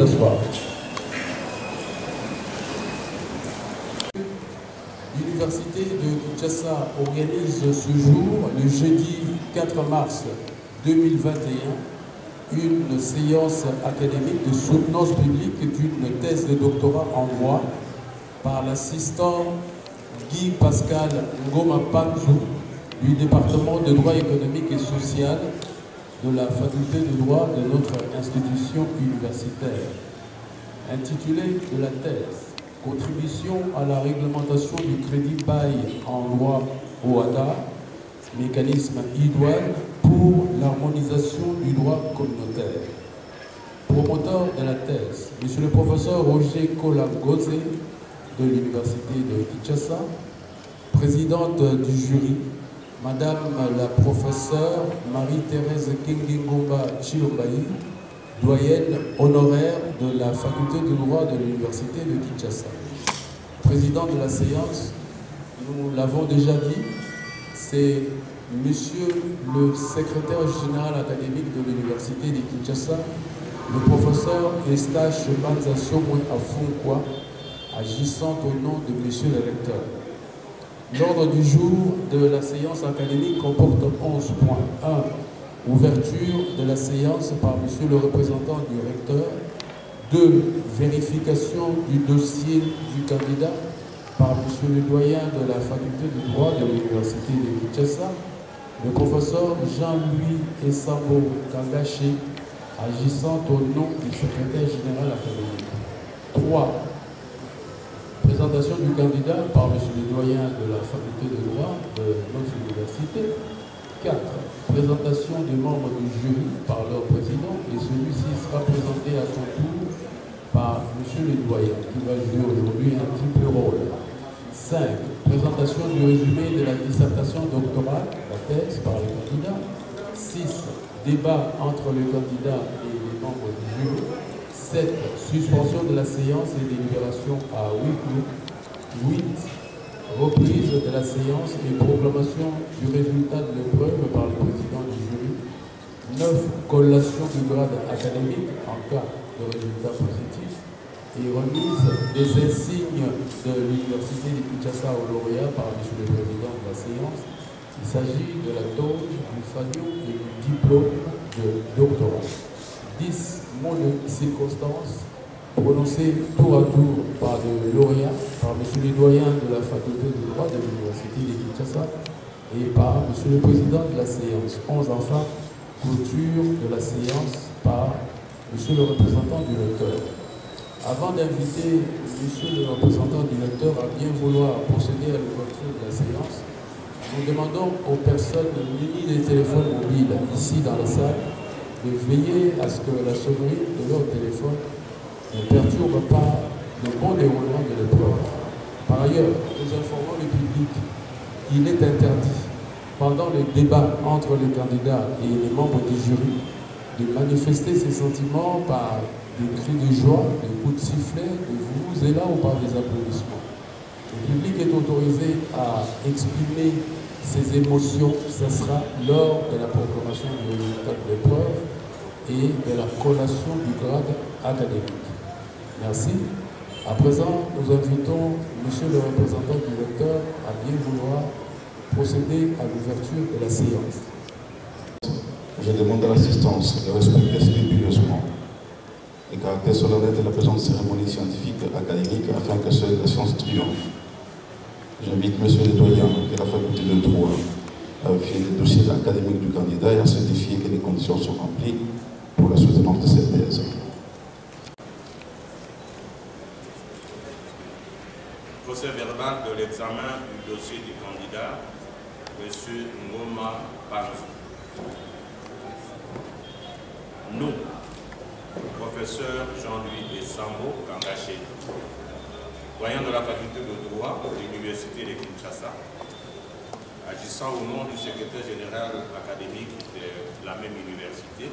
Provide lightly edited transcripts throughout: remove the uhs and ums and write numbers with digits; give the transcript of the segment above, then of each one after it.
s'asseoir. L'Université de Kinshasa organise ce jour, le jeudi 4 mars 2021, une séance académique de soutenance publique d'une thèse de doctorat en droit par l'assistant Guy Pascal Ngoma Panzou du département de droit économique et social de la faculté de droit de notre institution universitaire, intitulée de la thèse « Contribution à la réglementation du crédit bail en droit OADA, mécanisme idoine pour l'harmonisation du droit communautaire ». Promoteur de la thèse, M. le professeur Roger Kola-Gose de l'Université de Kinshasa, présidente du jury, Madame la professeure Marie-Thérèse Kengengomba Chilombaï, doyenne honoraire de la faculté de droit de l'Université de Kinshasa. Président de la séance, nous l'avons déjà dit, c'est Monsieur le secrétaire général académique de l'Université de Kinshasa, le professeur Eustache Banza Somwe Afunkwa, agissant au nom de Monsieur le recteur. L'ordre du jour de la séance académique comporte 11 points. 1. Ouverture de la séance par Monsieur le représentant du recteur. 2. Vérification du dossier du candidat par Monsieur le doyen de la faculté de droit de l'Université de Kinshasa, le professeur Jean-Louis Essabo Kangaché, agissant au nom du secrétaire général académique. 3. Présentation du candidat par M. le doyen de la faculté de droit de notre université. 4. Présentation des membres du jury par leur président et celui-ci sera présenté à son tour par M. le doyen qui va jouer aujourd'hui un triple rôle. 5. Présentation du résumé de la dissertation doctorale, la thèse par le candidat. 6. Débat entre le candidat et les membres du jury. 7. Suspension de la séance et délibération à huis clos. 8. Reprise de la séance et proclamation du résultat de l'épreuve par le président du jury. 9. Collation du grade académique en cas de résultat positif. Et remise des insignes de l'Université de Kinshasa au lauréat par M. le président de la séance. Il s'agit de la toge, du fanion et du diplôme de doctorat. 10 mots de circonstance prononcés tour à tour par le lauréat, par M. le doyen de la faculté de droit de l'Université de Kinshasa et par M. le président de la séance. 11 enfin, clôture de la séance par M. le représentant du recteur. Avant d'inviter M. le représentant du recteur à bien vouloir procéder à l'ouverture de la séance, nous demandons aux personnes munies des téléphones mobiles ici dans la salle de veiller à ce que la sonnerie de leur téléphone ne perturbe pas le bon déroulement de l'épreuve. Par ailleurs, nous informons le public qu'il est interdit, pendant le débat entre les candidats et les membres du jury, de manifester ses sentiments par des cris de joie, des coups de sifflet, de vuvuzela ou par des applaudissements. Le public est autorisé à exprimer ses émotions, ce sera lors de la proclamation du résultat de l'épreuve et de la collation du grade académique. Merci. À présent, nous invitons M. le représentant du recteur à bien vouloir procéder à l'ouverture de la séance. Je demande à l'assistance de respecter scrupuleusement le caractère solennel de la présente cérémonie scientifique académique afin que seule la science triomphe. J'invite M. le doyen de la faculté de droit à vérifier le dossier académique du candidat et à certifier que les conditions sont remplies pour la soutenance de cette thèse. Procès verbal de l'examen du dossier du candidat, M. Ngoma Panzou. Nous, professeur Jean-Louis Essabo Kangaché, doyen de la faculté de droit de l'Université de Kinshasa, agissant au nom du secrétaire général académique de la même université,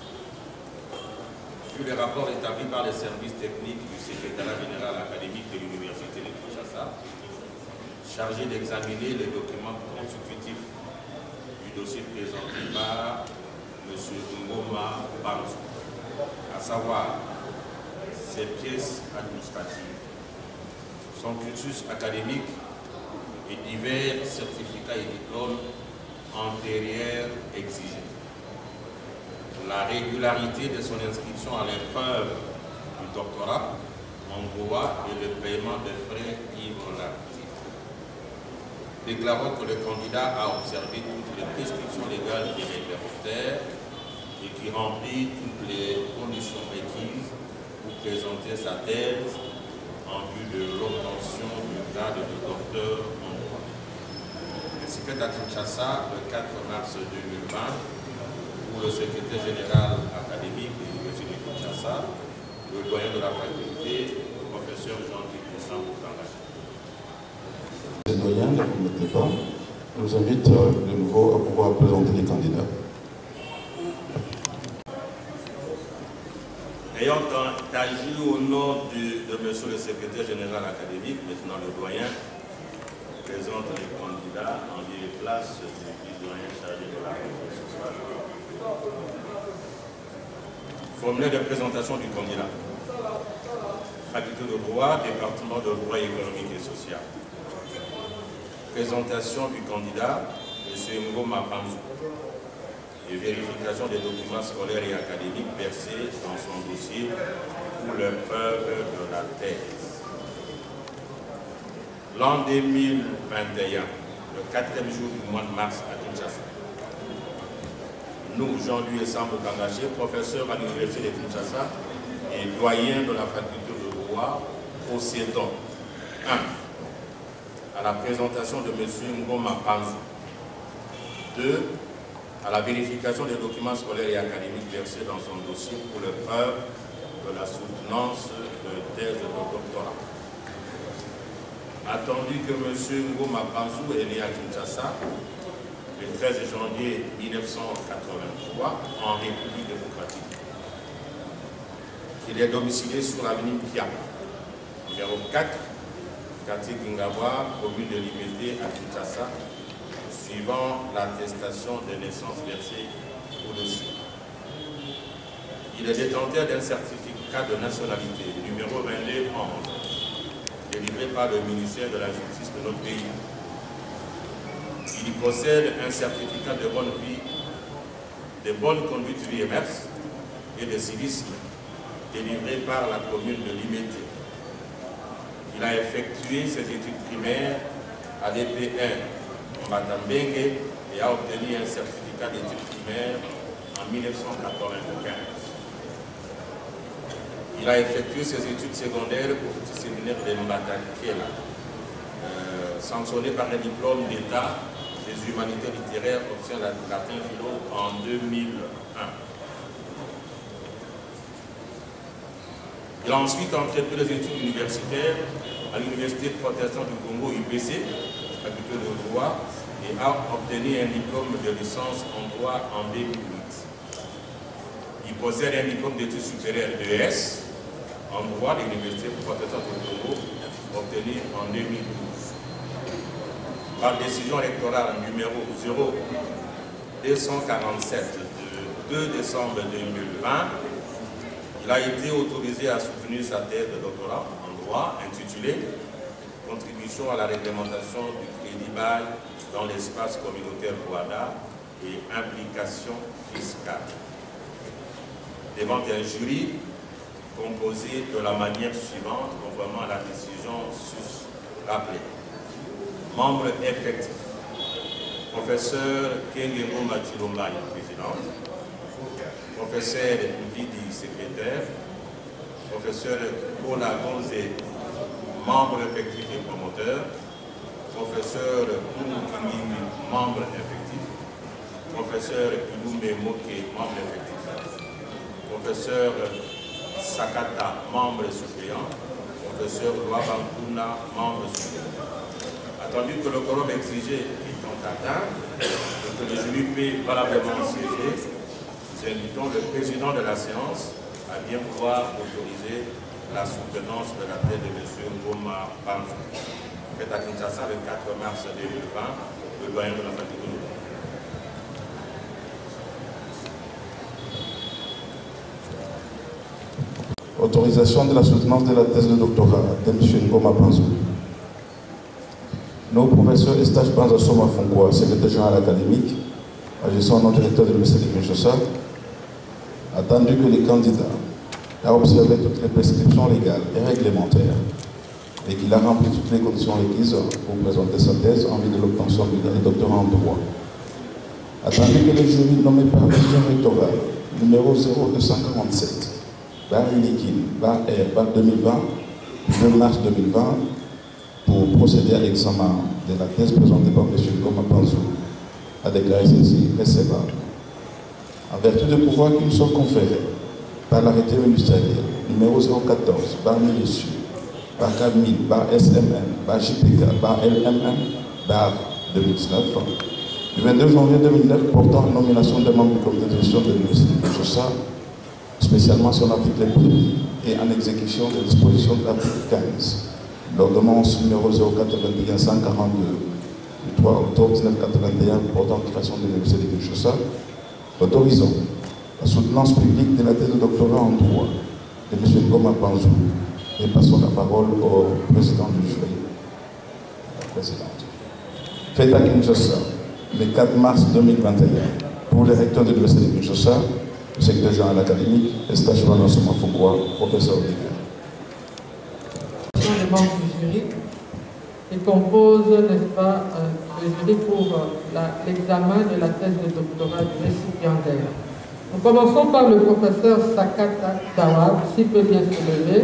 vu les rapports établis par les services techniques du secrétariat général académique de l'Université de Kinshasa, chargé d'examiner les documents constitutifs du dossier présenté par M. Ngoma Panzou, à savoir ses pièces administratives, son cursus académique et divers certificats et diplômes antérieurs exigés. La régularité de son inscription à l'épreuve du doctorat en droit et le paiement des frais y relatifs. Déclarons que le candidat a observé toutes les prescriptions légales et réglementaires et qui remplit toutes les conditions requises pour présenter sa thèse en vue de l'obtention du grade de docteur en droit. Ainsi fait à Kinshasa le 4 mars 2020 pour le secrétaire général académique de l'Université de Kinshasa, le doyen de la faculté, le professeur Jean-Luc Sambo Kangaché. Les doyens, ne vous mettez pas. Je vous invite de nouveau à pouvoir présenter les candidats. Ayant agi au nom de monsieur le secrétaire général académique, maintenant le doyen, présente les candidats en lieu et place du doyen chargé de la recherche sociale. Formulaire de présentation du candidat. Faculté de droit, département de droit économique et social. Présentation du candidat, M. Ngoma Panzou. Et vérification des documents scolaires et académiques versés dans son dossier pour le preuve de la thèse. L'an 2021, le 4e jour du mois de mars à Kinshasa, nous, Jean-Louis Sambo Kangaché, professeur à l'Université de Kinshasa et doyen de la faculté de droit, procédons 1. À la présentation de M. Ngoma Panzou. 2. À la vérification des documents scolaires et académiques versés dans son dossier pour le preuve de la soutenance de thèse de doctorat. Attendu que M. Ngoma Panzou est né à Kinshasa le 13 janvier 1983 en République démocratique. Il est domicilié sur l'avenue Pia, numéro 4, quartier Kingawa, commune de Limete à Kinshasa, suivant l'attestation de naissance versée au dossier. Il est détenteur d'un certificat de nationalité numéro 2211, délivré par le ministère de la Justice de notre pays. Il possède un certificat de bonne vie, de bonne conduite vie et mœurs et de civisme, délivré par la commune de Limete. Il a effectué ses études primaires à l'EP1 Matambenge et a obtenu un certificat d'études primaires en 1995. Il a effectué ses études secondaires au petit séminaire de Mbatakela, sanctionné par un diplôme d'État des humanités littéraires option latin philo en 2001. Il a ensuite entrepris les études universitaires à l'Université protestante du Congo UPC, faculté de droit, et a obtenu un diplôme de licence en droit en 2008. Il possède un diplôme d'études supérieures d'ES en droit de l'Université protestante du Congo, obtenu en 2012. Par décision électorale numéro 0247 de 2 décembre 2020, il a été autorisé à soutenir sa thèse de doctorat en droit intitulée « Contribution à la réglementation du crédit bail dans l'espace communautaire Rwanda et implication fiscale » devant un jury composé de la manière suivante, conformément à la décision sus-rappelée. Membre effectif, professeur Kengemo Machilomba, président, professeur Mbidi, secrétaire, professeur Kola Gonze, membre effectif et promoteur, professeur Koumou, membre effectif, professeur Iloume Moke, membre effectif, professeur Sakata, membre suppléant, professeur Loabankuna, membre suppléant. Attendu que le quorum exigé étant atteint et que le jury peut valablement siéger, nous invitons le président de la séance à bien pouvoir autoriser la soutenance de la thèse de M. Ngoma Panzou, faite à Kinshasa le 4 mars 2020, le doyen de la faculté de droit. Autorisation de la soutenance de la thèse de doctorat de M. Ngoma Panzou. Nos professeurs Eustache Banza Soma Fongwa, secrétaire général académique, agissant au nom directeur de l'Université de Kinshasa, attendu que les candidats a observé toutes les prescriptions légales et réglementaires et qu'il a rempli toutes les conditions requises pour présenter sa thèse en vue de l'obtention du doctorat en droit. Attendu que le jury nommé par la décision rectorale numéro 0247 /Ilikin /R 2020 2 mars 2020 pour procéder à l'examen de la thèse présentée par M. Ngoma Panzou a déclaré ceci recevable. En vertu des pouvoirs qui nous sont conférés par l'arrêté ministériel numéro 014 /1000 /4000 /SMN /JPK /LMM /2019 du 22 janvier 2009 portant nomination des membres du comité de gestion de l'Université de Kinshasa, spécialement sur l'article 1er et en exécution des dispositions de l'article 15. L'ordonnance numéro 0421 142 du 3 octobre 1981 portant création de l'Université de Kinshasa, autorisant la soutenance publique de la thèse de doctorat en droit de M. Ngoma Panzou. Et passons la parole au président du jury. La présidente. Fait à Kinshasa, le 4 mars 2021, pour le recteur de l'Université de Kinshasa, le secrétaire général académique, Eustache Banza Soma Fongwa, professeur ordinaire. Les membres du jury qui composent, n'est-ce pas, le jury pour l'examen de la thèse de doctorat du récipiendaire. Nous commençons par le professeur Sakata Dawab, s'il peut bien se lever.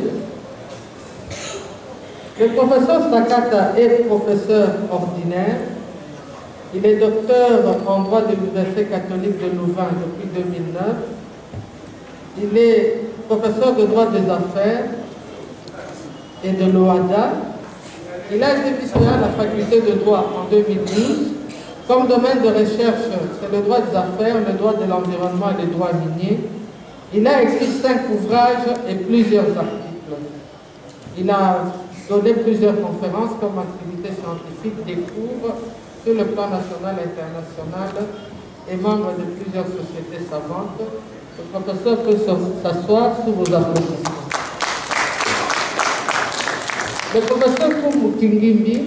Le professeur Sakata est professeur ordinaire. Il est docteur en droit de l'Université catholique de Louvain depuis 2009. Il est professeur de droit des affaires et de l'OADA. Il a été vice-président de la faculté de droit en 2012. Comme domaine de recherche, c'est le droit des affaires, le droit de l'environnement et le droit minier. Il a écrit 5 ouvrages et plusieurs articles. Il a donné plusieurs conférences comme activité scientifique, des cours sur le plan national et international et membre de plusieurs sociétés savantes. Le professeur peut s'asseoir sous vos applaudissements. Le professeur Koumou Kingimbi,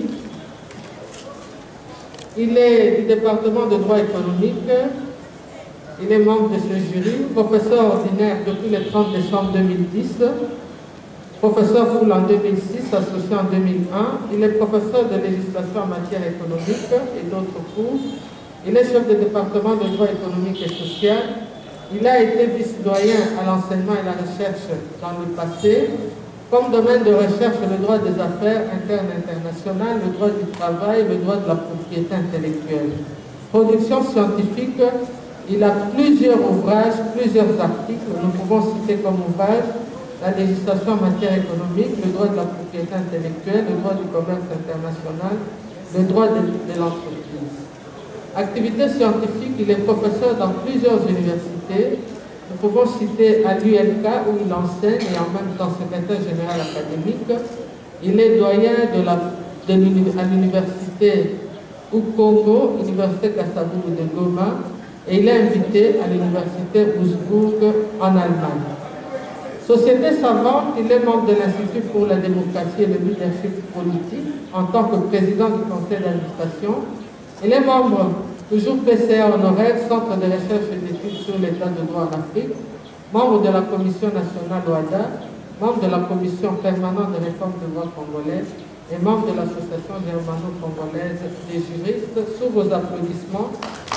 il est du département de droit économique, il est membre de ce jury, professeur ordinaire depuis le 30 décembre 2010, professeur full en 2006, associé en 2001, il est professeur de législation en matière économique et d'autres cours, il est chef de département de droit économique et social, il a été vice-doyen à l'enseignement et la recherche dans le passé. Comme domaine de recherche, le droit des affaires internes et internationales, le droit du travail, le droit de la propriété intellectuelle. Production scientifique, il a plusieurs ouvrages, plusieurs articles. Nous pouvons citer comme ouvrage la législation en matière économique, le droit de la propriété intellectuelle, le droit du commerce international, le droit de l'entreprise. Activité scientifique, il est professeur dans plusieurs universités. Nous pouvons citer à l'ULK où il enseigne et en même temps secrétaire général académique. Il est doyen à l'université Ukongo, université Kasabourg de Goma, et il est invité à l'université Würzburg en Allemagne. Société savante, il est membre de l'Institut pour la démocratie et le leadership politique en tant que président du conseil d'administration. Il est membre toujours PCA honoraire, Centre de recherche et d'études sur l'état de droit en Afrique, membre de la Commission nationale OADA, membre de la Commission permanente de réforme de droit congolaise et membre de l'Association germano-congolaise des juristes. Sous vos applaudissements,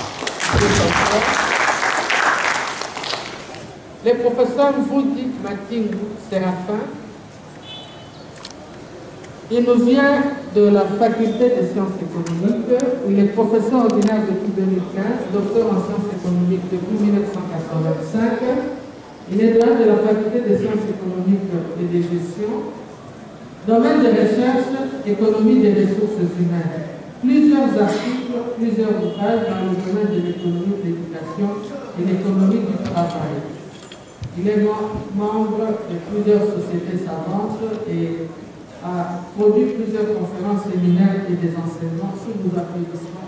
le professeur Mvoudi Matingu Séraphin, il nous vient de la faculté des sciences économiques, où il est professeur ordinaire depuis 2015, docteur en sciences économiques depuis 1985. Il est doyen de la faculté des sciences économiques et de gestion. Domaine de recherche, économie des ressources humaines. Plusieurs articles, plusieurs ouvrages dans le domaine de l'économie de l'éducation et l'économie du travail. Il est membre de plusieurs sociétés savantes et a produit plusieurs conférences, séminaires et des enseignements sous vos applaudissements.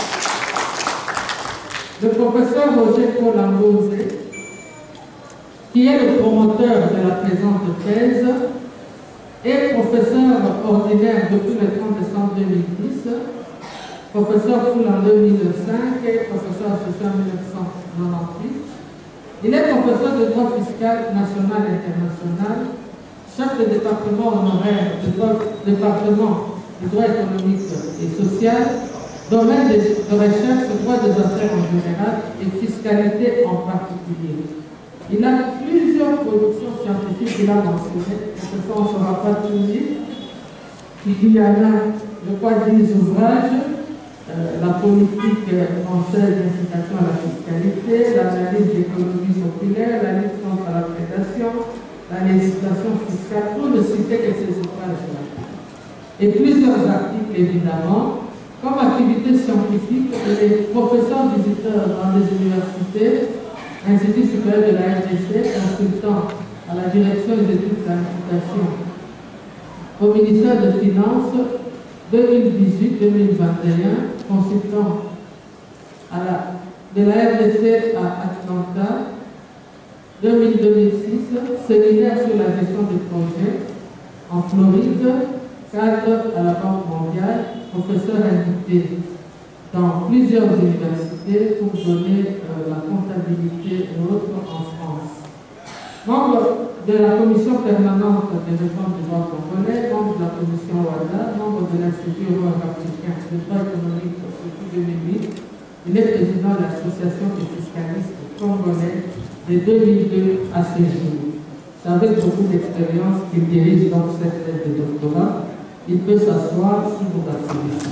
Le professeur Roger Colambose, qui est le promoteur de la présente thèse, est professeur ordinaire depuis le 30 décembre 2010, professeur full en 2005 et professeur associé en 1998. Il est professeur de droit fiscal national et international, chef de département honoraire du département de droit économique et social, domaine de recherche, droit des affaires en général et fiscalité en particulier. Il a plusieurs productions scientifiques qu'il a mentionnées, ce on ne saura pas tout dire. Il y en a, je crois, 10 ouvrages, la politique française d'incitation à la fiscalité, l'analyse de l'économie populaire, la lutte contre la prédation, la législation fiscale, pour ne citer que ces ouvrages-là. Et plusieurs articles, évidemment. Comme activité scientifique, il est professeur visiteur dans les universités, Institut supérieur de la RDC, consultant à la direction des études de planification au ministère des Finances 2018-2021, consultant de la RDC à Atlanta 2000-2006, séminaire sur la gestion des projets en Floride, cadre à la Banque mondiale, professeur invité dans plusieurs universités pour donner la comptabilité et autres en France. Membre de la commission permanente des réformes du droit congolais, membre de la commission WADA, membre de l'Institut euro-africain de droit économique depuis 2008. Il est président de l'association des fiscalistes congolais de 2002 à ce jour. C'est avec beaucoup d'expérience qu'il dirige donc cette thèse de doctorat. Il peut s'asseoir si vous l'acceptez.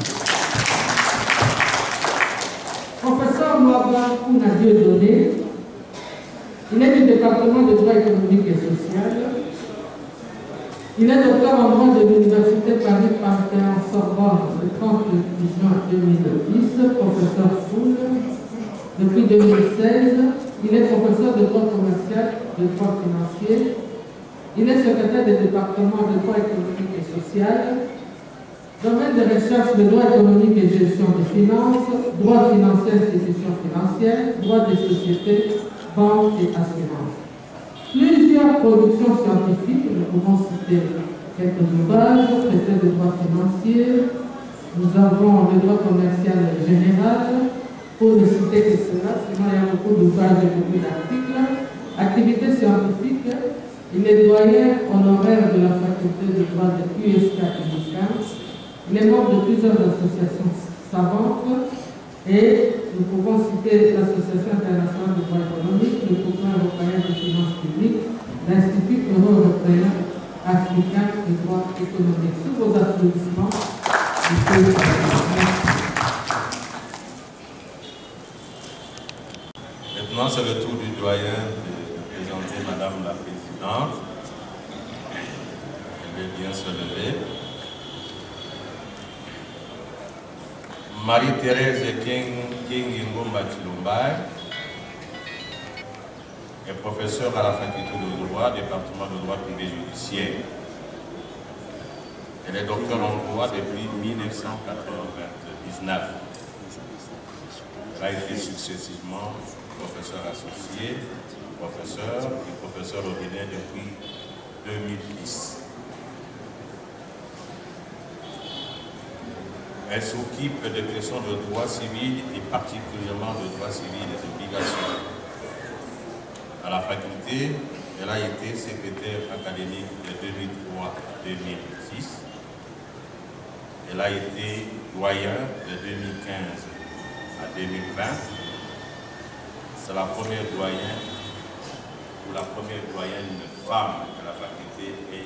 Professeur Mwaba Kounadieu Donné, il est du département de droit économique et social. Il est docteur en droit de l'Université Paris Panthéon-Sorbonne le 30 juin 2010, professeur full. Depuis 2016, il est professeur de droit commercial, de droit financier. Il est secrétaire du département de droit économique et social. Domaine de recherche de droit économique et gestion des finances, droit financier, institutions financières, droit des sociétés, banques et assurances. Plusieurs productions scientifiques, nous pouvons citer quelques ouvrages, traité de droit financier, nous avons le droit commercial général, pour ne citer que cela, sinon il y a beaucoup d'ouvrages et beaucoup d'articles. Activités scientifiques, il est doyen honoraire de la faculté de droit de USK et l'UQAM. Il est membre de plusieurs associations savantes et nous pouvons citer l'Association internationale de droit économique, le Groupement européen des finances publiques, l'Institut euro-européen africain de droit économique. Sous vos applaudissements, maintenant, c'est le tour du doyen de présenter Madame la Présidente. Elle veut bien se lever. Marie-Thérèse Kingingomba Chilombai est professeure à la faculté de droit, département de droit privé judiciaire. Elle est docteur en droit depuis 1999. Elle a été successivement professeur associé, professeur et professeur ordinaire depuis 2010. Elle s'occupe des questions de droit civil et particulièrement de droit civil et des obligations. À la faculté, elle a été secrétaire académique de 2003 à 2006. Elle a été doyen de 2015 à 2020. C'est la première doyenne ou la première doyenne femme de la faculté est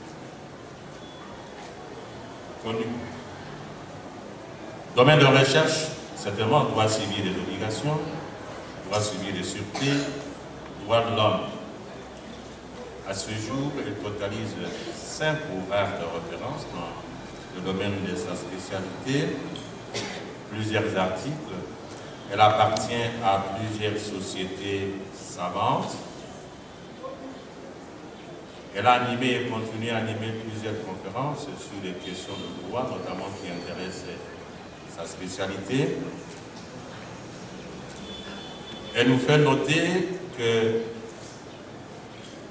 connue. Domaine de recherche, certainement droit civil des obligations, droit civil des sûretés, droit de l'homme. À ce jour, elle totalise 5 ouvrages de référence dans le domaine de sa spécialité, plusieurs articles. Elle appartient à plusieurs sociétés savantes. Elle a animé et continue à animer plusieurs conférences sur les questions de droit, notamment qui intéressent sa spécialité. Elle nous fait noter que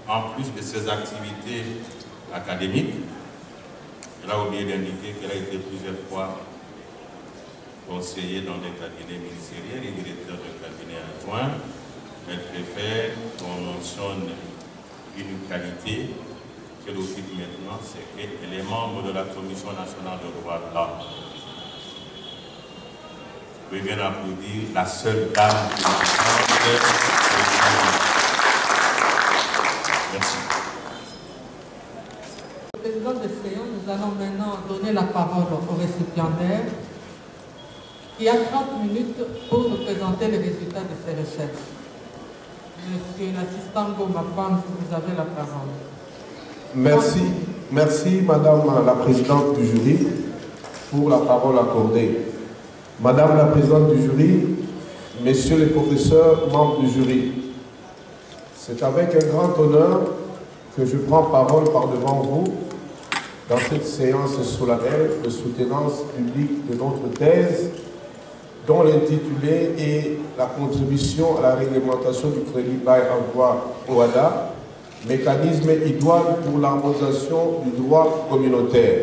en plus de ses activités académiques, elle a oublié d'indiquer qu'elle a été plusieurs fois conseiller dans des cabinets ministériels et directeur de cabinet adjoint. Elle préfère qu'on mentionne une qualité qu'elle occupe maintenant, c'est qu'elle est membre de la Commission nationale de droit de l'homme. Vous pouvez bien applaudir la seule dame qui Merci. Président de séance, nous allons maintenant donner la parole au récipiendaire qui a 30 minutes pour nous présenter les résultats de ses recherches. Monsieur l'assistant Gomapan, vous avez la parole. Merci Madame la Présidente du jury pour la parole accordée. Madame la Présidente du jury, Messieurs les professeurs, membres du jury, c'est avec un grand honneur que je prends parole par devant vous dans cette séance solennelle de soutenance publique de notre thèse dont l'intitulé est la contribution à la réglementation du crédit bail emploi OHADA, mécanisme idoine pour l'harmonisation du droit communautaire.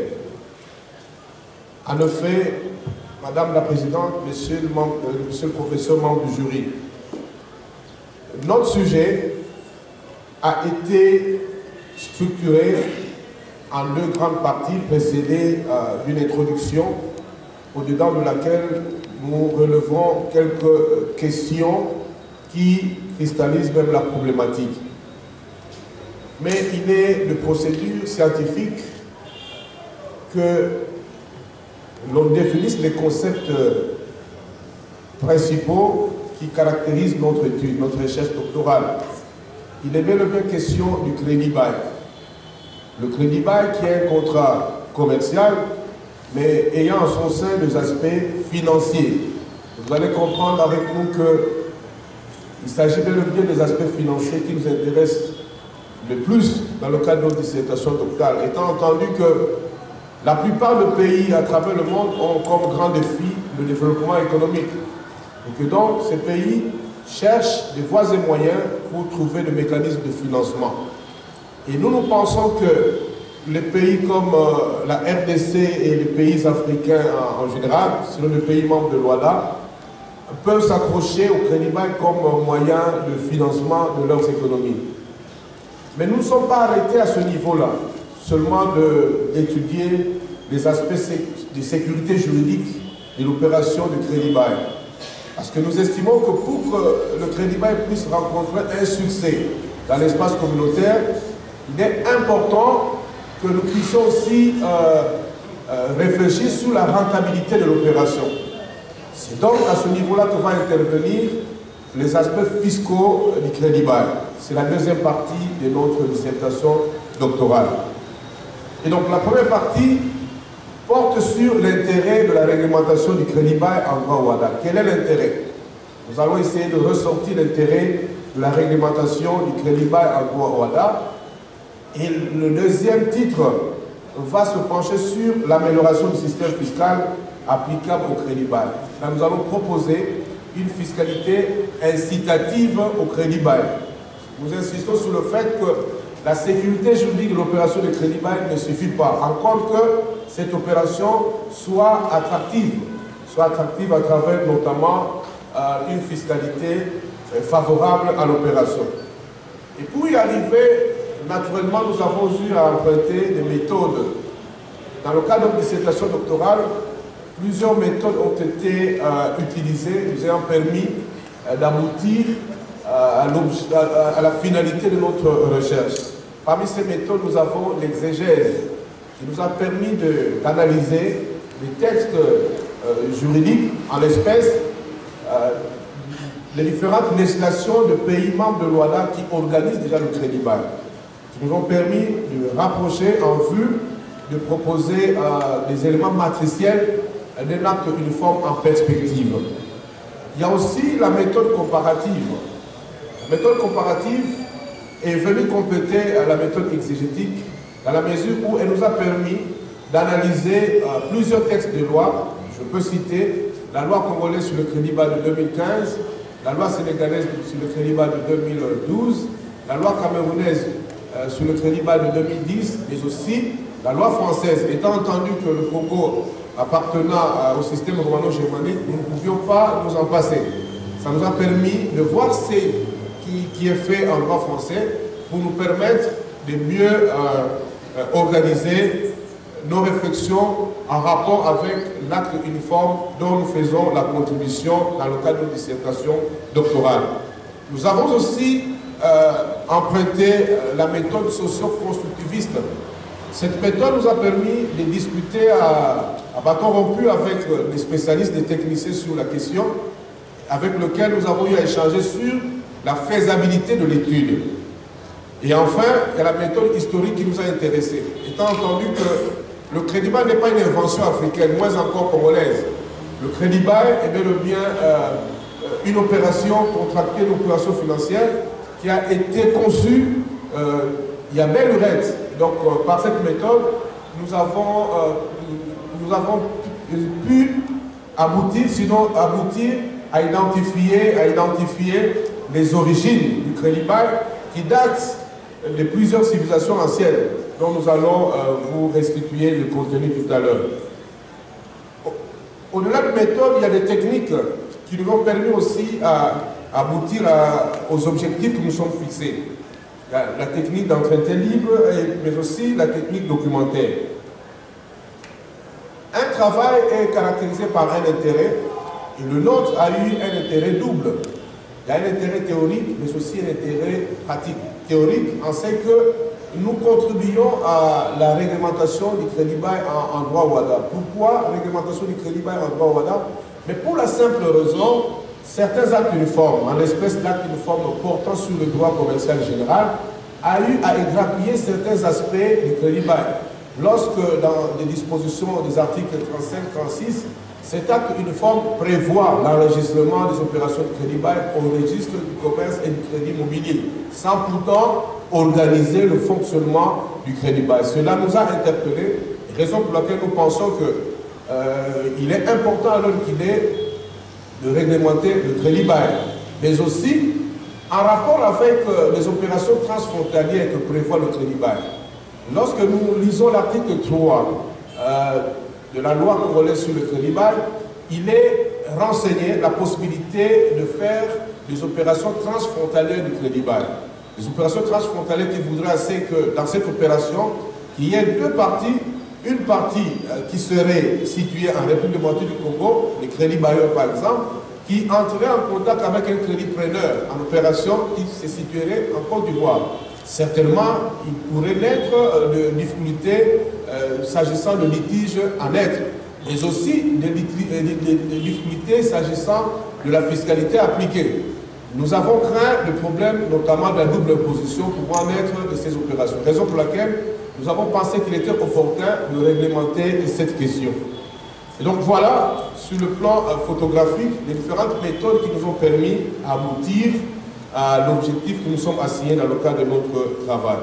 En effet, Madame la Présidente, Monsieur le professeur membre du jury, notre sujet a été structuré en deux grandes parties précédées d'une introduction au-dedans de laquelle nous relevons quelques questions qui cristallisent même la problématique. Mais il est de procédure scientifique que l'on définisse les concepts principaux qui caractérisent notre étude, notre recherche doctorale. Il est bel et bien question du crédit bail. Le crédit bail qui est un contrat commercial, mais ayant en son sein des aspects financiers. Vous allez comprendre avec nous qu'il s'agit bel et bien des aspects financiers qui nous intéressent le plus dans le cadre de notre dissertation doctorale, étant entendu que la plupart des pays à travers le monde ont comme grand défi le développement économique. Et que donc ces pays cherchent des voies et moyens pour trouver des mécanismes de financement. Et nous pensons que les pays comme la RDC et les pays africains en général, sinon les pays membres de l'OHADA, peuvent s'accrocher au crédit bail comme moyen de financement de leurs économies. Mais nous ne sommes pas arrêtés à ce niveau-là, seulement d'étudier les aspects de sécurité juridique de l'opération du crédit bail. Parce que nous estimons que pour que le crédit bail puisse rencontrer un succès dans l'espace communautaire, il est important que nous puissions aussi réfléchir sur la rentabilité de l'opération. C'est donc à ce niveau-là que va intervenir les aspects fiscaux du crédit bail. C'est la deuxième partie de notre dissertation doctorale. Et donc la première partie porte sur l'intérêt de la réglementation du crédit bail en droit OHADA. Quel est l'intérêt? Nous allons essayer de ressortir l'intérêt de la réglementation du crédit bail en droit OHADA. Et le deuxième titre va se pencher sur l'amélioration du système fiscal applicable au crédit bail. Là, nous allons proposer une fiscalité incitative au crédit bail. Nous insistons sur le fait que la sécurité juridique de l'opération de crédit bail ne suffit pas, encore que cette opération soit attractive à travers notamment une fiscalité favorable à l'opération. Et pour y arriver, naturellement, nous avons eu à emprunter des méthodes. Dans le cadre de dissertation doctorale, plusieurs méthodes ont été utilisées, nous ayant permis d'aboutir à la finalité de notre recherche. Parmi ces méthodes, nous avons l'exégèse, qui nous a permis d'analyser les textes juridiques, en l'espèce, les différentes législations de pays membres de l'OHADA qui organisent déjà le crédit bail, qui nous ont permis de rapprocher en vue de proposer des éléments matriciels d'un acte uniforme en perspective. Il y a aussi la méthode comparative. La méthode comparative est venue compléter la méthode exégétique dans la mesure où elle nous a permis d'analyser plusieurs textes de loi. Je peux citer la loi congolaise sur le crédit bail de 2015, la loi sénégalaise sur le crédit bail de 2012, la loi camerounaise sur le crédit bail de 2010, mais aussi la loi française. Étant entendu que le Congo appartenant au système romano-germanique, nous ne pouvions pas nous en passer. Ça nous a permis de voir ce qui est fait en droit français pour nous permettre de mieux organiser nos réflexions en rapport avec l'acte uniforme dont nous faisons la contribution dans le cadre de dissertation doctorale. Nous avons aussi emprunté la méthode socio-constructiviste. Cette méthode nous a permis de discuter à bâton rompu avec les spécialistes, des techniciens sur la question, avec lesquels nous avons eu à échanger sur la faisabilité de l'étude. Et enfin, il y a la méthode historique qui nous a intéressés. Étant entendu que le crédit bail n'est pas une invention africaine, moins encore congolaise. Le crédit bail est bel et bien une opération contractée, une opération financière qui a été conçue il y a belle lurette. Donc, par cette méthode, nous avons pu aboutir, sinon aboutir à identifier les origines du crédit bail qui datent de plusieurs civilisations anciennes, dont nous allons vous restituer le contenu tout à l'heure. Au-delà de méthodes, il y a des techniques qui nous ont permis aussi à aboutir aux objectifs que nous sommes fixés. La technique d'emprunter libre, mais aussi la technique documentaire. Un travail est caractérisé par un intérêt, et le nôtre a eu un intérêt double. Il y a un intérêt théorique, mais aussi un intérêt pratique. Théorique, en ce que nous contribuons à la réglementation du crédit bail en droit WADA. Pourquoi réglementation du crédit bail en droit WADA? Mais pour la simple raison, certains actes uniformes, en l'espèce d'actes uniformes portant sur le droit commercial général, a eu à égrappiller certains aspects du crédit bail. Lorsque, dans des dispositions des articles 35-36, cet acte uniforme prévoit l'enregistrement des opérations de crédit bail au registre du commerce et du crédit immobilier, sans pourtant organiser le fonctionnement du crédit bail. Cela nous a interpellés, raison pour laquelle nous pensons qu'il est important à l'heure qu'il est de réglementer le crédit bail, mais aussi en rapport avec les opérations transfrontalières que prévoit le crédit bail. Lorsque nous lisons l'article 3 de la loi congolaise sur le crédit bail, il est renseigné la possibilité de faire des opérations transfrontalières du crédit bail. Des opérations transfrontalières qui voudraient assez que dans cette opération, il y ait deux parties. Une partie qui serait située en République démocratique du Congo, les crédits bailleurs par exemple, qui entrerait en contact avec un crédit preneur en opération qui se situerait en Côte d'Ivoire. Certainement, il pourrait naître de difficultés s'agissant de litiges en être, mais aussi des difficultés s'agissant de la fiscalité appliquée. Nous avons craint le problème notamment de la double imposition pouvant naître de ces opérations. Raison pour laquelle nous avons pensé qu'il était opportun de réglementer cette question. Et donc voilà, sur le plan photographique, les différentes méthodes qui nous ont permis d'aboutir à l'objectif que nous sommes assignés dans le cadre de notre travail.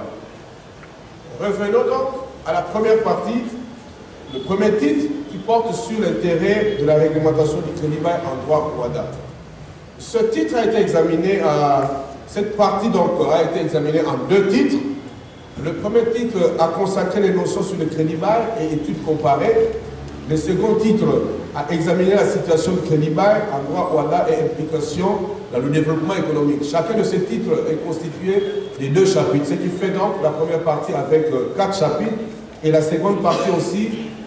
Revenons donc à la première partie, le premier titre qui porte sur l'intérêt de la réglementation du crédit bail en droit WADA. Ce titre a été examiné, cette partie donc a été examinée en deux titres. Le premier titre a consacré les notions sur le crédit bail et études comparées. Le second titre a examiné la situation du crédit bail en droit WADA et implication dans le développement économique. Chacun de ces titres est constitué de deux chapitres, ce qui fait donc la première partie avec 4 chapitres et la seconde partie aussi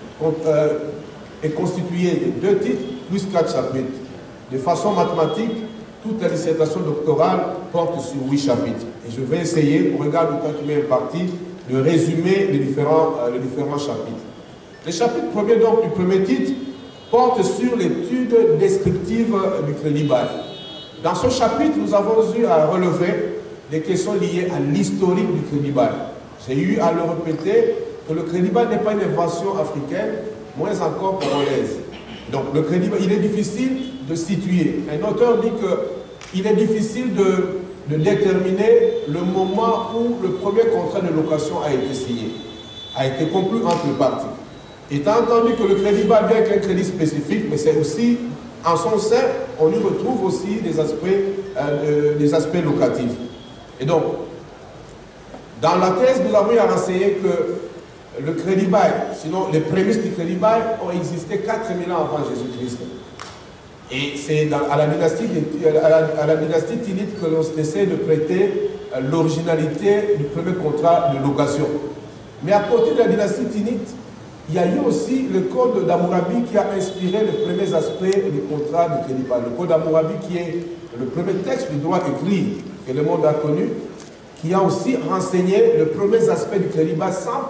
est constituée de 2 titres plus 4 chapitres. De façon mathématique, toute la dissertation doctorale porte sur 8 chapitres. Et je vais essayer, au regard du temps qui m'est imparti, de résumer les différents chapitres. Le chapitre premier donc du premier titre porte sur l'étude descriptive du crédit bail. Dans ce chapitre, nous avons eu à relever des questions liées à l'historique du crédit bail. J'ai eu à le répéter que le crédit bail n'est pas une invention africaine, moins encore congolaise. Donc le crédit bail, il est difficile de situer. Un auteur dit qu'il est difficile de déterminer le moment où le premier contrat de location a été signé, a été conclu entre les parties. Étant entendu que le crédit bail, bien qu'un crédit spécifique, mais c'est aussi, en son sein, on y retrouve aussi des aspects locatifs. Et donc, Dans la thèse, nous avons renseigné que le crédit bail, sinon les prémices du crédit bail ont existé 4000 ans avant Jésus-Christ. Et c'est à la dynastie Tinite que l'on essaie de prêter l'originalité du premier contrat de location. Mais à côté de la dynastie Tinite, il y a eu aussi le code d'Hammurabi qui a inspiré les premiers aspects du contrat de crédit bail. Le code d'Hammurabi qui est le premier texte du droit écrit que le monde a connu, qui a aussi renseigné les premiers aspects du crédit bail sans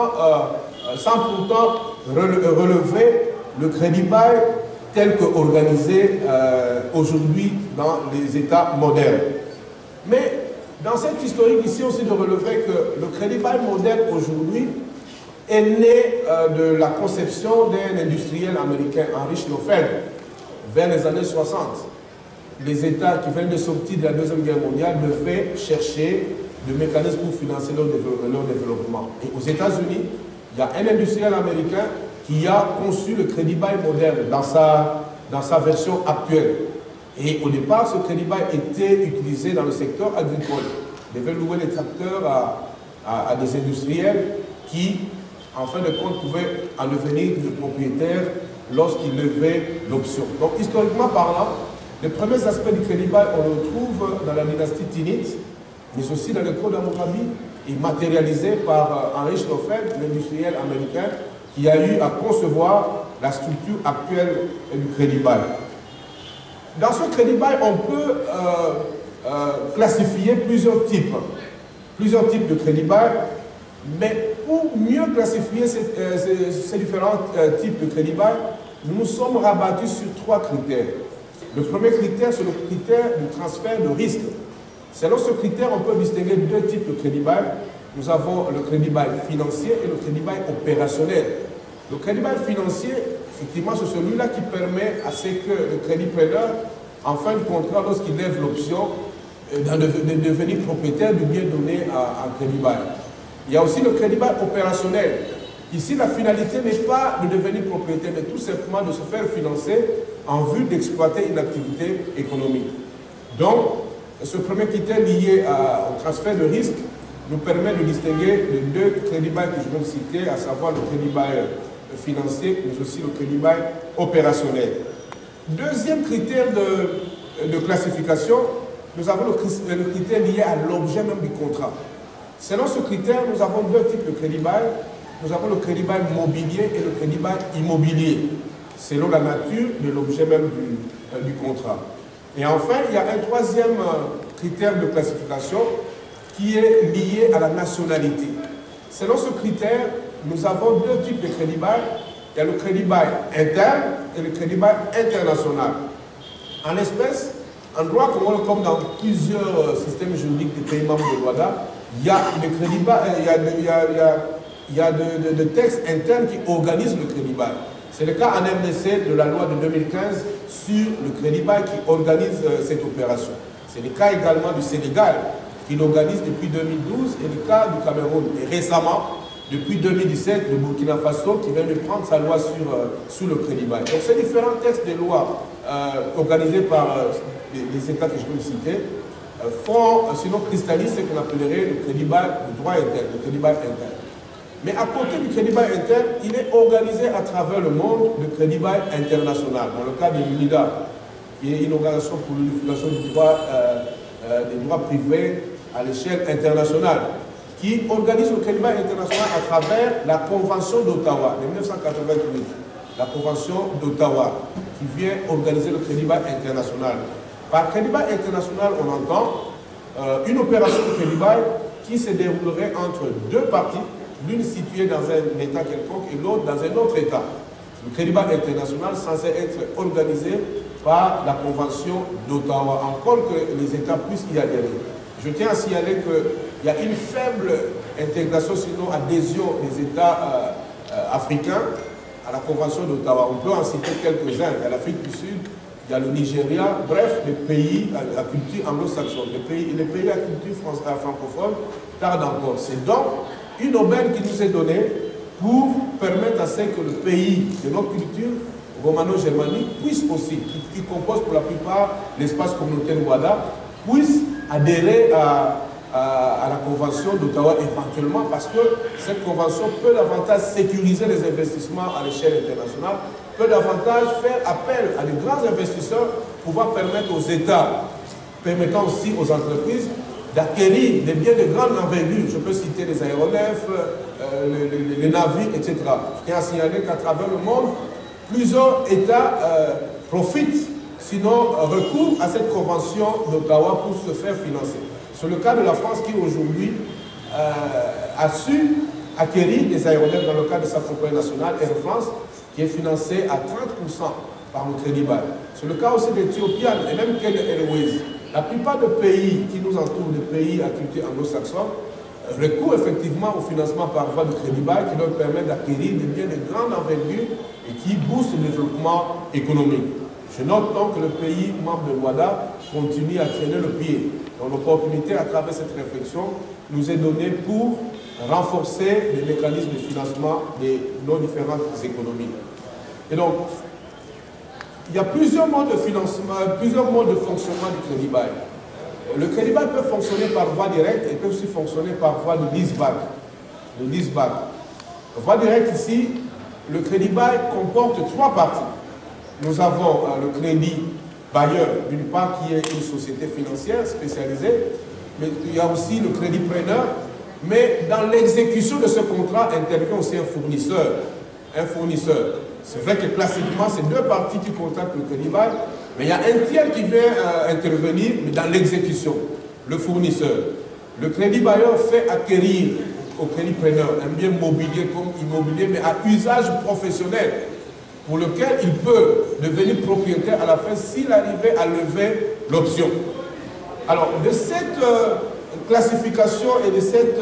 pourtant relever le crédit bail tel qu'organisé aujourd'hui dans les États modernes. Mais dans cette historique ici aussi de relever que le crédit bail moderne aujourd'hui est né de la conception d'un industriel américain, Henry Schnofeld, vers les années 60. Les États qui viennent de sortir de la Deuxième Guerre mondiale devaient chercher des mécanismes pour financer leur développement. Et aux États-Unis, il y a un industriel américain qui a conçu le crédit bail moderne dans sa version actuelle. Et au départ, ce crédit bail était utilisé dans le secteur agricole. Il devait louer les tracteurs à des industriels qui, en fin de compte, pouvaient en devenir des propriétaires lorsqu'ils levaient l'option. Donc, historiquement parlant, les premiers aspects du crédit bail, on le retrouve dans la dynastie Tinite, mais aussi dans le code d'Hammurabi, et matérialisé par Henry Schnofeld, l'industriel américain, qui a eu à concevoir la structure actuelle du crédit bail. Dans ce crédit bail, on peut classifier plusieurs types de crédit bail, mais pour mieux classifier ces différents types de crédit bail, nous nous sommes rabattus sur 3 critères. Le premier critère, c'est le critère du transfert de risque. Selon ce critère, on peut distinguer 2 types de crédit bail. Nous avons le crédit bail financier et le crédit bail opérationnel. Le crédit bail financier, effectivement, c'est celui-là qui permet à ce que le crédit-preneur, en fin de contrat, lorsqu'il lève l'option, de devenir propriétaire du bien donné à un crédit bail. Il y a aussi le crédit bail opérationnel. Ici, la finalité n'est pas de devenir propriétaire, mais tout simplement de se faire financer en vue d'exploiter une activité économique. Donc, ce premier critère lié au transfert de risque nous permet de distinguer les 2 crédits bail que je viens de citer, à savoir le crédit bail financier, mais aussi le crédit bail opérationnel. Deuxième critère de classification, nous avons le critère lié à l'objet même du contrat. Selon ce critère, nous avons 2 types de crédit bail. Nous avons le crédit bail mobilier et le crédit bail immobilier, selon la nature de l'objet même du contrat. Et enfin, il y a un 3e critère de classification qui est lié à la nationalité. Selon ce critère, nous avons 2 types de crédit bail. Il y a le crédit bail interne et le crédit bail international. En l'espèce, en droit commun, comme dans plusieurs systèmes juridiques des pays membres de l'OADA, il y a des crédits bail, il y a de textes internes qui organisent le crédit bail. C'est le cas en RDC de la loi de 2015 sur le crédit bail qui organise cette opération. C'est le cas également du Sénégal qui l'organise depuis 2012 et le cas du Cameroun. Et récemment, depuis 2017, le Burkina Faso qui vient de prendre sa loi sur le crédit bail. Donc ces différents textes de loi organisés par les États que je peux citer font, sinon cristallisent ce qu'on appellerait le crédit bail de droit interne, le crédit bail interne. Mais à côté du crédit bail interne, il est organisé à travers le monde le crédit bail international. Dans le cas de l'UNIDA, qui est une organisation pour l'unification des droits privés à l'échelle internationale, qui organise le crédit bail international à travers la Convention d'Ottawa de 1988. La Convention d'Ottawa, qui vient organiser le crédit bail international. Par crédit bail international, on entend une opération de crédit bail qui se déroulerait entre 2 parties, l'une située dans un État quelconque et l'autre dans un autre État. Le crédit bail international censé être organisé par la Convention d'Ottawa, encore que les États puissent y adhérer. Je tiens à signaler qu'il y a une faible intégration, sinon adhésion des États africains à la Convention d'Ottawa. On peut en citer quelques-uns. Il y a l'Afrique du Sud, il y a le Nigeria, bref, les pays à culture anglo-saxonne, les pays à culture francophone tardent encore. C'est donc une aubaine qui nous est donnée pour permettre à ce que le pays de notre culture romano-germanique puisse aussi, qui compose pour la plupart l'espace communautaire Ouada, puisse adhérer à à la Convention d'Ottawa éventuellement, parce que cette Convention peut davantage sécuriser les investissements à l'échelle internationale, peut davantage faire appel à des grands investisseurs, pouvoir permettre aux États, permettant aussi aux entreprises d'acquérir des biens de grande envergure. Je peux citer les aéronefs, les navires, etc. Je tiens à signaler qu'à travers le monde, plusieurs États profitent, sinon recourent à cette convention d'Ottawa pour se faire financer. C'est le cas de la France qui aujourd'hui a su acquérir des aéronefs dans le cadre de sa compagnie nationale Air France, qui est financée à 30% par le crédit bail. C'est le cas aussi d'Ethiopian et même Kenya Airways. La plupart des pays qui nous entourent, des pays à culture anglo-saxonne, recourent effectivement au financement par voie de crédit bail qui leur permet d'acquérir des biens de grande envergure et qui boostent le développement économique. Je note donc que le pays membre de l'OADA continue à traîner le pied. Donc l'opportunité à travers cette réflexion nous est donnée pour renforcer les mécanismes de financement de nos différentes économies. Et donc, il y a plusieurs modes de financement, plusieurs modes de fonctionnement du crédit bail. Le crédit bail peut fonctionner par voie directe et peut aussi fonctionner par voie de leaseback. Voie directe ici, le crédit bail comporte trois parties. Nous avons le crédit bailleur, d'une part, qui est une société financière spécialisée, mais il y a aussi le crédit preneur. Mais dans l'exécution de ce contrat intervient aussi un fournisseur. C'est vrai que classiquement, c'est deux parties qui contractent le crédit bail, mais il y a un tiers qui vient intervenir mais dans l'exécution, le fournisseur. Le crédit bailleur fait acquérir au crédit preneur un bien mobilier comme immobilier, mais à usage professionnel, pour lequel il peut devenir propriétaire à la fin s'il arrivait à lever l'option. Alors, de cette classification et de cette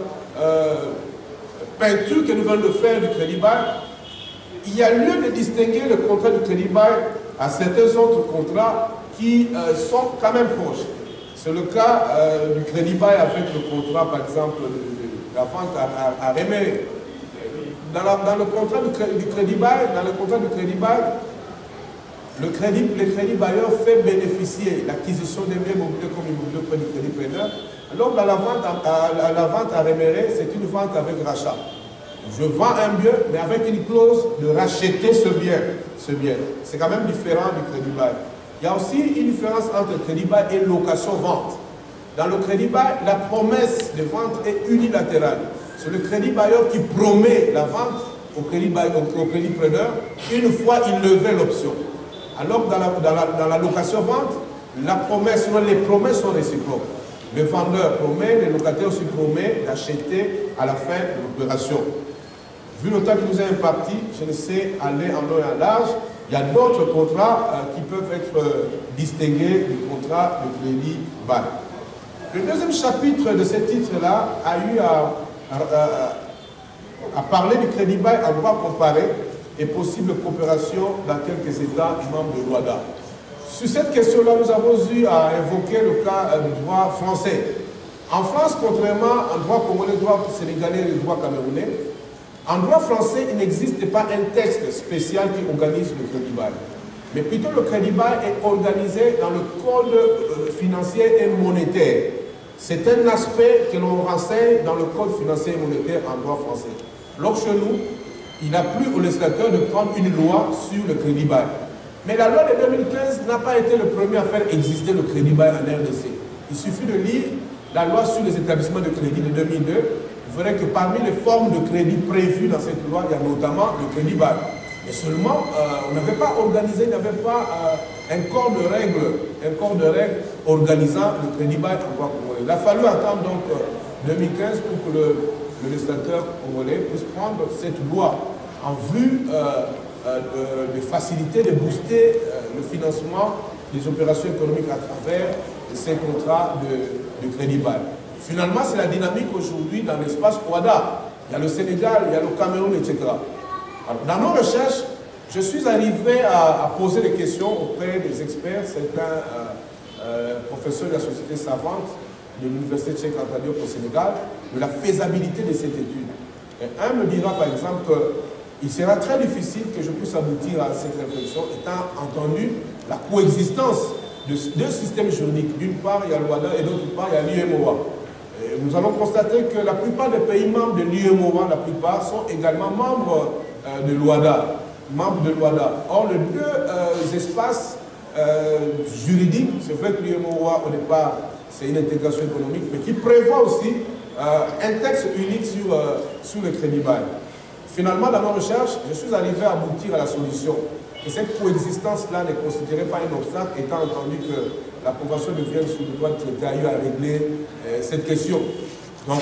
peinture que nous venons de faire du crédit bail, il y a lieu de distinguer le contrat du crédit bail à certains autres contrats qui sont quand même proches. C'est le cas du crédit bail avec le contrat, par exemple, de la vente à Réméré. Dans le contrat du crédit bail, le crédit bailleur fait bénéficier l'acquisition des biens mobiliers comme immobilier auprès du crédit preneur. Alors, dans la vente à Réméré, c'est une vente avec rachat. Je vends un bien, mais avec une clause de racheter ce bien. C'est quand même différent du crédit bail. Il y a aussi une différence entre le crédit bail et location-vente. Dans le crédit bail, la promesse de vente est unilatérale. C'est le crédit bailleur qui promet la vente au crédit preneur une fois il levait l'option. Alors que dans la location-vente, les promesses sont réciproques. Le vendeur promet, le locataire aussi promet d'acheter à la fin de l'opération. Vu le temps qui nous est imparti, je ne sais aller en long et en large. Il y a d'autres contrats qui peuvent être distingués du contrat de crédit bail. Le deuxième chapitre de ce titre-là a eu à parler du crédit bail en droit comparé et possible coopération dans quelques États membres de l'OADA. Sur cette question-là, nous avons eu à évoquer le cas du droit français. En France, contrairement au droit congolais, le droit sénégalais et le droit camerounais, en droit français, il n'existe pas un texte spécial qui organise le crédit bail. Mais plutôt le crédit bail est organisé dans le code financier et monétaire. C'est un aspect que l'on renseigne dans le code financier et monétaire en droit français. Alors chez nous, il n'a plus au législateur de prendre une loi sur le crédit bail. Mais la loi de 2015 n'a pas été le premier à faire exister le crédit bail en RDC. Il suffit de lire la loi sur les établissements de crédit de 2002. Vous verrez que parmi les formes de crédit prévues dans cette loi, il y a notamment le crédit bail. Mais seulement, on n'avait pas organisé, il n'y avait pas un corps de règles organisant le crédit bail en droit congolais. Il a fallu attendre donc 2015 pour que le législateur congolais puisse prendre cette loi en vue de faciliter, de booster le financement des opérations économiques à travers ces contrats de crédit bail. Finalement, c'est la dynamique aujourd'hui dans l'espace OADA. Il y a le Sénégal, il y a le Cameroun, etc. Alors, dans nos recherches, je suis arrivé à poser des questions auprès des experts, certains professeurs de la société savante de l'Université de Cheikh Anta Diop au Sénégal, de la faisabilité de cette étude. Et un me dira par exemple qu'il sera très difficile que je puisse aboutir à cette réflexion, étant entendu la coexistence de deux systèmes juridiques. D'une part, il y a l'OADA et d'autre part, il y a l'UMOA. Nous allons constater que la plupart des pays membres de l'UEMOA, la plupart, sont également membres de l'OADA. Or, les deux espaces juridiques, c'est vrai que l'UEMOA, au départ, c'est une intégration économique, mais qui prévoit aussi un texte unique sur le crédit bail. Finalement, dans ma recherche, je suis arrivé à aboutir à la solution. Et cette coexistence-là ne considérait pas un obstacle, étant entendu que la Convention de Vienne sur le droit de traité a eu à régler cette question. Donc,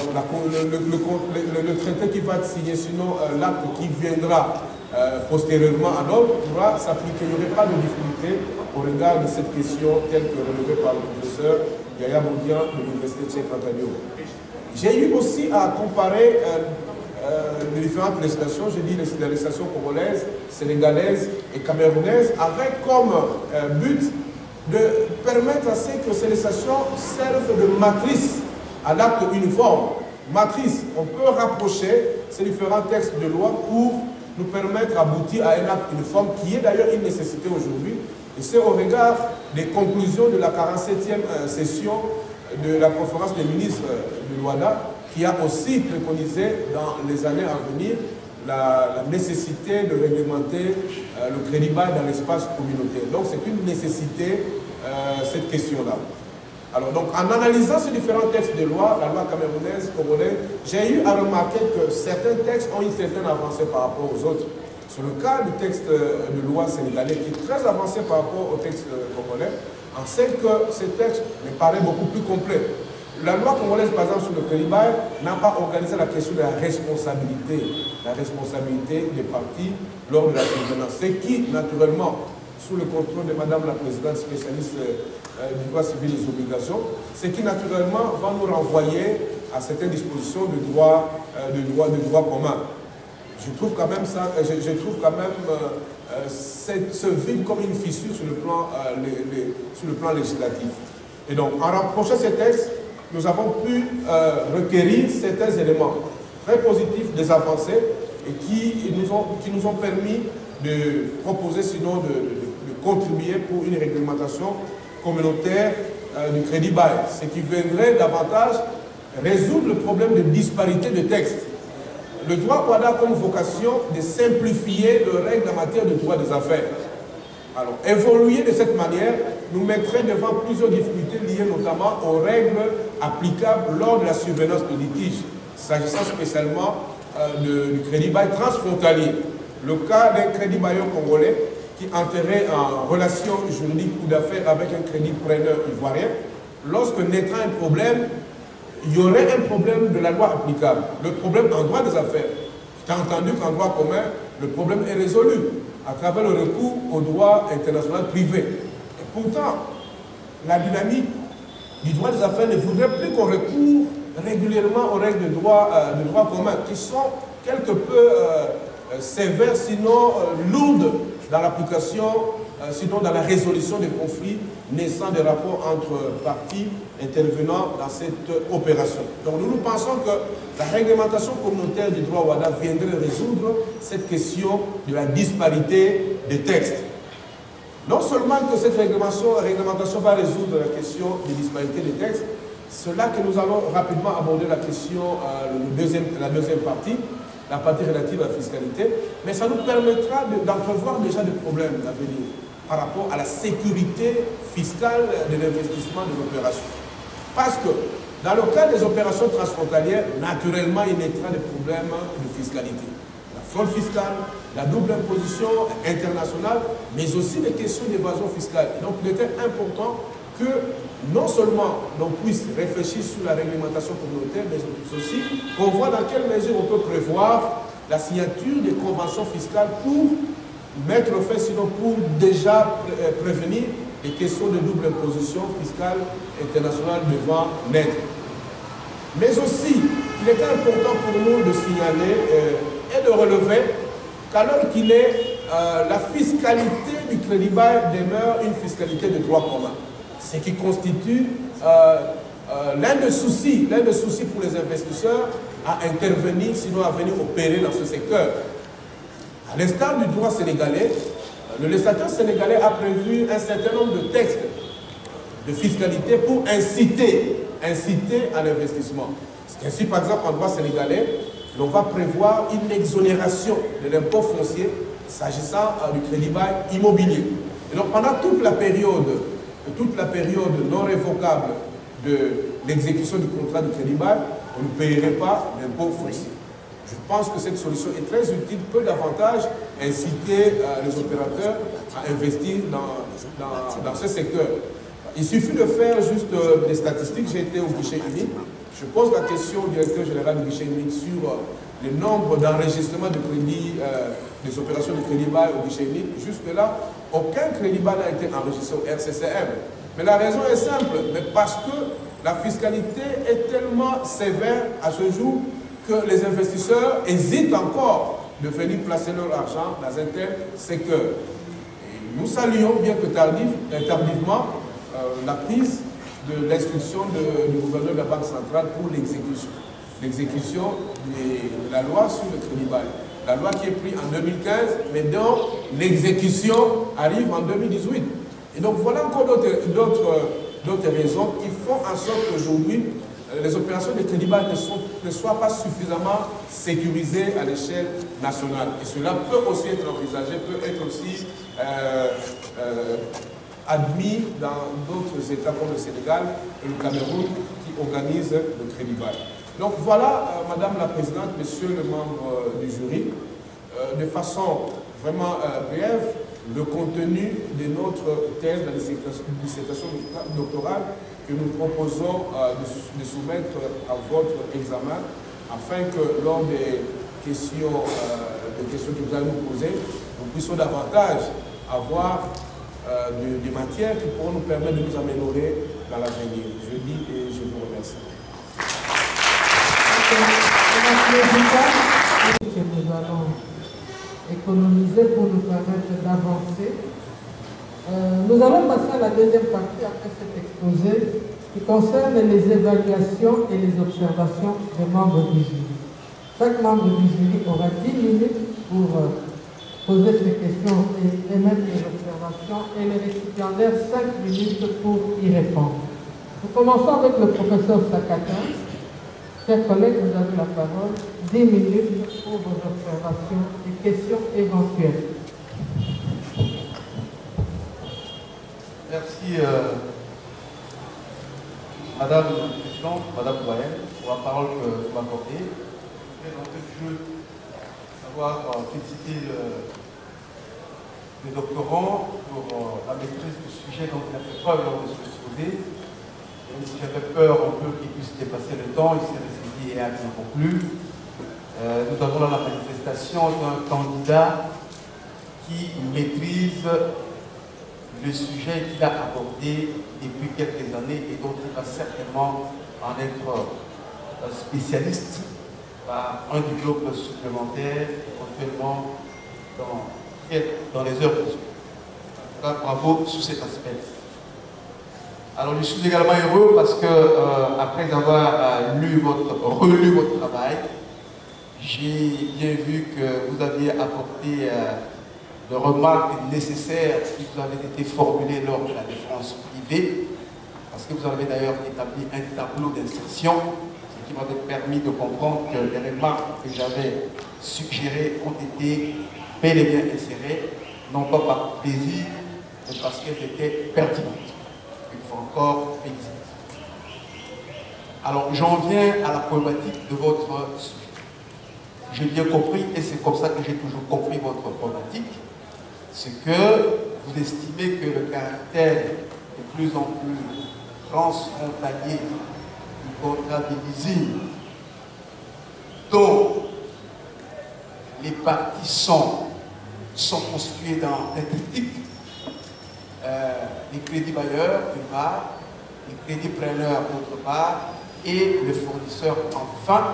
le traité qui va être signé, sinon l'acte qui viendra postérieurement à l'autre pourra s'appliquer. Il n'y aurait pas de difficulté au regard de cette question telle que relevée par le professeur Yaya Boudian de l'Université de Cheikh-Antonio. J'ai eu aussi à comparer les différentes législations, j'ai dit les législations congolaises, sénégalaises et camerounaises, avec comme but de permettre à ce que ces législations servent de matrice à l'acte uniforme. Matrice, on peut rapprocher ces différents textes de loi pour nous permettre d'aboutir à un acte uniforme qui est d'ailleurs une nécessité aujourd'hui. Et c'est au regard des conclusions de la 47e session de la conférence des ministres de l'OADA qui a aussi préconisé dans les années à venir la nécessité de réglementer le crédit bail dans l'espace communautaire. Donc c'est une nécessité, cette question-là. Alors donc en analysant ces différents textes de loi, la loi camerounaise, congolaise, j'ai eu à remarquer que certains textes ont une certaine avancée par rapport aux autres. Sur le cas du texte de loi sénégalais qui est très avancé par rapport au texte congolais, en sait que ce texte me paraît beaucoup plus complet. La loi congolaise, par exemple, sur le crédit bail, n'a pas organisé la question de la responsabilité des partis lors de la survenance. Ce qui, naturellement, sous le contrôle de Madame la Présidente spécialiste du droit civil et des obligations, ce qui, naturellement, va nous renvoyer à certaines dispositions du droit commun. Je trouve quand même ce vide comme une fissure sur le plan législatif. Et donc, en rapprochant ces textes, nous avons pu requérir certains éléments très positifs, des avancées, et qui nous ont permis de proposer, sinon de contribuer pour une réglementation communautaire du crédit bail, ce qui viendrait davantage résoudre le problème de disparité de textes. Le droit OADA a comme vocation de simplifier les règles en matière de droit des affaires. Alors, évoluer de cette manière nous mettrait devant plusieurs difficultés liées notamment aux règles applicables lors de la survenance de litiges, s'agissant spécialement du crédit bail transfrontalier. Le cas d'un crédit bailleur congolais qui entrerait en relation juridique ou d'affaires avec un crédit preneur ivoirien, lorsque naîtra un problème, il y aurait un problème de la loi applicable. Le problème en droit des affaires. J'ai entendu qu'en droit commun, le problème est résolu à travers le recours au droit international privé. Et pourtant, la dynamique du droit des affaires ne voudrait plus qu'on recourt régulièrement aux règles de droit commun, qui sont quelque peu sévères, sinon lourdes dans l'application, sinon dans la résolution des conflits naissant des rapports entre parties intervenant dans cette opération. Donc nous pensons que la réglementation communautaire du droit OADA viendrait résoudre cette question de la disparité des textes. Non seulement que cette réglementation va résoudre la question des disparités des textes, c'est là que nous allons rapidement aborder la question, la deuxième partie, la partie relative à la fiscalité, mais ça nous permettra d'entrevoir déjà des problèmes à venir par rapport à la sécurité fiscale de l'investissement de l'opération. Parce que dans le cas des opérations transfrontalières, naturellement, il naîtra des problèmes de fiscalité. La fraude fiscale, la double imposition internationale, mais aussi des questions d'évasion fiscale. Et donc, il était important que non seulement l'on puisse réfléchir sur la réglementation communautaire, mais aussi qu'on voit dans quelle mesure on peut prévoir la signature des conventions fiscales pour mettre fin, sinon pour déjà prévenir les questions de double imposition fiscale internationale devant naître. Mais aussi, il était important pour nous de signaler et de relever qu'alors qu'il est, la fiscalité du crédit bail demeure une fiscalité de droit commun. Ce qui constitue l'un des soucis pour les investisseurs à intervenir, sinon à venir opérer dans ce secteur. À l'instar du droit sénégalais, le législateur sénégalais a prévu un certain nombre de textes de fiscalité pour inciter inciter à l'investissement. Ainsi, par exemple, en droit sénégalais, l'on va prévoir une exonération de l'impôt foncier s'agissant du crédit bail immobilier. Et donc, pendant toute la période non révocable de l'exécution du contrat de crédit bail, on ne paierait pas l'impôt foncier. Je pense que cette solution est très utile, peut davantage inciter les opérateurs à investir dans ce secteur. Il suffit de faire juste des statistiques. J'ai été au guichet unique. Je pose la question au directeur général du guichet unique sur le nombre d'enregistrements de crédit, des opérations de crédit bail au guichet unique. Jusque-là, aucun crédit bail n'a été enregistré au RCCM. Mais la raison est simple, mais parce que la fiscalité est tellement sévère à ce jour que les investisseurs hésitent encore de venir placer leur argent dans un tel secteur. Et nous saluons, bien que tardivement, la prise de l'instruction du gouverneur de la Banque centrale pour l'exécution de la loi sur le crédit bail. La loi qui est prise en 2015, mais dont l'exécution arrive en 2018. Et donc voilà encore d'autres raisons qui font en sorte qu'aujourd'hui, les opérations de crédit bail ne soient pas suffisamment sécurisées à l'échelle nationale. Et cela peut aussi être envisagé, peut être aussi admis dans d'autres États comme le Sénégal et le Cameroun qui organisent le crédit bail. Donc voilà, Madame la Présidente, Monsieur le membre du jury, de façon vraiment brève, le contenu de notre thèse de dissertation doctorale que nous proposons de soumettre à votre examen afin que lors des questions que vous allez nous poser, nous puissions davantage avoir des matières qui pourront nous permettre de nous améliorer dans l'avenir. Je dis et je vous remercie. Que nous allons économiser pour nous permettre d'avancer. Nous allons passer à la deuxième partie après cet exposé qui concerne les évaluations et les observations des membres du jury. Chaque membre du jury aura 10 minutes pour poser ses questions et émettre des observations et les récipiendaires 5 minutes pour y répondre. Nous commençons avec le professeur Sakata. Chers collègues, vous avez la parole. 10 minutes pour vos observations et questions éventuelles. Merci, Madame la Présidente, Madame Doyenne, pour la parole que vous m'accordez. Je veux savoir féliciter les doctorants pour la maîtrise du sujet dont il a fait preuve lors de ce exposé. Même si j'avais peur un peu qu'il puisse dépasser le temps, il s'est ressaisi et a bien conclu. Nous avons là la manifestation d'un candidat qui maîtrise le sujet qu'il a abordé depuis quelques années et dont il va certainement en être spécialiste par un diplôme supplémentaire, éventuellement dans les heures qui suivent. Bravo sur cet aspect. Alors je suis également heureux parce que après avoir relu votre travail, j'ai bien vu que vous aviez apporté de remarques nécessaires qui vous avaient été formulées lors de la défense privée, parce que vous avez d'ailleurs établi un tableau d'insertion, ce qui m'avait permis de comprendre que les remarques que j'avais suggérées ont été bel et bien insérées, non pas par plaisir, mais parce qu'elles étaient pertinentes. Il faut encore féliciter. Alors j'en viens à la problématique de votre sujet. J'ai bien compris, et c'est comme ça que j'ai toujours compris votre problématique, c'est que vous estimez que le caractère de plus en plus transfrontalier du contrat divisible, dont les parties sont constituées dans un triptyque, les crédits bailleurs d'une part, les crédits preneurs d'autre part, et le fournisseur enfin,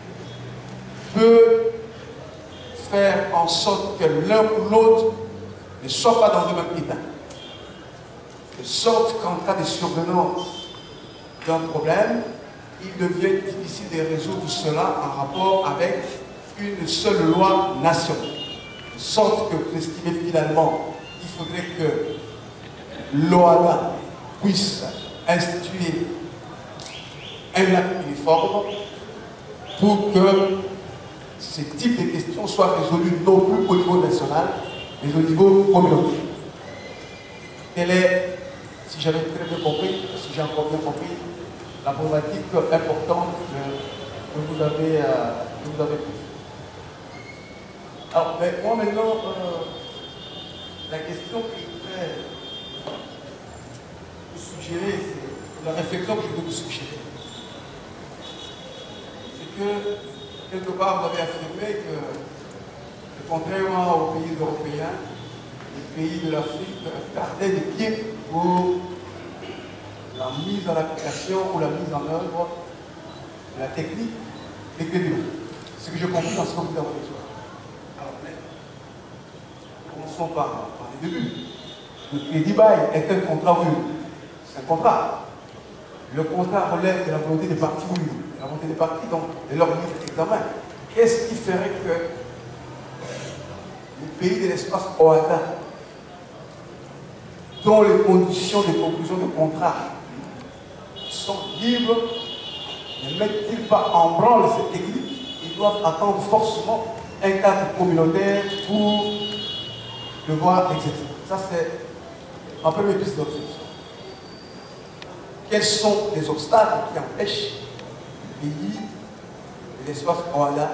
peut faire en sorte que l'un ou l'autre ne soit pas dans le même état. De sorte qu'en cas de survenance d'un problème, il devient difficile de résoudre cela en rapport avec une seule loi nationale. De sorte que vous estimez finalement qu'il faudrait que l'OADA puisse instituer un acte uniforme pour que ce type de questions soient résolues non plus au niveau national, mais au niveau communautaire. Quelle est, si j'avais très bien compris, si j'ai encore bien compris, la problématique importante que vous avez posée. Alors, mais moi maintenant, la question que je voudrais vous suggérer, c'est la réflexion que je voudrais vous suggérer. C'est que, quelque part, vous avez affirmé que, contrairement aux pays européens, les pays de l'Afrique gardaient des pieds pour la mise en application ou la mise en œuvre de la technique des crédits. Ce que je comprends dans ce que vous avez dit. Alors, mais, commençons par les débuts. Le crédit bail est un contrat, oui. C'est un contrat. Le contrat relève de la volonté des parties, oui. La volonté des parties, donc, de leur mise d'examen. Qu'est-ce qui ferait que les pays de l'espace OADA, dont les conditions de conclusion de contrat sont libres, ne mettent-ils pas en branle cette technique? Ils doivent attendre forcément un cadre communautaire pour devoir exercer. Ça, c'est ma première piste d'observation. Quels sont les obstacles qui empêchent les pays de l'espace OADA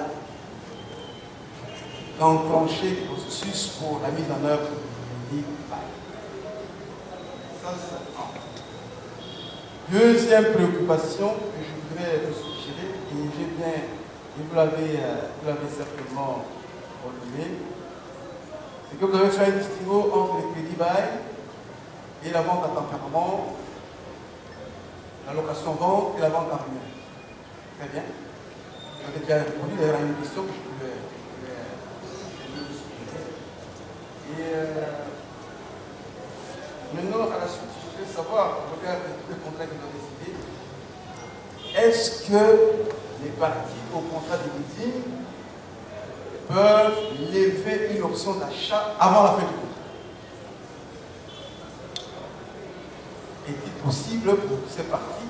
d'enclencher le processus pour la mise en œuvre du bail? Ça, c'est deuxième préoccupation que je voudrais vous suggérer, et vous l'avez certainement relevé, c'est que vous avez fait un distinguo entre le crédit bail et la vente à tempérament, la location-vente et la vente en ruine. Très bien. J'avais déjà répondu d'ailleurs à une question que je voulais vous suggérer. Et maintenant, à la suite, je voudrais savoir, au regard de tous les contrats que vous avez cités, est-ce que les parties au contrat de leasing peuvent lever une option d'achat avant la fin du contrat? Est-il possible pour ces parties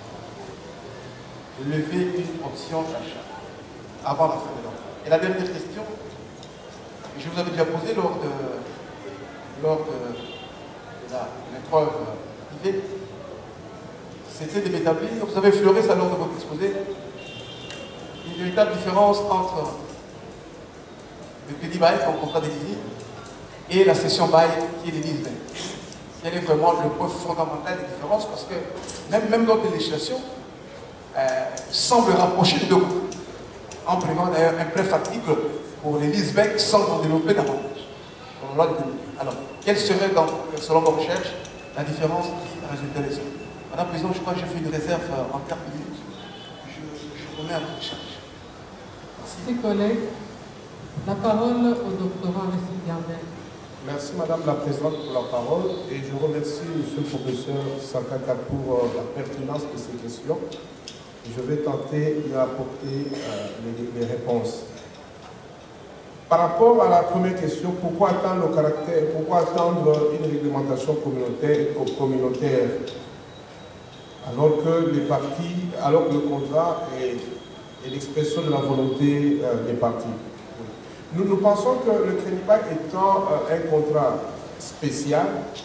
de lever une option d'achat avant la fin de l'emprunt? Et la dernière question, que je vous avais déjà posée lors de l'épreuve privée, c'était de m'établir, vous avez effleuré ça lors de votre exposé, une véritable différence entre le crédit bail, comme contrat de leasing, et la cession bail, qui est le leasing. Quel est vraiment le point fondamental des différences, parce que même notre législation semble rapprocher les deux groupes, en prenant d'ailleurs un bref article pour les leaseback sans en développer davantage. Alors, quelle serait, selon vos recherches, la différence qui résulterait de ça? Madame la Présidente, je crois que j'ai fait une réserve en 4 minutes. Je remets à votre charge. Merci, collègues. La parole au doctorant récipiendaire. Merci Madame la Présidente pour la parole et je remercie Monsieur le Professeur Sankaka pour la pertinence de ces questions. Je vais tenter d'y apporter les réponses. Par rapport à la première question, pourquoi attendre une réglementation communautaire alors que le contrat est l'expression de la volonté des parties? Nous pensons que le crédit bail étant un contrat spécial,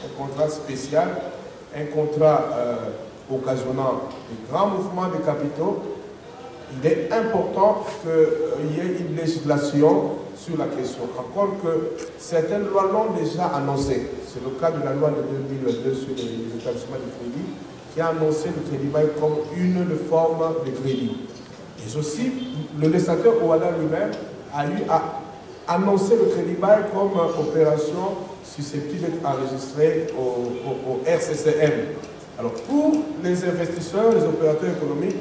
un contrat occasionnant de grands mouvements de capitaux, il est important qu'il y ait une législation sur la question. Encore que certaines lois l'ont déjà annoncé. C'est le cas de la loi de 2002 sur les établissements de crédit qui a annoncé le crédit bail comme une forme de crédit. Et aussi, le législateur OADA lui-même a eu à annoncer le crédit bail comme opération susceptible d'être enregistrée au RCCM. Alors pour les investisseurs, les opérateurs économiques,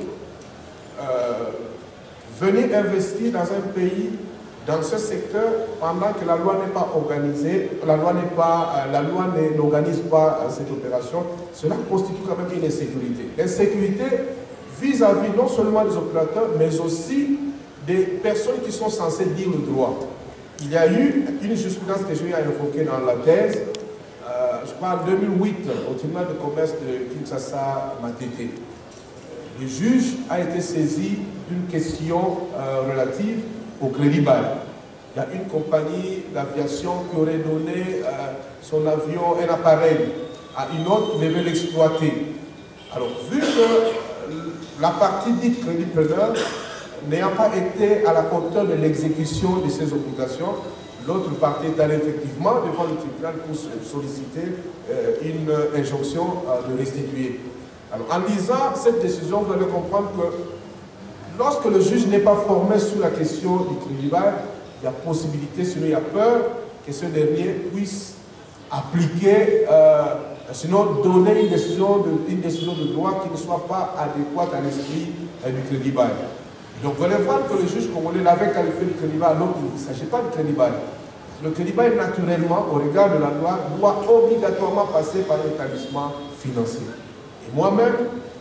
venir investir dans un pays, dans ce secteur, pendant que la loi n'est pas organisée, la loi n'organise pas cette opération, cela constitue quand même une insécurité. L'insécurité vis-à-vis non seulement des opérateurs, mais aussi des personnes qui sont censées dire le droit. Il y a eu une jurisprudence que j'ai eu à évoquer dans la thèse, je crois en 2008, au tribunal de commerce de Kinshasa, Matete, Le juge a été saisi d'une question relative au crédit bail. Il y a une compagnie d'aviation qui aurait donné son avion, un appareil, à une autre qui devait l'exploiter. Alors, vu que la partie dite crédit preneur n'ayant pas été à la hauteur de l'exécution de ses obligations, l'autre partie est allée effectivement devant le tribunal pour solliciter une injonction de restituer. Alors, en lisant cette décision, vous allez comprendre que lorsque le juge n'est pas formé sur la question du crédit bail, il y a possibilité, sinon il y a peur que ce dernier puisse appliquer, sinon donner une décision de droit qui ne soit pas adéquate à l'esprit du crédit bail. Donc vous allez voir que le juge congolais l'avait qualifié de crédit bail, alors qu'il ne s'agit pas de crédit bail. Le crédit bail, naturellement, au regard de la loi, doit obligatoirement passer par l'établissement financier. Et moi-même,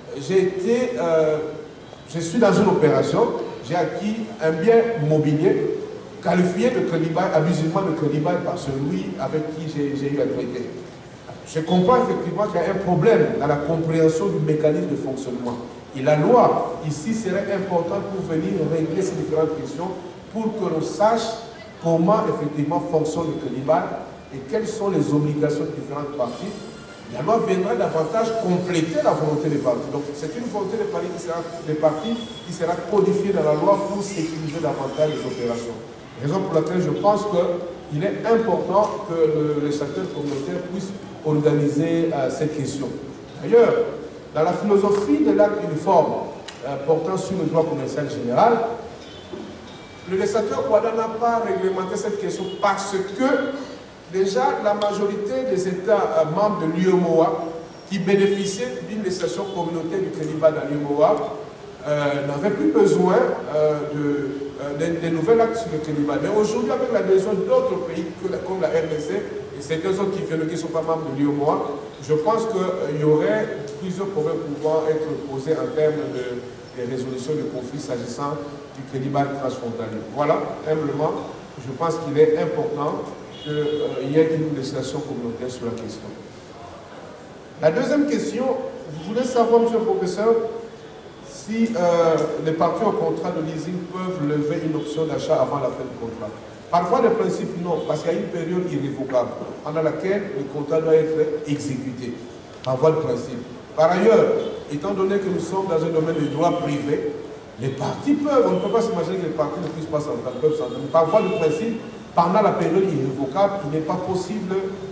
je suis dans une opération, j'ai acquis un bien mobilier qualifié de crédit bail, abusivement de crédit bail par celui avec qui j'ai eu à traiter. Je comprends effectivement qu'il y a un problème dans la compréhension du mécanisme de fonctionnement. Et la loi, ici, serait importante pour venir régler ces différentes questions pour que l'on sache comment effectivement fonctionne le crédit bail et quelles sont les obligations de différentes parties. La loi viendra davantage compléter la volonté des parties. Donc c'est une volonté des parties qui sera codifiée dans la loi pour sécuriser davantage les opérations. Raison pour laquelle je pense qu'il est important que le secteur communautaire puisse organiser cette question. D'ailleurs, dans la philosophie de l'acte uniforme portant sur le droit commercial général, le législateur Kouada n'a pas réglementé cette question parce que déjà la majorité des États membres de l'UEMOA qui bénéficiaient d'une législation communautaire du crédit bail dans l'UEMOA n'avaient plus besoin des nouveaux actes sur le crédit bail. Mais aujourd'hui, avec l'adhésion d'autres pays comme la RDC et certains autres qui ne sont pas membres de l'UEMOA, je pense qu'il y aurait plusieurs problèmes pouvant être posés en termes de résolution de conflits s'agissant du crédit bail transfrontalier. Voilà, humblement, je pense qu'il est important qu'il y ait une législation communautaire sur la question. La deuxième question, vous voulez savoir, monsieur le professeur, si les parties au contrat de leasing peuvent lever une option d'achat avant la fin du contrat. Parfois, le principe, non, parce qu'il y a une période irrévocable pendant laquelle le contrat doit être exécuté, par voie de principe. Par ailleurs, étant donné que nous sommes dans un domaine de droit privé, les parties peuvent, on ne peut pas s'imaginer que les parties ne puissent pas s'entendre, peuvent s'entendre. Par voie de principe, pendant la période irrévocable, il n'est pas possible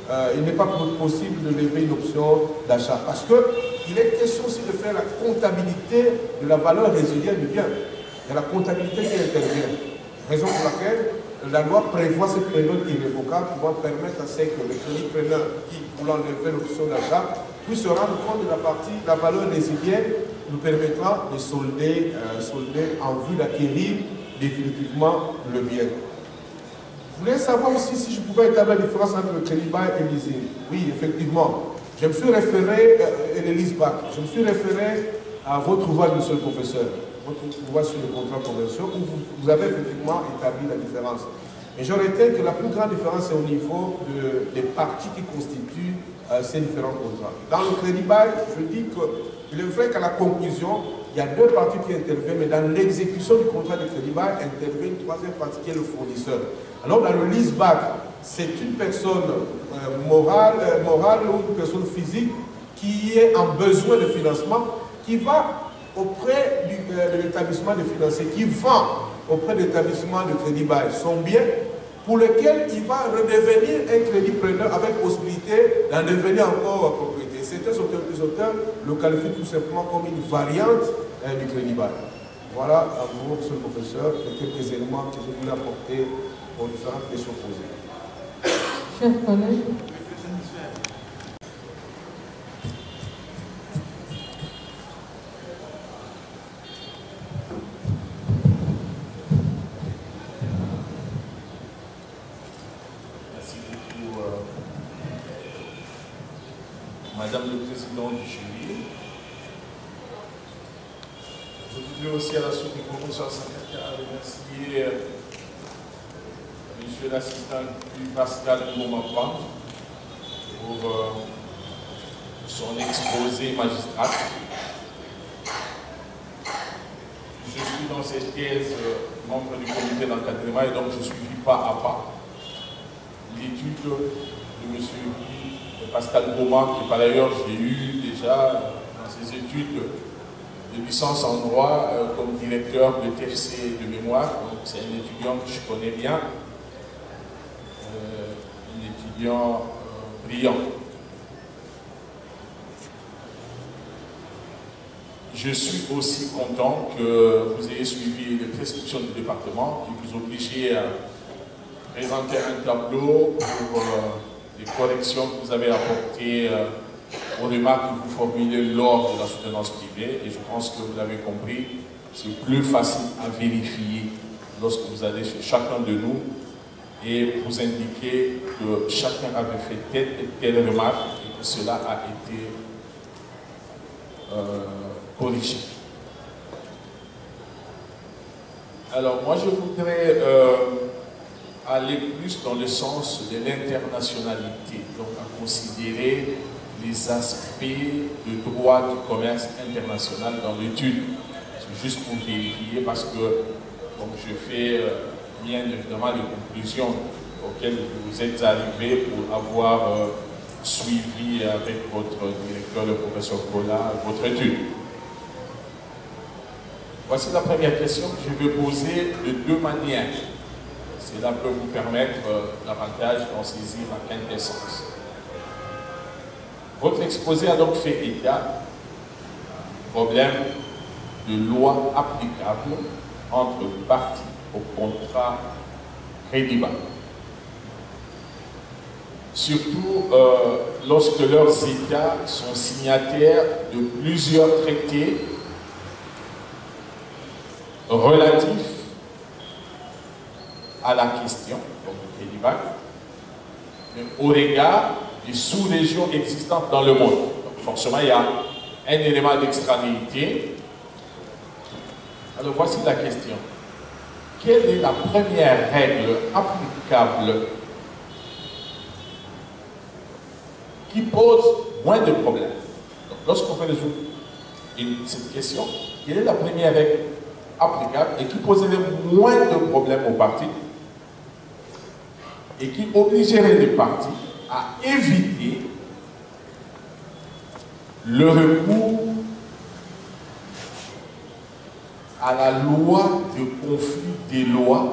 de lever une option d'achat. Parce qu'il est question aussi de faire la comptabilité de la valeur résiduelle du bien. Il y a la comptabilité qui intervient. Raison pour laquelle la loi prévoit cette période irrévocable qui va permettre à ce que le crédit preneur qui voulant lever l'option d'achat puisse se rendre compte de la valeur résiduelle nous permettra de solder en vue d'acquérir définitivement le bien. Je voulais savoir aussi si je pouvais établir la différence entre le crédit bail et le leasing. Oui, effectivement. Je me suis référé, et le leaseback, je me suis référé à votre ouvrage, monsieur le professeur, votre ouvrage sur le contrat commercial, où vous avez effectivement établi la différence. Mais j'aurais été que la plus grande différence est au niveau des parties qui constituent ces différents contrats. Dans le crédit bail, je dis qu'il est vrai qu'à la conclusion, il y a deux parties qui interviennent, mais dans l'exécution du contrat de crédit bail, intervient une troisième partie qui est le fournisseur. Alors dans le leaseback, c'est une personne morale ou une personne physique qui est en besoin de financement, qui va auprès de l'établissement de financier, qui vend auprès de l'établissement de crédit bail son bien, pour lequel il va redevenir un crédit preneur avec possibilité d'en devenir encore propriété. Certains auteurs le qualifient tout simplement comme une variante du crédit bail. Voilà, à vous, monsieur le professeur, quelques éléments que je voulais apporter aux différentes questions posées. Chers collègues, Madame le Président du jury, je voudrais aussi à la suite du professeur secrétaire remercier Monsieur l'assistant du Pascal Ngoma pour son exposé magistral. suis dans cette thèse membre du comité d'encadrement et donc je suis pas à pas l'étude de M. Guy Pascal Goma, qui par ailleurs j'ai eu déjà dans ses études de licence en droit comme directeur de TFC de mémoire. Donc c'est un étudiant que je connais bien, un étudiant brillant. Je suis aussi content que vous ayez suivi les prescriptions du département qui vous obligeait à présenter un tableau pour les corrections que vous avez apportées aux remarques que vous formulez lors de la soutenance privée. Et je pense que vous l'avez compris, c'est plus facile à vérifier lorsque vous allez chez chacun de nous et vous indiquer que chacun avait fait telle et telle remarque et que cela a été corrigé. Alors moi je voudrais aller plus dans le sens de l'internationalité, donc à considérer les aspects de droit du commerce international dans l'étude. C'est juste pour vérifier parce que donc, je fais bien évidemment les conclusions auxquelles vous êtes arrivés pour avoir suivi avec votre directeur, le professeur Kola, votre étude. Voici la première question que je vais poser de deux manières. Cela peut vous permettre davantage d'en saisir la quintessence. Votre exposé a donc fait état du problème de loi applicable entre parties au contrat crédit-bail. Surtout lorsque leurs États sont signataires de plusieurs traités relatifs à la question, donc le crédit-bail, au regard des sous-régions existantes dans le monde. Donc forcément, il y a un élément d'extranéité. Alors voici la question. Quelle est la première règle applicable qui pose moins de problèmes? Donc lorsqu'on fait résoudre cette question, quelle est la première règle applicable et qui poserait moins de problèmes aux parties et qui obligerait les parties à éviter le recours à la loi de conflit des lois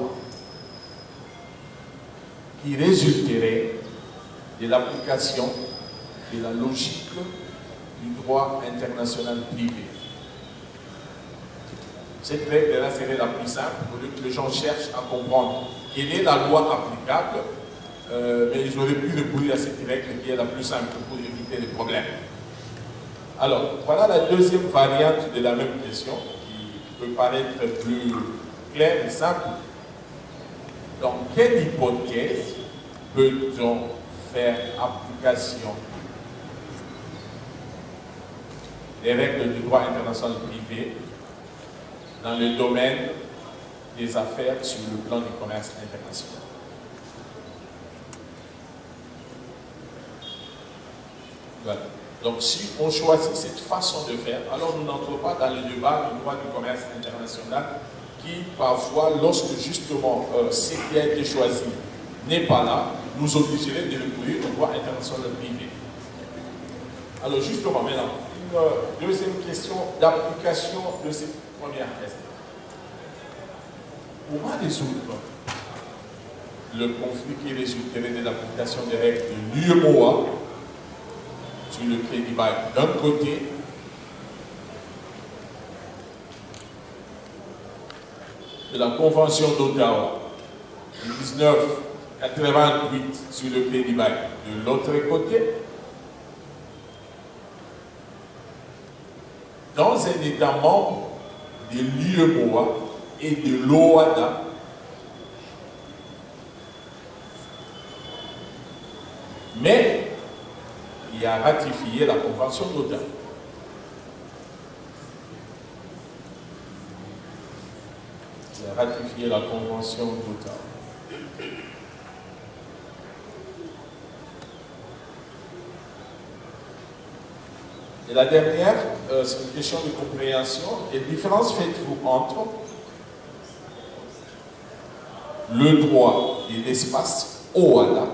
qui résulterait de l'application de la logique du droit international privé. Cette règle-là serait la plus simple pour que les gens cherchent à comprendre quelle est la loi applicable, mais ils auraient pu recourir à cette règle qui est la plus simple pour éviter les problèmes. Alors, voilà la deuxième variante de la même question qui peut paraître plus claire et simple. Dans quelle hypothèse peut-on faire application des règles du droit international privé dans le domaine des affaires sur le plan du commerce international? Voilà. Donc si on choisit cette façon de faire, alors nous n'entrons pas dans le débat du droit du commerce international qui parfois, lorsque justement ce qui a été choisi n'est pas là, nous obligerait de recourir au droit international privé. Alors justement maintenant, une deuxième question d'application de cette première question. Comment résoudre le conflit qui résulterait de l'application des règles de l'UEMOA sur le crédit-bail d'un côté de la Convention d'Ottawa de 1988 sur le crédit-bail de l'autre côté, dans un État membre de l'UEMOA et de l'OADA, mais qui a ratifié la Convention d'Ottawa. Il a ratifié la Convention d'Ottawa. Et la dernière, c'est une question de compréhension. Quelle différence faites-vous entre le droit de l'espace OADA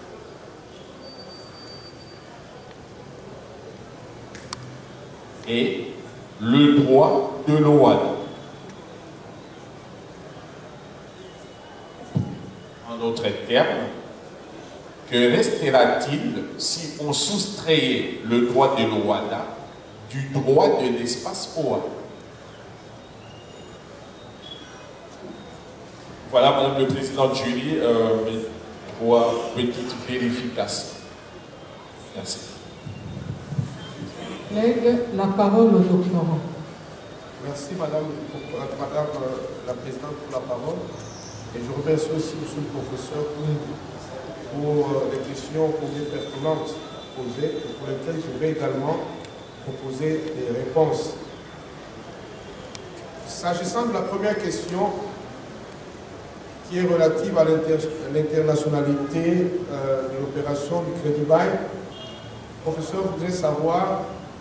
et le droit de l'OADA. En d'autres termes, que restera-t-il si on soustrayait le droit de l'OADA du droit de l'espace OADA? Voilà, Madame le Président du jury, pour une petite vérification. Merci. La parole au doctorant. Merci Madame la Présidente pour la parole. Et je remercie aussi Monsieur le Professeur pour les questions combien pertinentes posées et pour lesquelles je vais également proposer des réponses. S'agissant de la première question qui est relative à l'internationalité de l'opération du crédit bail, le professeur voudrait savoir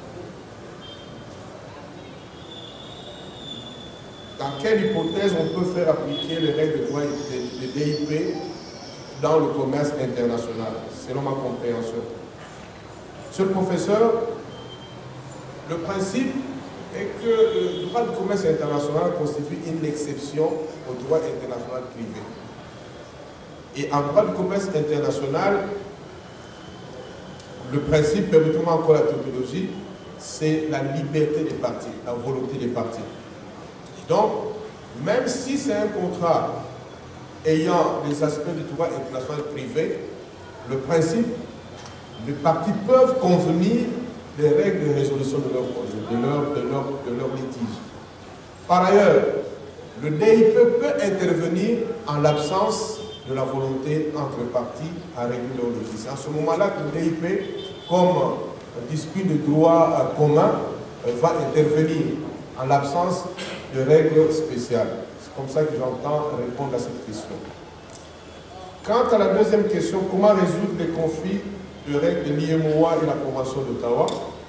dans quelle hypothèse on peut faire appliquer les règles de droit des DIP dans le commerce international, selon ma compréhension. Monsieur le professeur, le principe est que le droit du commerce international constitue une exception au droit international privé. Et en droit du commerce international, le principe, permettez-moi encore la tautologie, c'est la liberté des parties, la volonté des parties. Donc, même si c'est un contrat ayant les aspects du droit international privé, le principe, les parties peuvent convenir des règles de résolution de leur litige. Par ailleurs, le DIP peut intervenir en l'absence de la volonté entre parties à régler leur litige. C'est à ce moment-là que le DIP, comme dispute de droit commun, va intervenir en l'absence de règles spéciales. C'est comme ça que j'entends répondre à cette question. Quant à la deuxième question, comment résoudre les conflits de règles de l'IMOA et la Convention d'Ottawa?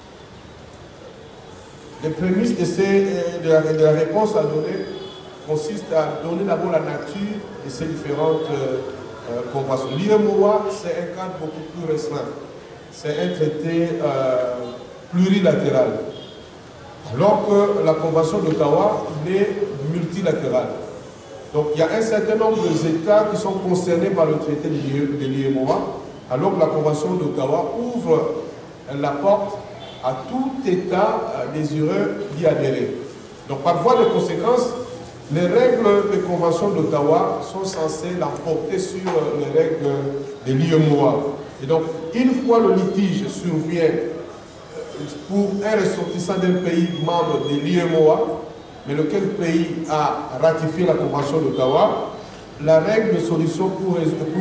Les prémices de la réponse à donner consistent à donner d'abord la nature de ces différentes conventions. L'IMOA, c'est un cadre beaucoup plus restreint. C'est un traité plurilatéral. Alors que la Convention d'Ottawa, il est multilatéral. Donc il y a un certain nombre d'États qui sont concernés par le traité de l'IMOA, alors que la Convention d'Ottawa ouvre la porte à tout État désireux d'y adhérer. Donc par voie de conséquence, les règles de Convention d'Ottawa sont censées l'emporter sur les règles de l'IMOA. Et donc, une fois le litige survient pour un ressortissant d'un pays membre de l'IMOA, mais lequel pays a ratifié la Convention d'Ottawa, la règle de solution pour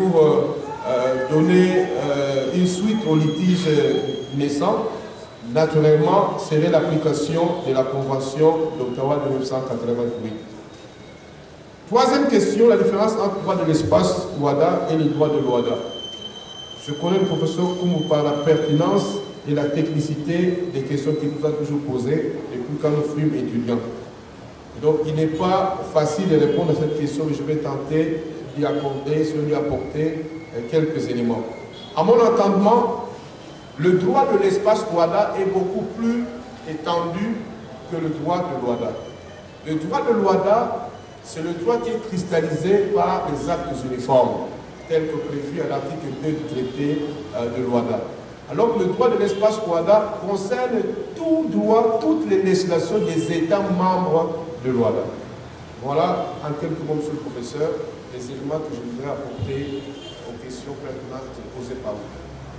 donner une suite au litige naissant, naturellement, serait l'application de la Convention d'Ottawa de 1988. Troisième question, la différence entre le droit de l'espace OADA et le droit de l'OADA. Je connais le professeur Koumou par la pertinence et la technicité des questions qu'il nous a toujours posées depuis quand nous fûmes étudiants. Donc il n'est pas facile de répondre à cette question, mais je vais tenter d'y apporter quelques éléments. À mon entendement, le droit de l'espace OADA est beaucoup plus étendu que le droit de l'OADA. Le droit de l'OADA, c'est le droit qui est cristallisé par les actes uniformes, tels que prévus à l'article 2 du traité de l'OADA. Alors que le droit de l'espace OADA concerne tout droit, toutes les législations des États membres de l'OADA. Voilà, en quelques mots, monsieur le professeur, les éléments que je voudrais apporter aux questions pertinentes posées par vous.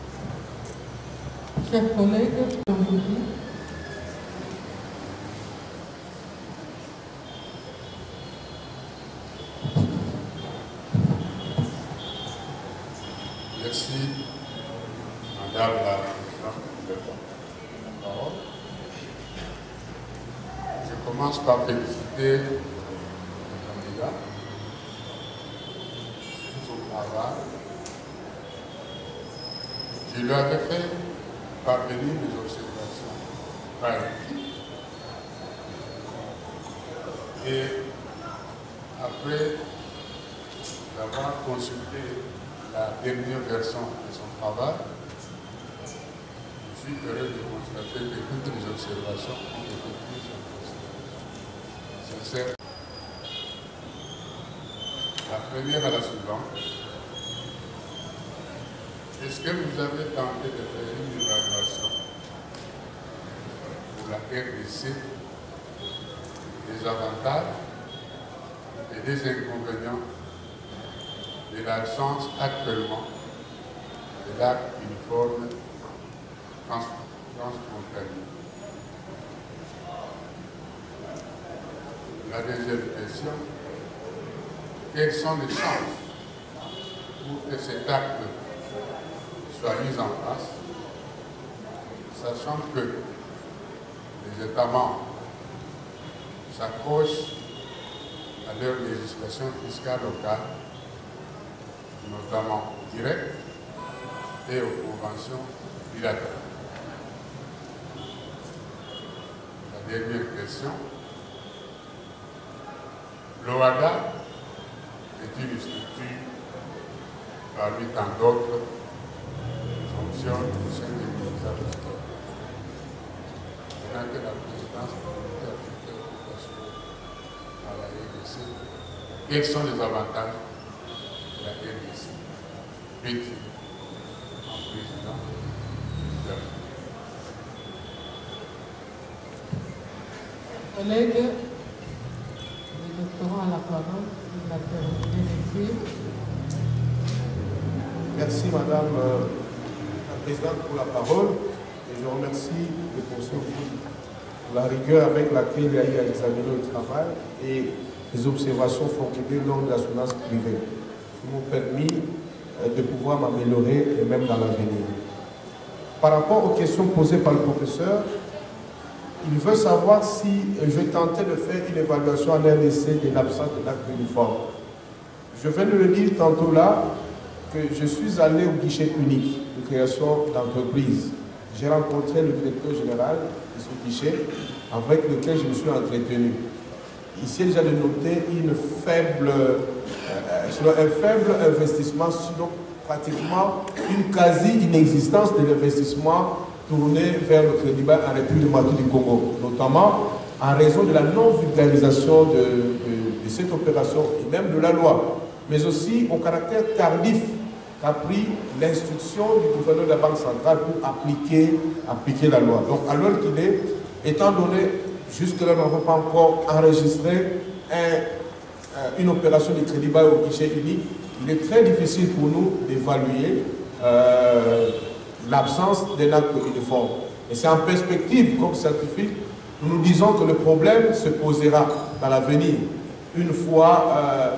Chers collègues, on vous dit. Merci, Madame la Présidente de la parole. Je commence par féliciter le candidat pour son travail. Je lui avais fait parvenir mes observations par écrit. Et après d'avoir consulté la dernière version de son travail. Je suis heureux de constater que toutes les observations ont été prises en considération. La première à la suivante. Est-ce que vous avez tenté de faire une évaluation pour la RDC des avantages et des inconvénients de l'absence actuellement de l'acte uniforme transfrontalier? La deuxième question, quelles sont les chances pour que cet acte soit mis en place, sachant que les États membres s'accrochent à leur législation fiscale locale, notamment directe, et aux conventions bilatérales? La dernière question. L'OADA est une structure parmi tant d'autres qui fonctionne au sein des ministères fiscaux. Pendant que la présidence de l'unité africaine est assurée par la RDC, quels sont les avantages de la RDC? Petit en président de l'Afrique. Collègues, le doctorant à la parole, il a terminé d'écrire. Merci Madame la Présidente pour la parole et je remercie le Conseil pour la rigueur avec laquelle il a eu à examiner le travail et les observations formulées lors de l'assurance privée qui m'ont permis de pouvoir m'améliorer et même dans l'avenir. Par rapport aux questions posées par le professeur, il veut savoir si je tentais de faire une évaluation en RDC de l'absence de l'acte uniforme. Je viens de le dire tantôt là, que je suis allé au guichet unique de création d'entreprise. J'ai rencontré le directeur général de ce guichet avec lequel je me suis entretenu. Ici, il y a de noter un faible investissement, sinon pratiquement une quasi-inexistence de l'investissement tourné vers le crédit bail en République démocratique du Congo, notamment en raison de la non-vulgarisation de cette opération et même de la loi, mais aussi au caractère tardif qu'a pris l'instruction du gouverneur de la Banque centrale pour appliquer la loi. Donc à l'heure qu'il est, étant donné, jusque-là nous n'avons pas encore enregistré une opération de crédit bail au guichet unique, il est très difficile pour nous d'évaluer l'absence d'un acte uniforme. Et c'est en perspective, comme scientifique, nous disons que le problème se posera dans l'avenir, une fois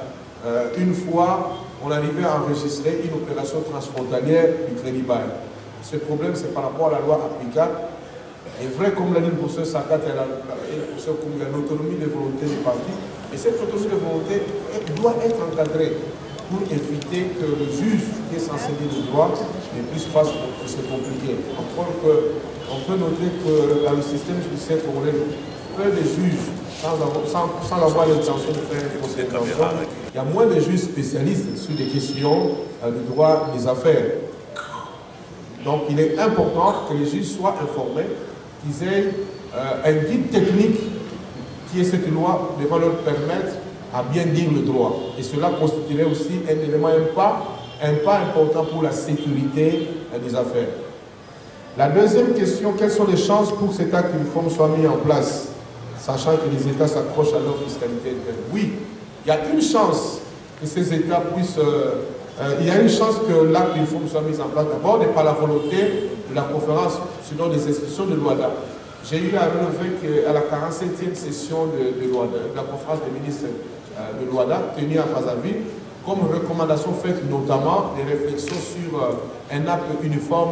on arrivait à enregistrer une opération transfrontalière du crédit bail. Ce problème, c'est par rapport à la loi applicable. Et vrai, comme l'a dit le professeur Sakat et le professeur Koum, il y a l'autonomie de volonté des partis. Et cette autonomie de volonté doit être encadrée pour éviter que le juge qui est censé dire le droit ne puisse pas se compliquer. On peut noter que dans le système judiciaire congolais, peu de juges, sans avoir l'intention de faire une procédure d'intention, il y a moins de juges spécialistes sur des questions de droit des affaires. Donc il est important que les juges soient informés, qu'ils aient un guide technique qui est cette loi devant leur permettre à bien dire le droit. Et cela constituerait aussi un élément, un pas important pour la sécurité des affaires. La deuxième question, quelles sont les chances pour que cet acte uniforme soit mis en place, sachant que les États s'accrochent à leur fiscalité interne? Oui, il y a une chance que ces États puissent... il y a une chance que l'acte uniforme soit mis en place, d'abord par la volonté de la conférence, sinon des institutions de l'OADA. J'ai eu à relever qu'à la 47e session de la conférence des ministres de l'OADA, tenue à Brazzaville, comme recommandation faite notamment des réflexions sur un acte uniforme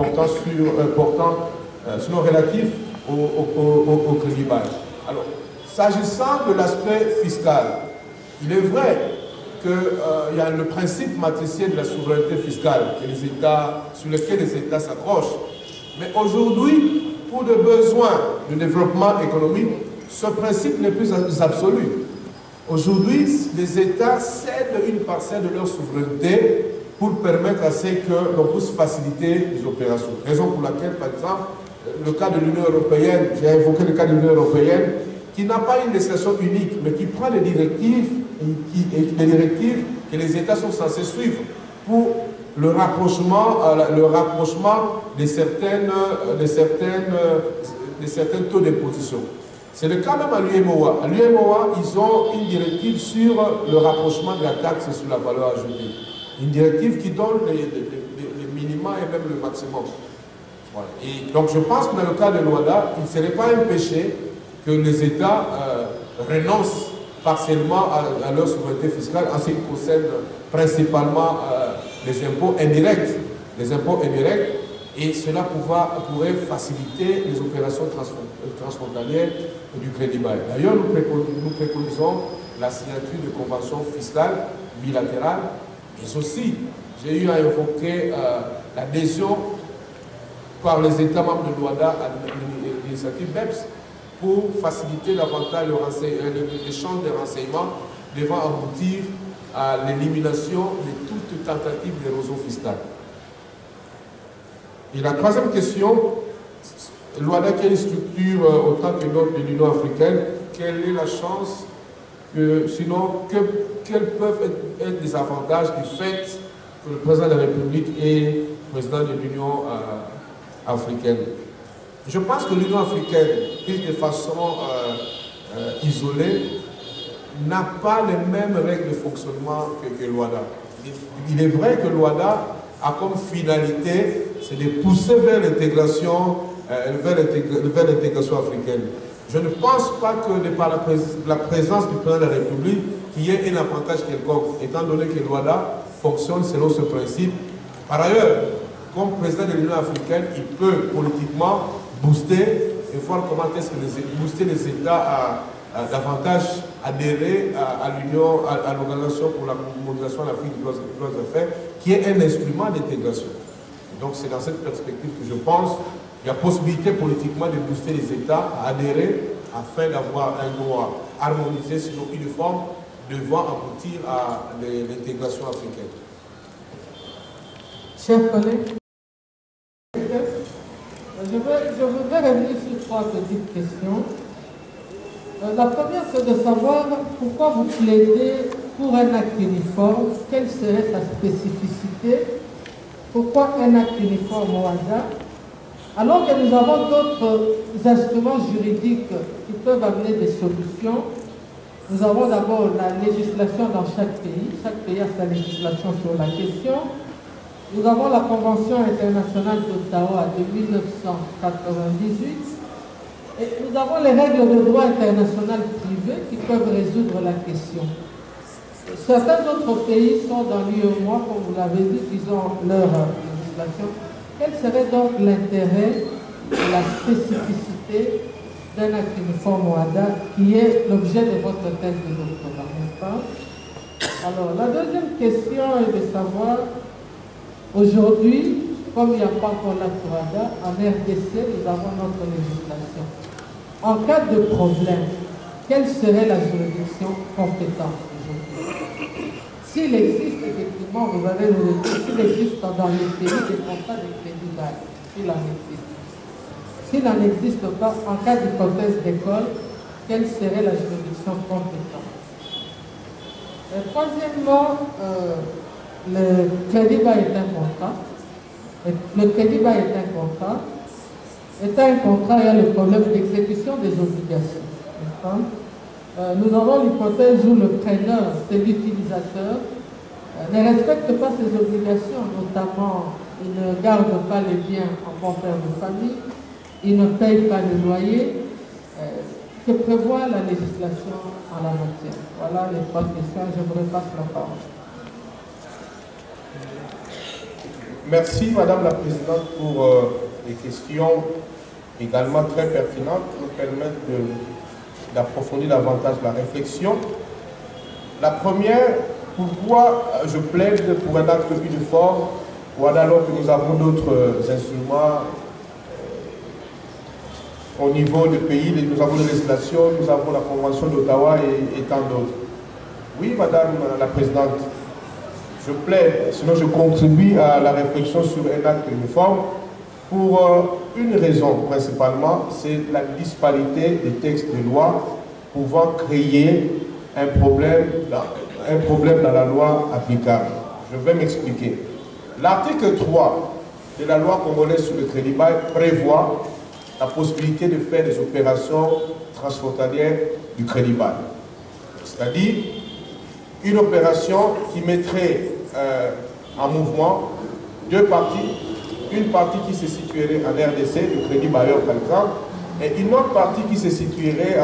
sinon relatif au crédit bail. Alors, s'agissant de l'aspect fiscal, il est vrai qu'il y a le principe matriciel de la souveraineté fiscale sur lequel les États s'accrochent. Mais aujourd'hui, pour des besoins de développement économique, ce principe n'est plus absolu. Aujourd'hui, les États cèdent une parcelle de leur souveraineté pour permettre à ce que l'on puisse faciliter les opérations. Raison pour laquelle, par exemple, le cas de l'Union européenne, j'ai évoqué le cas de l'Union européenne, qui n'a pas une législation unique, mais qui prend les directives, que les États sont censés suivre pour le rapprochement de certains taux d'imposition. C'est le cas même à l'UMOA. À l'UMOA, ils ont une directive sur le rapprochement de la taxe sur la valeur ajoutée. Une directive qui donne les minima et même le maximum. Voilà. Et donc je pense que dans le cas de l'OADA, il ne serait pas un péché que les États renoncent partiellement à leur souveraineté fiscale en ce qui concerne principalement les impôts indirects. Et cela pourrait faciliter les opérations transfrontalières du crédit bail. D'ailleurs, nous préconisons la signature de conventions fiscales bilatérales, mais aussi, j'ai eu à évoquer l'adhésion par les États membres de l'OADA à l'initiative BEPS pour faciliter davantage l'échange de renseignements devant aboutir à l'élimination de toute tentative d'érosion fiscale. Et la troisième question, l'OADA qui est une structure autant que l'autre de l'Union africaine, quelle est la chance quels peuvent être les avantages du fait que le président de la République est président de l'Union africaine? Je pense que l'Union africaine, prise de façon isolée, n'a pas les mêmes règles de fonctionnement que l'OADA. Il est vrai que l'OADA a comme finalité, c'est de pousser vers l'intégration africaine. Je ne pense pas que par la présence du président de la République, qu'il y ait un avantage quelconque, étant donné que l'OADA fonctionne selon ce principe. Par ailleurs, comme président de l'Union africaine, il peut politiquement booster et voir comment est-ce que booster les États à davantage adhérer à l'Union, à l'Organisation pour la mondialisation de l'Afrique des droits affaires, qui est un instrument d'intégration. Donc c'est dans cette perspective que je pense qu'il y a possibilité politiquement de booster les États à adhérer afin d'avoir un droit harmonisé, sinon uniforme, devant aboutir à l'intégration africaine. Chers collègues, je voudrais revenir sur trois petites questions. La première, c'est de savoir pourquoi vous plaidez pour un acte uniforme, quelle serait sa spécificité, pourquoi un acte uniforme au hasard, alors que nous avons d'autres instruments juridiques qui peuvent amener des solutions. Nous avons d'abord la législation dans chaque pays a sa législation sur la question. Nous avons la Convention internationale d'Ottawa de 1998. Et nous avons les règles de droit international privé qui peuvent résoudre la question. Certains autres pays sont dans l'UEMOA, comme vous l'avez dit, ils ont leur législation. Quel serait donc l'intérêt et la spécificité d'un acte uniforme OADA qui est l'objet de votre thèse de doctorat, n'est-ce pas? Alors, la deuxième question est de savoir, aujourd'hui, comme il n'y a pas encore l'acte OADA, en RDC, nous avons notre législation. En cas de problème, quelle serait la juridiction compétente aujourd'hui? S'il existe, effectivement, vous allez nous dire, s'il existe dans les pays des contrats de crédit bail, s'il en existe. S'il n'en existe pas, en cas d'hypothèse d'école, quelle serait la juridiction compétente? Et troisièmement, le crédit bail est un contrat. Le crédit bail est un contrat. Étant un contrat, il y a le problème d'exécution des obligations. Nous avons l'hypothèse où le prêteur, c'est l'utilisateur, ne respecte pas ses obligations, notamment il ne garde pas les biens en bon père de famille, il ne paye pas le loyer, que prévoit la législation en la matière. Voilà les trois questions, je vous repasse la parole. Merci Madame la Présidente pour les questions également très pertinentes qui nous permettent d'approfondir davantage la réflexion. La première, pourquoi je plaide pour un acte uniforme, ou alors que nous avons d'autres instruments au niveau des pays, nous avons la législation, nous avons la Convention d'Ottawa et tant d'autres. Oui, Madame la Présidente, je plaide, sinon je contribue à la réflexion sur un acte uniforme pour une raison principalement, c'est la disparité des textes de loi pouvant créer un problème dans la loi applicable. Je vais m'expliquer. L'article 3 de la loi congolaise sur le crédit bail prévoit la possibilité de faire des opérations transfrontalières du crédit bail. C'est-à-dire une opération qui mettrait en mouvement deux parties, une partie qui se situerait en RDC, le crédit bailleur par exemple, et une autre partie qui se situerait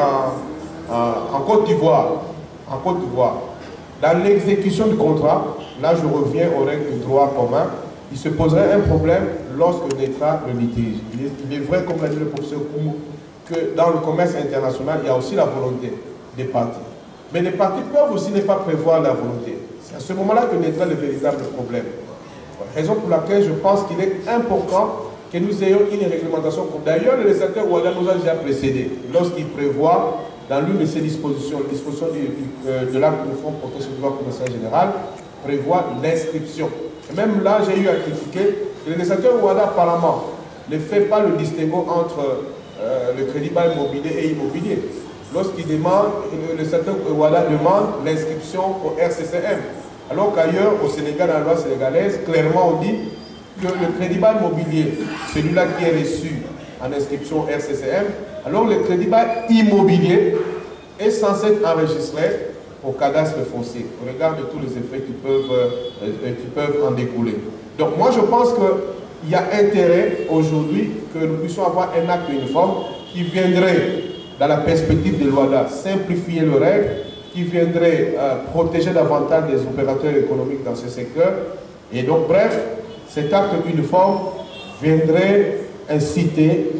en Côte d'Ivoire. En Côte d'Ivoire. Dans l'exécution du contrat, là je reviens aux règles du droit commun, il se poserait un problème lorsque naîtra le litige. Il est vrai, comme l'a dit le professeur Koumou, que dans le commerce international, il y a aussi la volonté des parties. Mais les parties peuvent aussi ne pas prévoir la volonté. C'est à ce moment-là que naîtra le véritable problème. Raison pour laquelle je pense qu'il est important que nous ayons une réglementation. D'ailleurs, le législateur Ouada nous a déjà précédé lorsqu'il prévoit dans l'une de ses dispositions, la disposition de l'acte de fonds porté sur le droit commercial général, prévoit l'inscription. Et même là, j'ai eu à critiquer que le législateur Ouada apparemment ne fait pas le distinguo entre le crédit bail mobilier et immobilier. Lorsqu'il demande, le législateur Ouada demande l'inscription au RCCM. Alors qu'ailleurs, au Sénégal, dans la loi sénégalaise, clairement on dit que le crédit bail mobilier, celui-là qui est reçu en inscription au RCCM, alors le crédit bail immobilier est censé être enregistré au cadastre foncier, au regard de tous les effets qui peuvent en découler. Donc moi je pense qu'il y a intérêt aujourd'hui que nous puissions avoir un acte uniforme qui viendrait, dans la perspective de l'OADA, simplifier les règles, qui viendrait protéger davantage les opérateurs économiques dans ce secteur. Et donc, bref, cet acte uniforme viendrait inciter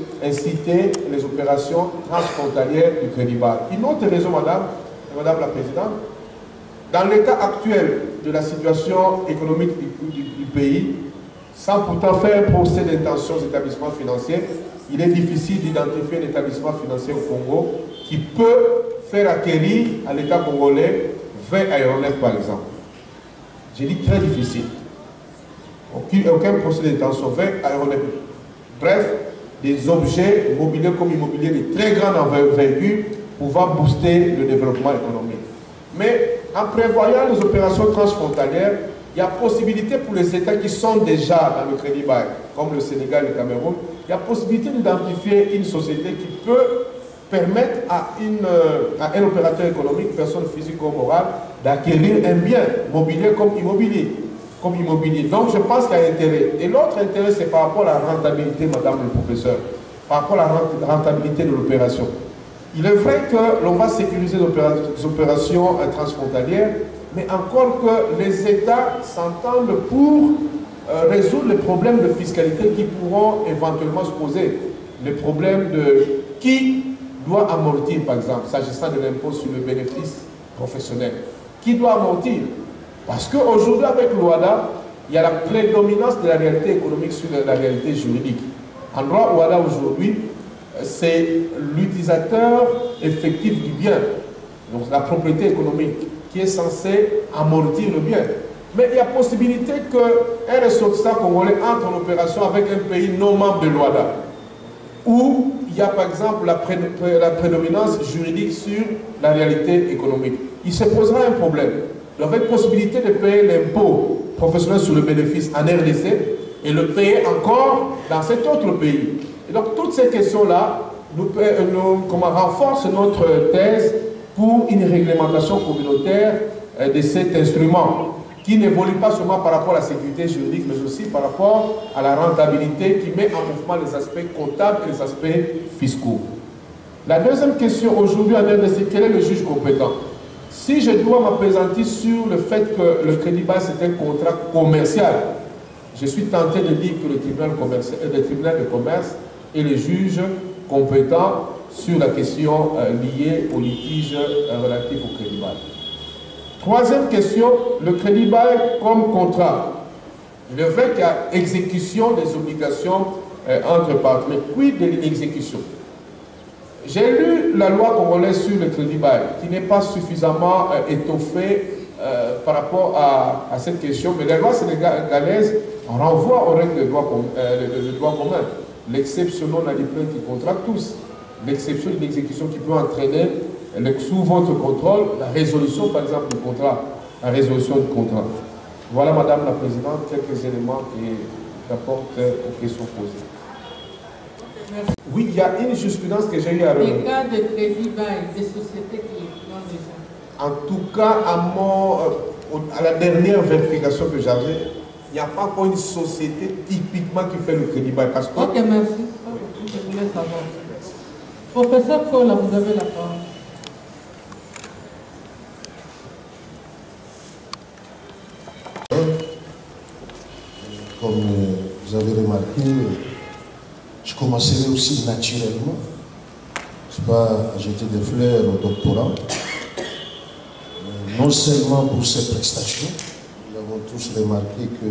les opérations transfrontalières du crédit bail. Une autre raison, Madame la Présidente, dans l'état actuel de la situation économique du pays, sans pourtant faire procès d'intention aux établissements financiers, il est difficile d'identifier un établissement financier au Congo qui peut faire acquérir à l'État congolais 20 aéronefs par exemple. J'ai dit très difficile. Aucun procès d'intention, 20 aéronefs. Bref, des objets mobiliers comme immobiliers de très grande envergure pouvant booster le développement économique. Mais en prévoyant les opérations transfrontalières, il y a possibilité pour les États qui sont déjà dans le crédit bail, comme le Sénégal et le Cameroun, il y a possibilité d'identifier une société qui peut permettre à un opérateur économique, personne physique ou morale, d'acquérir un bien mobilier comme immobilier. Donc je pense qu'il y a intérêt. Et l'autre intérêt, c'est par rapport à la rentabilité, Madame le Professeur, par rapport à la rentabilité de l'opération. Il est vrai que l'on va sécuriser les opérations transfrontalières, mais encore que les États s'entendent pour résoudre les problèmes de fiscalité qui pourront éventuellement se poser. Les problèmes de qui doit amortir, par exemple, s'agissant de l'impôt sur le bénéfice professionnel. Qui doit amortir? Parce qu'aujourd'hui, avec l'OADA, il y a la prédominance de la réalité économique sur la réalité juridique. En droit OADA aujourd'hui, c'est l'utilisateur effectif du bien, donc la propriété économique, qui est censé amortir le bien. Mais il y a possibilité qu'un ressortissant congolais entre en opération avec un pays non membre de l'OADA, où il y a par exemple la prédominance juridique sur la réalité économique. Il se posera un problème. Avec possibilité de payer l'impôt professionnel sur le bénéfice en RDC et le payer encore dans cet autre pays. Et donc toutes ces questions-là nous renforcent notre thèse pour une réglementation communautaire de cet instrument qui n'évolue pas seulement par rapport à la sécurité juridique, mais aussi par rapport à la rentabilité qui met en mouvement les aspects comptables et les aspects fiscaux. La deuxième question aujourd'hui en RDC, quel est le juge compétent? Si je dois m'appesantir sur le fait que le crédit bail c'est un contrat commercial, je suis tenté de dire que le tribunal de commerce est le juge compétent sur la question liée au litige relatif au crédit bail. Troisième question, le crédit bail comme contrat. Il est vrai qu'il y a exécution des obligations entre parties, mais quid de l'exécution? J'ai lu la loi congolaise sur le crédit bail, qui n'est pas suffisamment étoffée par rapport à cette question, mais la loi sénégalaise renvoie aux règles de droit commun. L'exception non aliprée qui contracte tous. L'exception d'une exécution qui peut entraîner, sous votre contrôle, la résolution, par exemple, du contrat. La résolution du contrat. Voilà, Madame la Présidente, quelques éléments qui rapportent aux questions posées. Merci. Oui, il y a une jurisprudence que j'ai eu à remettre. Les cas de crédit bail des sociétés qui l'ont déjà. En tout cas, à la dernière vérification que j'avais, il n'y a pas encore une société typiquement qui fait le crédit bail. Parce que... Ok, merci. Je voulais savoir. Professeur Kola, vous avez la parole. Comme vous avez remarqué, je commencerai aussi naturellement, à jeter des fleurs au doctorat, non seulement pour ses prestations, nous avons tous remarqué que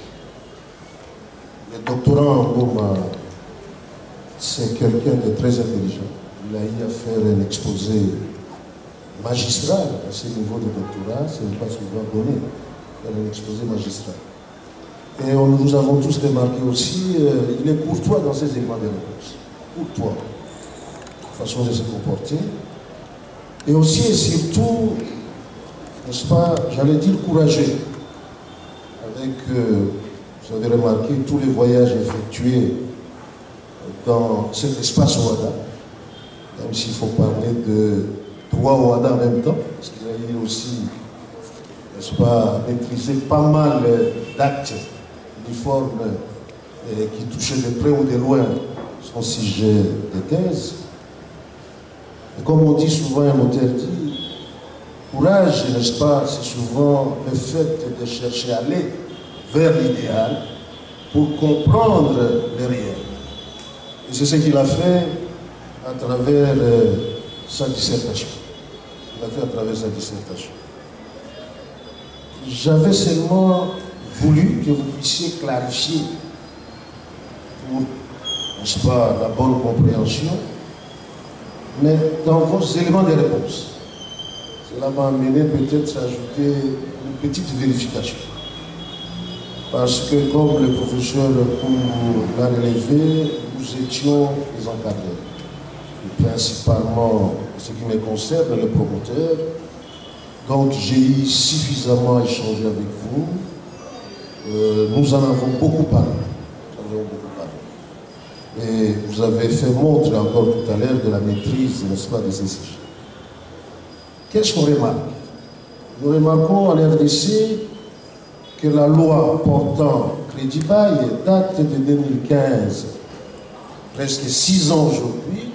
le doctorant en Goma, c'est quelqu'un de très intelligent. Il a eu à faire un exposé magistral à ce niveau de doctorat, ce n'est pas souvent donné, faire un exposé magistral. Et nous avons tous remarqué aussi, il est courtois dans ses éléments de réponse. Courtois, façon de se comporter. Et aussi et surtout, n'est-ce pas, j'allais dire courageux. Avec, vous avez remarqué, tous les voyages effectués dans cet espace OADA, même s'il faut parler de droit OADA en même temps, parce qu'il a eu aussi, n'est-ce pas, maîtrisé pas mal d'actes uniformes qui touchaient de près ou de loin son sujet de thèse. Et comme on dit souvent, un auteur dit, courage, n'est-ce pas, c'est souvent le fait de chercher à aller vers l'idéal pour comprendre le réel. Et c'est ce qu'il a fait à travers sa dissertation. Il a fait à travers sa dissertation. J'avais seulement voulu que vous puissiez clarifier pour, n'est-ce pas, la bonne compréhension, mais dans vos éléments de réponse. Cela m'a amené peut-être à ajouter une petite vérification. Parce que, comme le professeur l'a relevé, nous étions les encadrés. Et principalement, ce qui me concerne, le promoteur. Donc, j'ai eu suffisamment échangé avec vous. Nous en avons beaucoup parlé. Et vous avez fait montre encore tout à l'heure de la maîtrise, n'est-ce pas, de ces sujets. Qu'est-ce qu'on remarque? Nous remarquons en RDC que la loi portant crédit bail date de 2015, presque 6 ans aujourd'hui,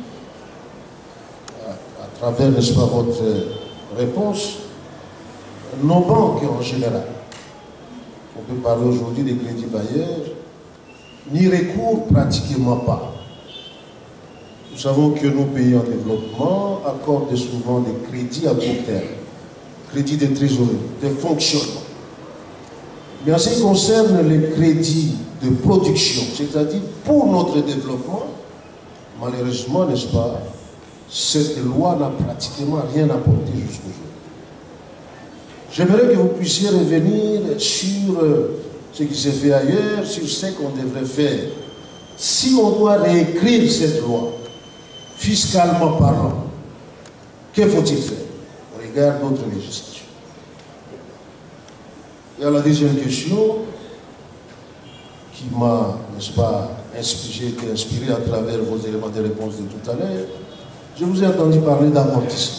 à travers, n'est-ce pas, votre réponse, nos banques en général, on peut parler aujourd'hui des crédits bailleurs, n'y recourent pratiquement pas. Nous savons que nos pays en développement accordent souvent des crédits à court terme, crédits de trésorerie, de fonctionnement. Mais en ce qui concerne les crédits de production, c'est-à-dire pour notre développement, malheureusement, n'est-ce pas, cette loi n'a pratiquement rien apporté jusqu'aujourd'hui. J'aimerais que vous puissiez revenir sur ce qui s'est fait ailleurs, sur ce qu'on devrait faire. Si on doit réécrire cette loi, fiscalement parlant, que faut-il faire au regard d'autres législations? Et à la deuxième question, qui m'a, n'est-ce pas, j'ai été inspiré à travers vos éléments de réponse de tout à l'heure, je vous ai entendu parler d'amortissement.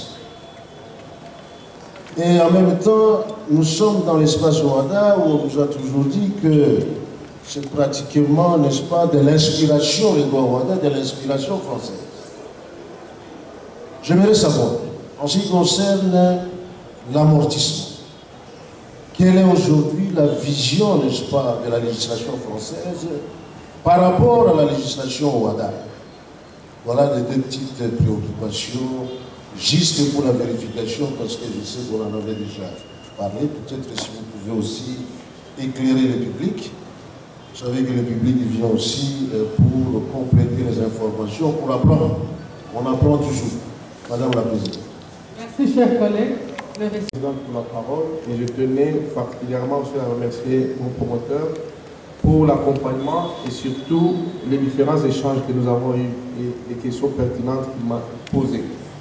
Et en même temps, nous sommes dans l'espace OADA où on nous a toujours dit que c'est pratiquement, n'est-ce pas, de l'inspiration, le droit OADA, de l'inspiration française. J'aimerais savoir, en ce qui concerne l'amortissement, quelle est aujourd'hui la vision, n'est-ce pas, de la législation française par rapport à la législation OADA? Voilà les deux petites préoccupations, juste pour la vérification, parce que je sais qu'on en avait déjà parlé. Peut-être si vous pouvez aussi éclairer le public. Vous savez que le public vient aussi pour compléter les informations, pour apprendre. On apprend toujours. Madame la Présidente. Merci, chers collègues. Pour la parole, et je tenais particulièrement aussi à remercier mon promoteur pour l'accompagnement et surtout les différents échanges que nous avons eus et les questions pertinentes qu'il m'a posées.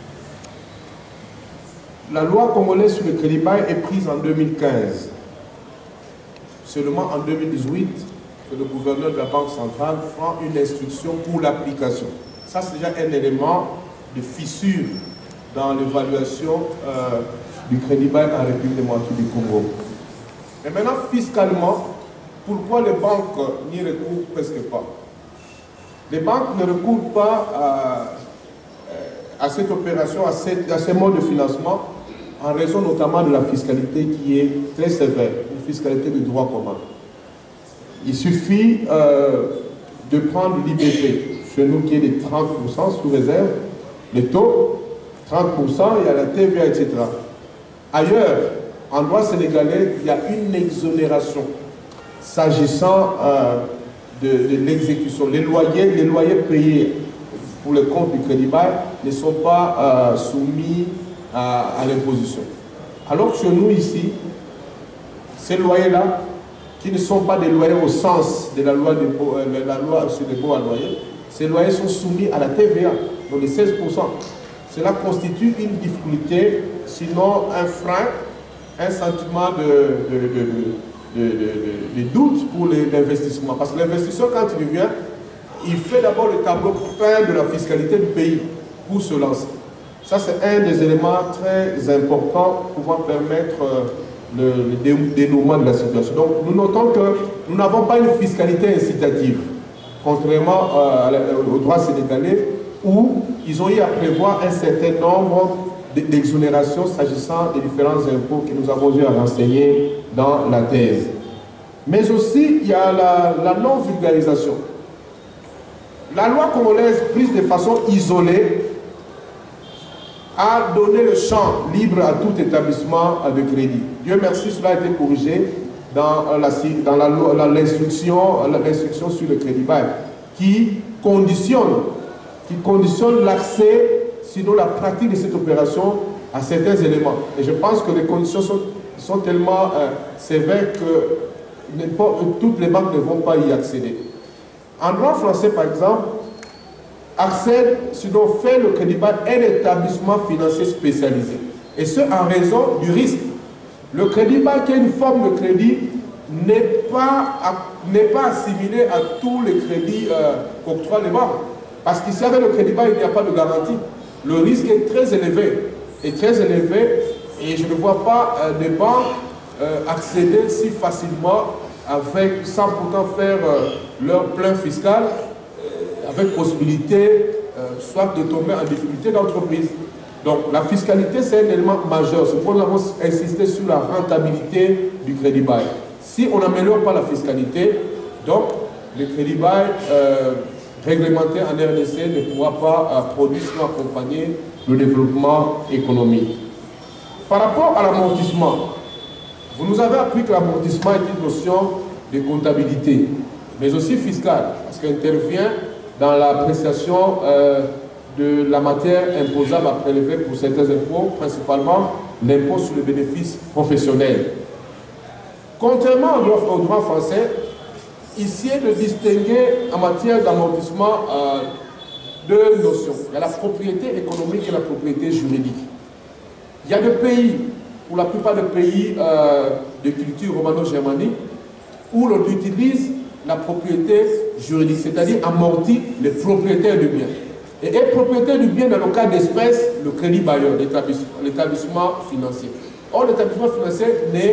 La loi congolaise sur le crédit bail est prise en 2015. Seulement en 2018 que le gouverneur de la Banque centrale prend une instruction pour l'application. Ça, c'est déjà un élément de fissure dans l'évaluation du crédit bail en République démocratique du Congo. Et maintenant, fiscalement, pourquoi les banques n'y recourent presque pas? Les banques ne recourent pas à cette opération, à ces modes de financement, en raison notamment de la fiscalité qui est très sévère, une fiscalité de droit commun. Il suffit de prendre l'IBP, chez nous qui est de 30% sous réserve, les taux, 30%, il y a la TVA, etc. Ailleurs, en droit sénégalais, il y a une exonération s'agissant de l'exécution. Les loyers payés pour le compte du crédit bail ne sont pas soumis à l'imposition. Alors que chez nous ici, ces loyers-là, qui ne sont pas des loyers au sens de la loi sur les baux à loyer, ces loyers sont soumis à la TVA, donc les 16%. Cela constitue une difficulté, sinon un frein, un sentiment de doute pour l'investissement. Parce que l'investisseur, quand il vient, il fait d'abord le tableau peint de la fiscalité du pays pour se lancer. Ça, c'est un des éléments très importants pouvant permettre le dénouement de la situation. Donc, nous notons que nous n'avons pas une fiscalité incitative, contrairement au droit sénégalais, où ils ont eu à prévoir un certain nombre d'exonérations s'agissant des différents impôts que nous avons eu à renseigner dans la thèse. Mais aussi, il y a la non-vulgarisation. La loi congolaise, prise de façon isolée, a donné le champ libre à tout établissement de crédit. Dieu merci, cela a été corrigé dans l'instruction sur le crédit bail, qui conditionne l'accès, sinon la pratique de cette opération, à certains éléments. Et je pense que les conditions sont tellement sévères que toutes les banques ne vont pas y accéder. En droit français, par exemple, accède, sinon fait le crédit bail, un établissement financier spécialisé. Et ce, en raison du risque. Le crédit bail, qui est une forme de crédit, n'est pas assimilé à tous les crédits qu'octroient les banques. Parce qu'ici, avec le crédit bail, il n'y a pas de garantie. Le risque est très élevé. Et je ne vois pas des banques accéder si facilement sans pourtant faire leur plein fiscal, avec possibilité soit de tomber en difficulté d'entreprise. Donc la fiscalité, c'est un élément majeur. C'est pourquoi nous avons insisté sur la rentabilité du crédit bail. Si on n'améliore pas la fiscalité, donc le crédit bail réglementé en RDC ne pourra pas produire ou accompagner le développement économique. Par rapport à l'amortissement, vous nous avez appris que l'amortissement est une notion de comptabilité, mais aussi fiscale, parce qu'elle intervient dans l'appréciation de la matière imposable à prélever pour certains impôts, principalement l'impôt sur le bénéfice professionnel. Contrairement au droit français, ici est de distinguer en matière d'amortissement deux notions. Il y a la propriété économique et la propriété juridique. Il y a des pays, pour la plupart des pays de culture romano-germanique, où l'on utilise la propriété juridique, c'est-à-dire amortit les propriétaires du bien. Et est propriétaire du bien dans le cas d'espèce, le crédit bailleur, l'établissement financier. Or, l'établissement financier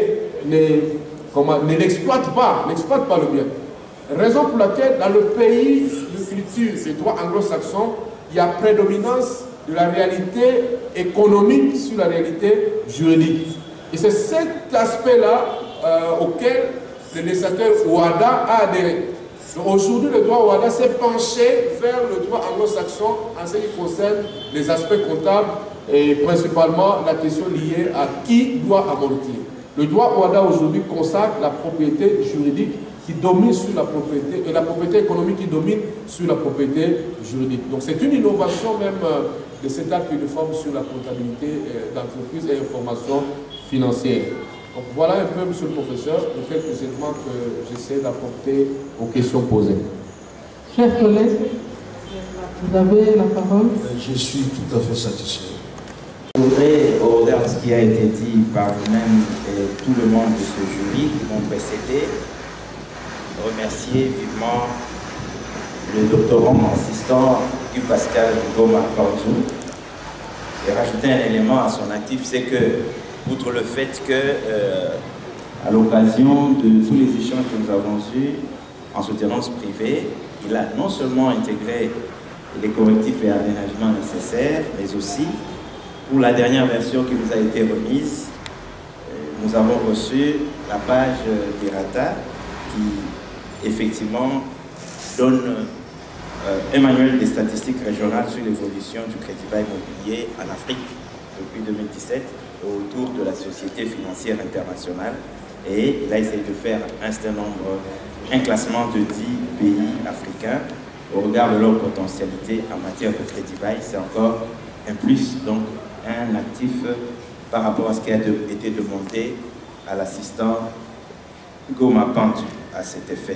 ne l'exploite pas le bien. Raison pour laquelle, dans le pays de culture, des droits anglo-saxons, il y a prédominance de la réalité économique sur la réalité juridique. Et c'est cet aspect-là auquel le législateur Ouada a adhéré. Aujourd'hui, le droit Ouada s'est penché vers le droit anglo-saxon en ce qui concerne les aspects comptables et principalement la question liée à qui doit amortir. Le droit Ouada aujourd'hui consacre la propriété juridique qui domine sur la propriété, et la propriété économique qui domine sur la propriété juridique. Donc c'est une innovation même de cet acte uniforme sur la comptabilité d'entreprise et information financière. Donc voilà un peu, monsieur le professeur, les quelques éléments que j'essaie d'apporter aux questions posées. Chers collègues, vous avez la parole. Je suis tout à fait satisfait. Je voudrais, au regard de ce qui a été dit par vous-même et tout le monde de ce jury qui m'ont précédé, remercier vivement le doctorant assistant Guy Pascal Ngoma Pantou et rajouter un élément à son actif, c'est que, outre le fait que, à l'occasion de tous les échanges que nous avons eus en soutenance privée, il a non seulement intégré les correctifs et aménagements nécessaires, mais aussi, pour la dernière version qui nous a été remise, nous avons reçu la page d'Irata qui, effectivement, donne un manuel des statistiques régionales sur l'évolution du crédit bail immobilier en Afrique depuis 2017 autour de la Société financière internationale. Et il a essayé de faire un classement de 10 pays africains au regard de leur potentialité en matière de crédit bail. C'est encore un plus, donc un actif par rapport à ce qui a été demandé à l'assistant Ngoma Pantou à cet effet.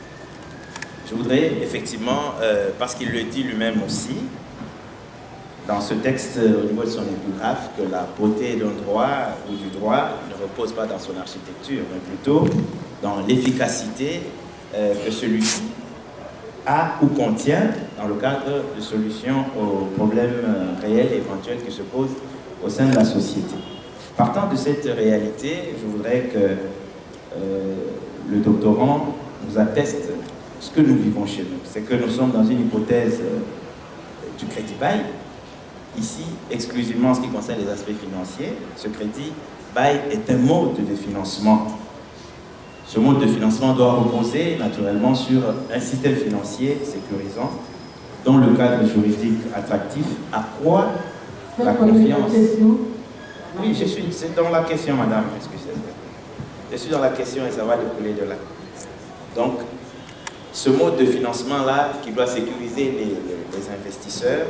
Je voudrais effectivement, parce qu'il le dit lui-même aussi, dans ce texte, au niveau de son épigraphe, que la beauté d'un droit ou du droit ne repose pas dans son architecture, mais plutôt dans l'efficacité que celui-ci a ou contient dans le cadre de solutions aux problèmes réels et éventuels qui se posent au sein de la société. Partant de cette réalité, je voudrais que le doctorant nous atteste ce que nous vivons chez nous. C'est que nous sommes dans une hypothèse du crédit bail. Ici, exclusivement en ce qui concerne les aspects financiers, ce crédit bail est un mode de financement. Ce mode de financement doit reposer naturellement sur un système financier sécurisant dont le cadre juridique attractif accroît la confiance. Oui, c'est dans la question, madame, excusez-moi. Je suis dans la question et ça va découler de là. Donc, ce mode de financement-là qui doit sécuriser les investisseurs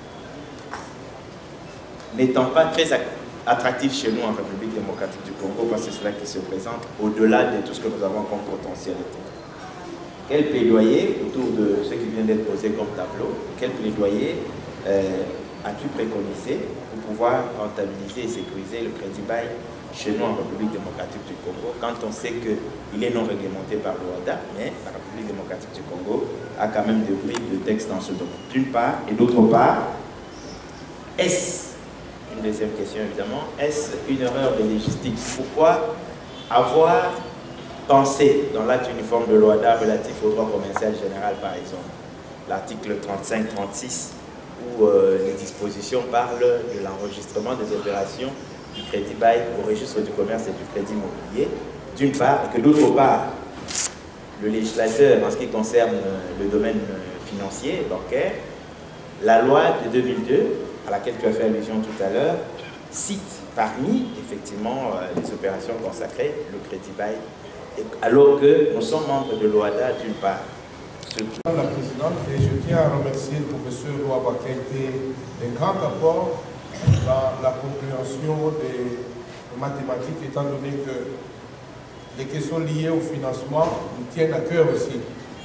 n'étant pas très attractif chez nous en République démocratique du Congo, parce que c'est cela qui se présente au-delà de tout ce que nous avons comme potentialité. Quel plaidoyer, autour de ce qui vient d'être posé comme tableau, quel plaidoyer as-tu préconisé pour pouvoir rentabiliser et sécuriser le crédit bail chez nous en République démocratique du Congo, quand on sait qu'il est non réglementé par l'OADA, mais la République démocratique du Congo a quand même des briques de texte dans ce domaine, d'une part, et d'autre part, est-ce, une deuxième question évidemment, est-ce une erreur de légistique? Pourquoi avoir pensé dans l'acte uniforme de l'OADA relatif au droit commercial général, par exemple, l'article 35-36, où les dispositions parlent de l'enregistrement des opérations du crédit bail au registre du commerce et du crédit immobilier, d'une part, et que d'autre part, le législateur, en ce qui concerne le domaine financier, bancaire, la loi de 2002, à laquelle tu as fait allusion tout à l'heure, cite parmi, effectivement, les opérations consacrées, le crédit bail, alors que nous sommes membres de l'OADA, d'une part. Madame la Présidente, et je tiens à remercier le professeur Louaba qui a été un grand apport dans la compréhension des mathématiques, étant donné que les questions liées au financement nous tiennent à cœur aussi.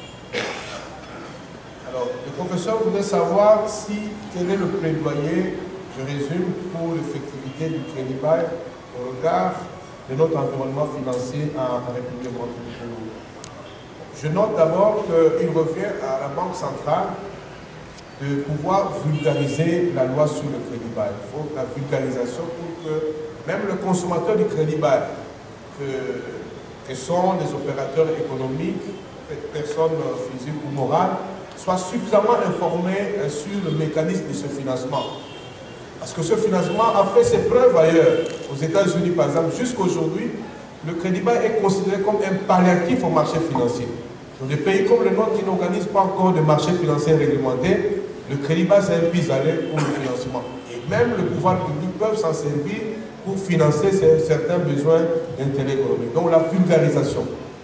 Alors, le professeur voulait savoir quel est le plaidoyer, je résume, pour l'effectivité du crédit bail au regard de notre environnement financier en République démocratique du Congo. Je note d'abord qu'il revient à la Banque centrale de pouvoir vulgariser la loi sur le crédit bail. Il faut la vulgarisation pour que même le consommateur du crédit bail, que sont les opérateurs économiques, personnes physiques ou morales, soit suffisamment informé sur le mécanisme de ce financement. Parce que ce financement a fait ses preuves ailleurs. Aux États-Unis, par exemple, jusqu'aujourd'hui, le crédit bail est considéré comme un palliatif au marché financier. Dans des pays comme le nôtre qui n'organisent pas encore de marché financier réglementé, le crédit bail c'est un pis-aller pour le financement. Et même le pouvoir public peut s'en servir pour financer certains besoins d'intérêt économique. Donc la vulgarisation.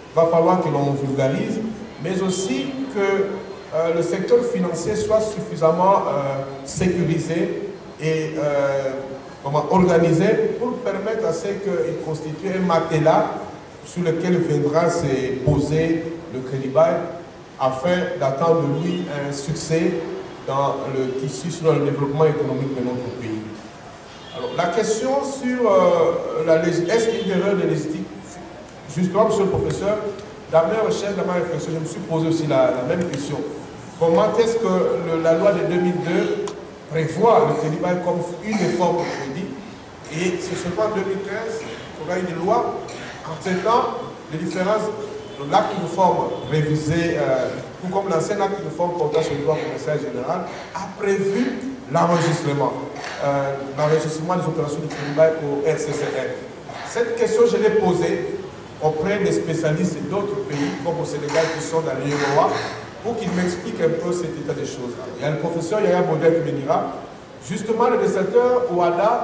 va falloir que l'on vulgarise, mais aussi que le secteur financier soit suffisamment sécurisé et organisé pour permettre à ce qu'il constitue un matelas sur lequel viendra se poser le crédit bail afin d'attendre de lui un succès dans le tissu, sur le développement économique de notre pays. Alors, la question sur est-ce qu'il y a une erreur de légistique? Justement, monsieur le professeur, dans mes recherches, dans ma réflexion, je me suis posé aussi la même question. Comment est-ce que la loi de 2002 prévoit le crédit bail comme une des formes de crédit, et c'est seulement en 2015 qu'on a eu une loi acceptant les différences de l'acte de forme révisé, tout comme l'ancien acte de forme portant sur le droit commercial général, a prévu l'enregistrement des opérations de crédit bail au RCCR. Cette question, je l'ai posée auprès des spécialistes d'autres pays, comme au Sénégal, qui sont dans l'UEMOA, pour qu'ils m'expliquent un peu cet état des choses. Il y a le professeur Yaya Modèle qui me dira, justement, le législateur Ouada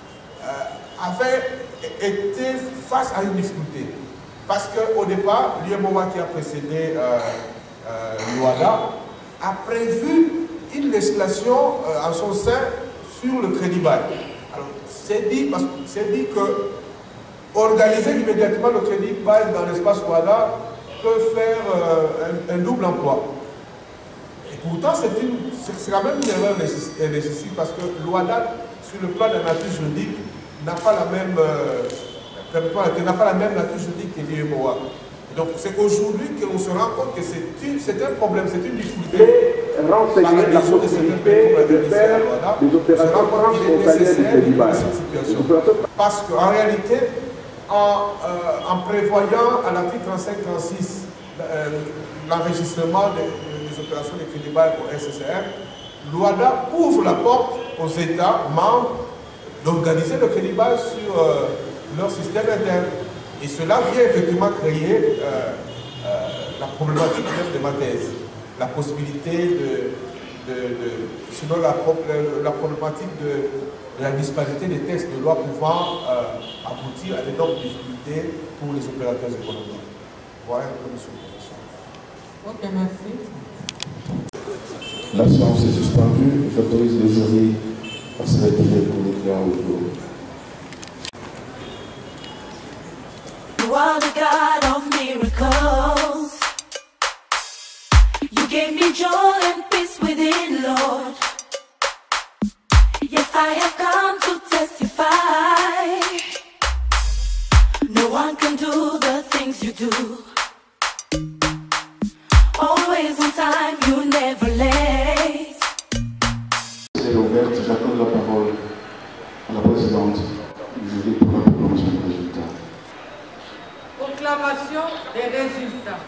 avait été face à une difficulté. Parce qu'au départ, l'UEMOA qui a précédé l'Ouada a prévu une législation en son sein sur le crédit bail. Alors, c'est dit que organiser immédiatement le crédit bail dans l'espace Ouada peut faire un double emploi. Et pourtant, c'est quand même une erreur légistique parce que l'Ouada, sur le plan de la nature juridique, n'a pas la même nature juridique que l'UEMOA. Donc c'est aujourd'hui que l'on se rend compte que c'est un problème, c'est une difficulté. Renseigner la possibilité de faire des opérations transfrontalières du crédit bail. Parce qu'en réalité, en prévoyant à l'article 35-36 l'enregistrement des opérations de crédit bail pour SSR, l'OADA ouvre la porte aux États membres d'organiser le crédit bail sur leur système interne. Et cela vient effectivement créer la problématique même de ma thèse. La possibilité sinon la problématique de la disparité des textes de loi pouvant aboutir à d'énormes difficultés pour les opérateurs économiques. Voilà un peu, monsieur le professeur. Ok, merci. La séance est suspendue. J'autorise le jury à se retirer pour déclarer au jour. You are the God of miracles. You gave me joy and peace within, Lord. Yes, I have come to testify. No one can do the things you do. Always on time, you never late. C'est ouverte, j'accorde la parole à la présidente du jury pour la proclamation des résultats. Proclamation des résultats.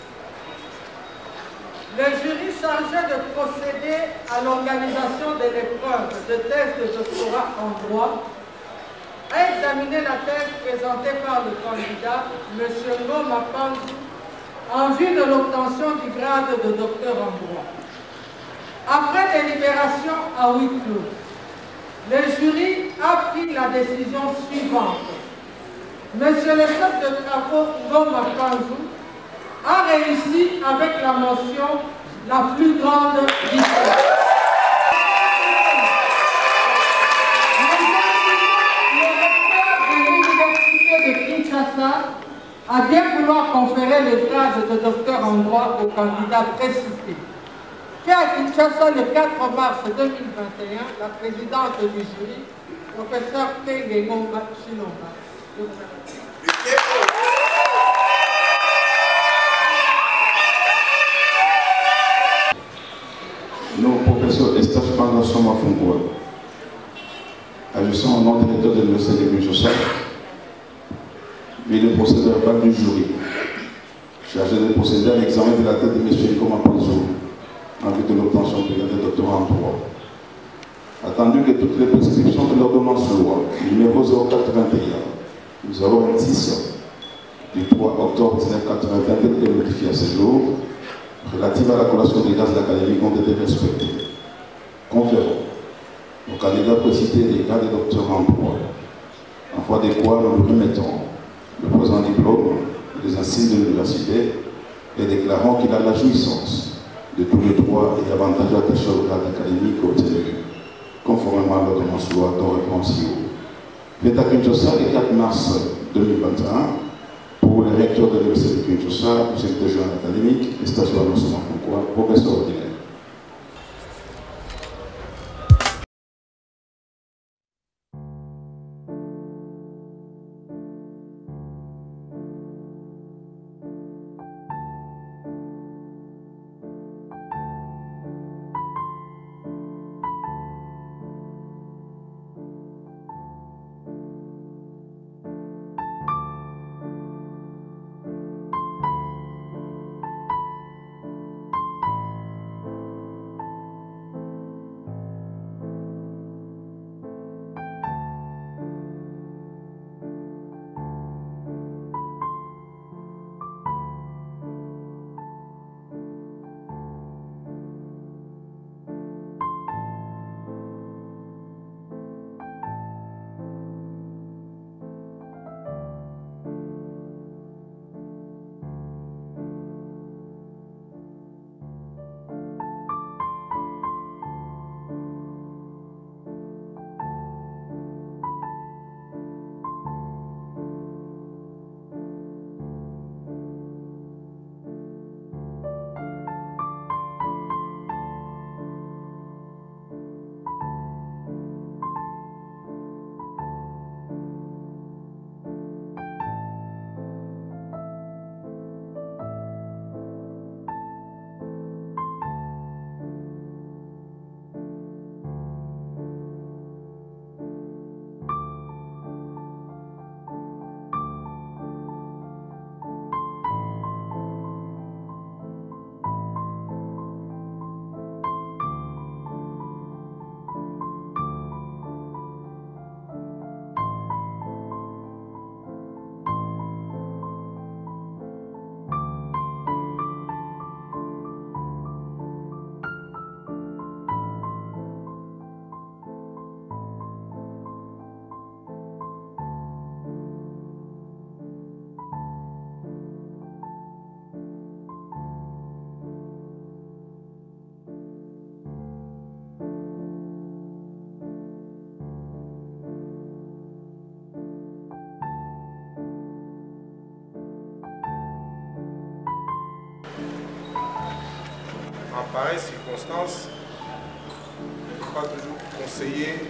Le jury chargé de procéder à l'organisation de l'épreuve de thèse de doctorat en droit a examiné la thèse présentée par le candidat, M. Ngoma Panzu, en vue de l'obtention du grade de docteur en droit. Après délibération à huis clos, le jury a pris la décision suivante. Monsieur le chef de travaux Ngoma Panzu a réussi avec la mention la plus grande victoire. Le recteur de l'Université de Kinshasa a bien vouloir conférer le grade de docteur en droit au candidat précité. Fait à Kinshasa le 4 mars 2021, la présidente du jury, professeur Kenge Ngomba Chilomba. Nous, professeur Estache Bangasson Mafungwa, agissant au nom du directeur de l'Université de Kinshasa, mais le procédé verbal du jury, chargé de procéder à l'examen de la tête de M. Ngoma Panzu, en vue de l'obtention du grade de doctorat en droit. Attendu que toutes les prescriptions de l'ordonnance loi numéro 0421 026 du 3 octobre 1981 été modifiées à ce jour, relatives à la collation des gaz académiques ont été respectées. Conférons aux candidats précités des grades de doctorat en droit, en foi des quoi nous remettons le présent diplôme et des insignes de l'université et déclarant qu'il a la jouissance de tous les droits et avantages attachés au cadre académique au TNU, conformément à l'ordonnance loi dont réponse fait à Kinshasa le 4 mars 2021 pour le recteur de l'université de Kinshasa, le secrétaire général académique et station d'enseignement francois, professeur ordinaire. En pareille circonstance, il n'est pas toujours conseillé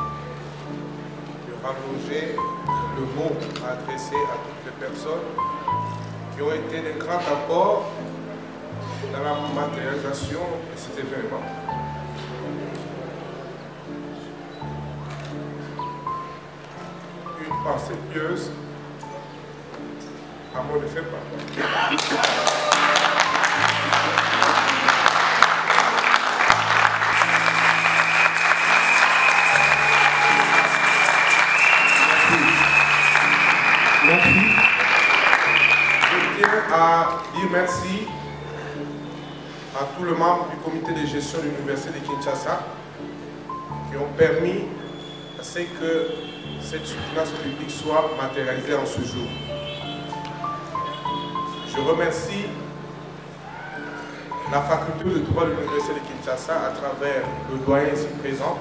de rallonger le mot adressé à toutes les personnes qui ont été de grands apports dans la matérialisation de cet événement. Une pensée pieuse à moi ne fait pas. À dire merci à tous les membres du comité de gestion de l'Université de Kinshasa qui ont permis à ce que cette soutenance publique soit matérialisée en ce jour. Je remercie la faculté de droit de l'Université de Kinshasa à travers le doyen ici présent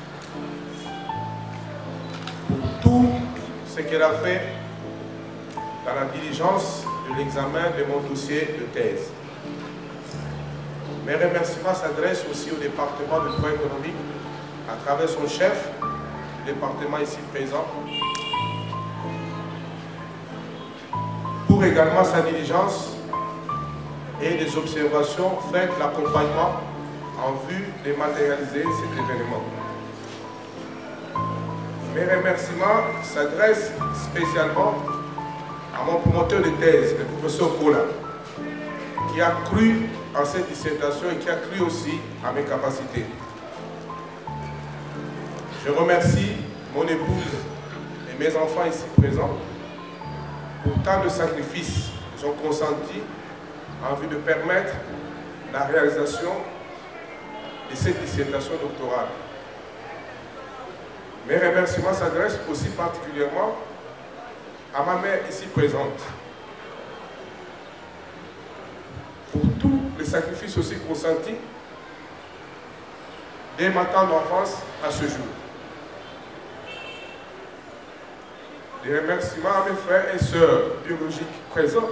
pour tout ce qu'elle a fait dans la diligence de l'examen de mon dossier de thèse. Mes remerciements s'adressent aussi au département de droit économique à travers son chef, le département ici présent, pour également sa diligence et des observations faites l'accompagnement en vue de matérialiser cet événement. Mes remerciements s'adressent spécialement à mon promoteur de thèse, le professeur Kola, qui a cru en cette dissertation et qui a cru aussi à mes capacités. Je remercie mon épouse et mes enfants ici présents pour tant de sacrifices qu'ils ont consentis en vue de permettre la réalisation de cette dissertation doctorale. Mes remerciements s'adressent aussi particulièrement à ma mère ici présente, les sacrifices aussi consentis dès ma tendre enfance à ce jour. Des remerciements à mes frères et sœurs biologiques présents,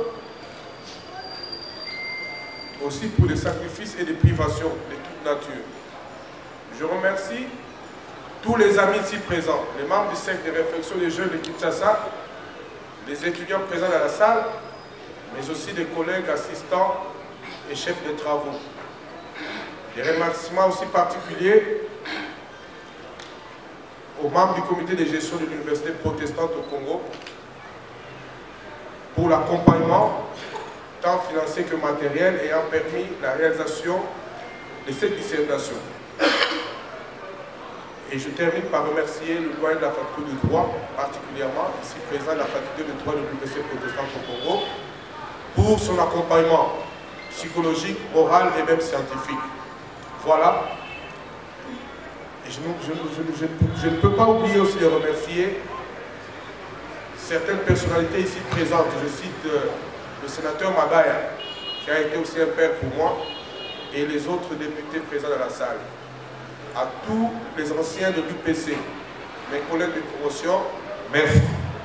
aussi pour les sacrifices et les privations de toute nature. Je remercie tous les amis ici présents, les membres du cercle de réflexion des jeunes de Kinshasa, les étudiants présents dans la salle, mais aussi des collègues assistants et chefs de travaux. Des remerciements aussi particuliers aux membres du comité de gestion de l'université protestante au Congo pour l'accompagnement tant financier que matériel ayant permis la réalisation de cette dissertation. Et je termine par remercier le doyen de la faculté de droit, particulièrement ici présent de la faculté de droit de l'université protestante au Congo, pour son accompagnement psychologique, moral et même scientifique. Voilà. Et je ne peux pas oublier aussi de remercier certaines personnalités ici présentes. Je cite le sénateur Magaya, qui a été aussi un père pour moi, et les autres députés présents dans la salle. À tous les anciens de l'UPC, mes collègues de promotion, merci.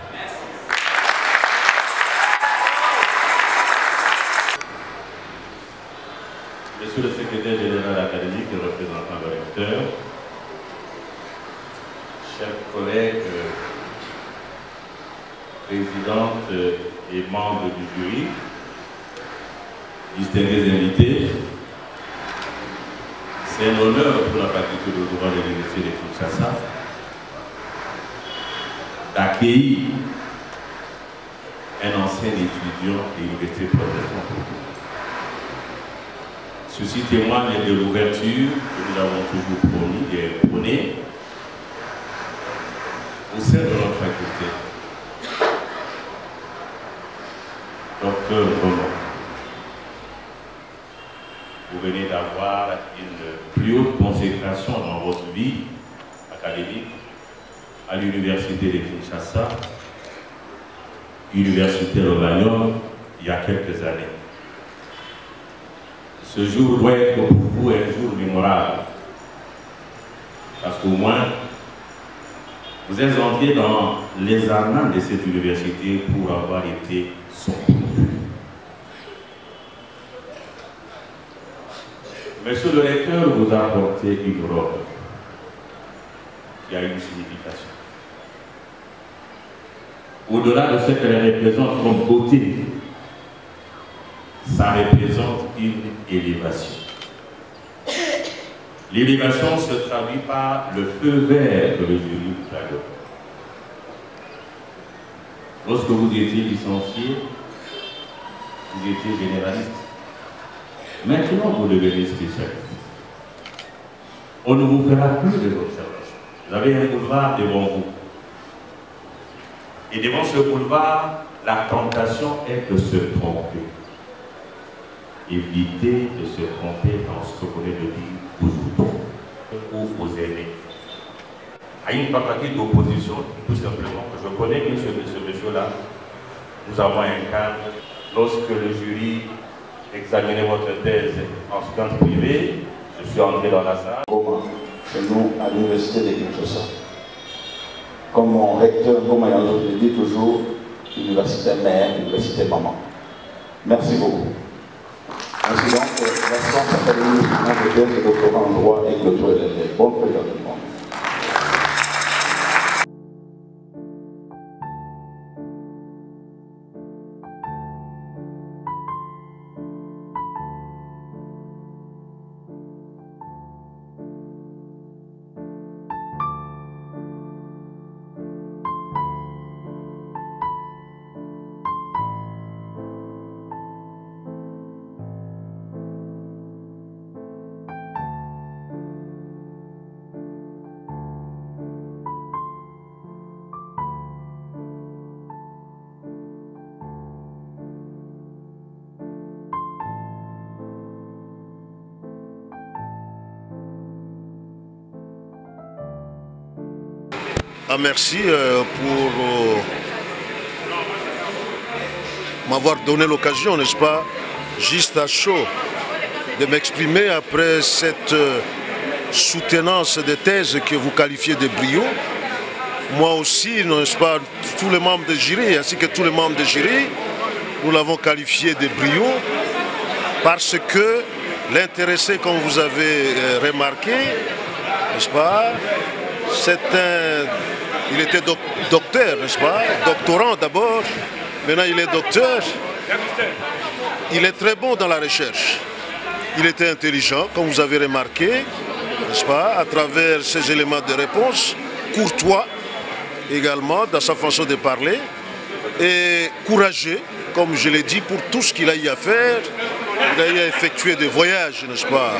Monsieur le secrétaire général académique et représentant de recteur, chers collègues, présidentes et membres du jury, distingués invités, c'est un honneur pour la faculté de droit de l'université de Kinshasa d'accueillir un ancien étudiant de l'université protestante. Ceci témoigne de l'ouverture que nous avons toujours promis et prônée au sein de notre faculté. Docteur Roland, vous venez d'avoir une plus haute consécration dans votre vie académique à l'université de Kinshasa, université Lovagnol, il y a quelques années. Ce jour doit être pour vous un jour mémorable, parce qu'au moins, vous êtes entré dans les annales de cette université pour avoir été son produit. Monsieur le recteur vous a apporté une robe qui a une signification. Au-delà de ce qu'elle représente comme beauté, ça représente une élévation. L'élévation se traduit par le feu vert que le jury vous a donné. Lorsque vous étiez licencié, vous étiez généraliste. Maintenant, vous devenez spécialiste. On ne vous fera plus des observations. Vous avez un boulevard devant vous. Et devant ce boulevard, la tentation est de se tromper. Évitez de se tromper dans ce que vous venez de dire aux autres ou aux aînés. À une tentative d'opposition, tout simplement, que je connais bien ce monsieur-là, nous avons un cadre. Lorsque le jury examinait votre thèse en sciences privées, je suis entré dans la salle. Chez nous, à l'université de Kinshasa. Comme mon recteur Ngoma Yanzo le dit toujours, université mère, université maman. Merci beaucoup. Ainsi donc, la science académique de thèse de doctorat en droit et clôturée de l'année. Bonne fête à tout le monde. Merci pour m'avoir donné l'occasion, n'est-ce pas, juste à chaud, de m'exprimer après cette soutenance de thèse que vous qualifiez de brio. Moi aussi, n'est-ce pas, tous les membres de jury, ainsi que tous les membres de jury, nous l'avons qualifié de brio parce que l'intéressé, comme vous avez remarqué, n'est-ce pas, il était docteur, n'est-ce pas, doctorant d'abord, maintenant il est docteur. Il est très bon dans la recherche. Il était intelligent, comme vous avez remarqué, n'est-ce pas, à travers ses éléments de réponse, courtois également dans sa façon de parler, et courageux, comme je l'ai dit, pour tout ce qu'il a eu à faire. Il a eu à effectuer des voyages, n'est-ce pas,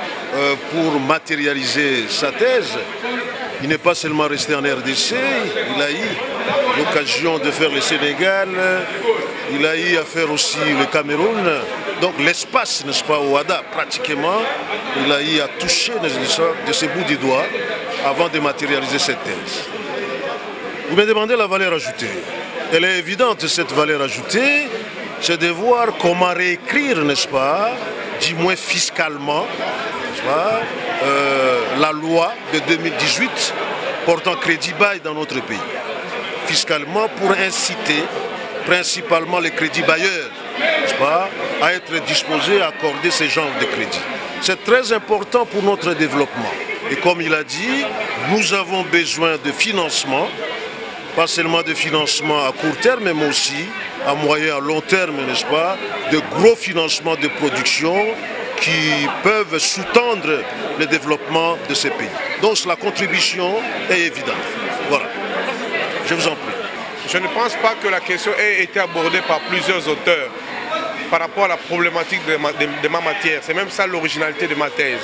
pour matérialiser sa thèse. Il n'est pas seulement resté en RDC, il a eu l'occasion de faire le Sénégal, il a eu à faire aussi le Cameroun. Donc l'espace, n'est-ce pas, au WADA, pratiquement, il a eu à toucher de ses bouts du doigt avant de matérialiser cette thèse. Vous me demandez la valeur ajoutée. Elle est évidente, cette valeur ajoutée, c'est de voir comment réécrire, n'est-ce pas, du moins fiscalement, n'est-ce pas, la loi de 2018 portant crédit bail dans notre pays. Fiscalement, pour inciter principalement les crédits bailleurs, n'est-ce pas, à être disposés à accorder ce genre de crédit. C'est très important pour notre développement. Et comme il a dit, nous avons besoin de financement, pas seulement de financement à court terme, mais aussi à moyen et à long terme, n'est-ce pas, de gros financements de production qui peuvent sous-tendre le développement de ces pays. Donc la contribution est évidente. Voilà. Je vous en prie. Je ne pense pas que la question ait été abordée par plusieurs auteurs par rapport à la problématique de ma matière. C'est même ça l'originalité de ma thèse.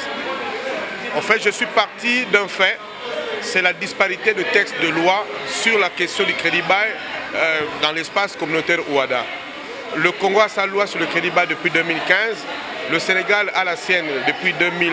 En fait, je suis parti d'un fait, c'est la disparité de textes de loi sur la question du crédit bail dans l'espace communautaire OUADA. Le Congo a sa loi sur le crédit bail depuis 2015, le Sénégal a la sienne depuis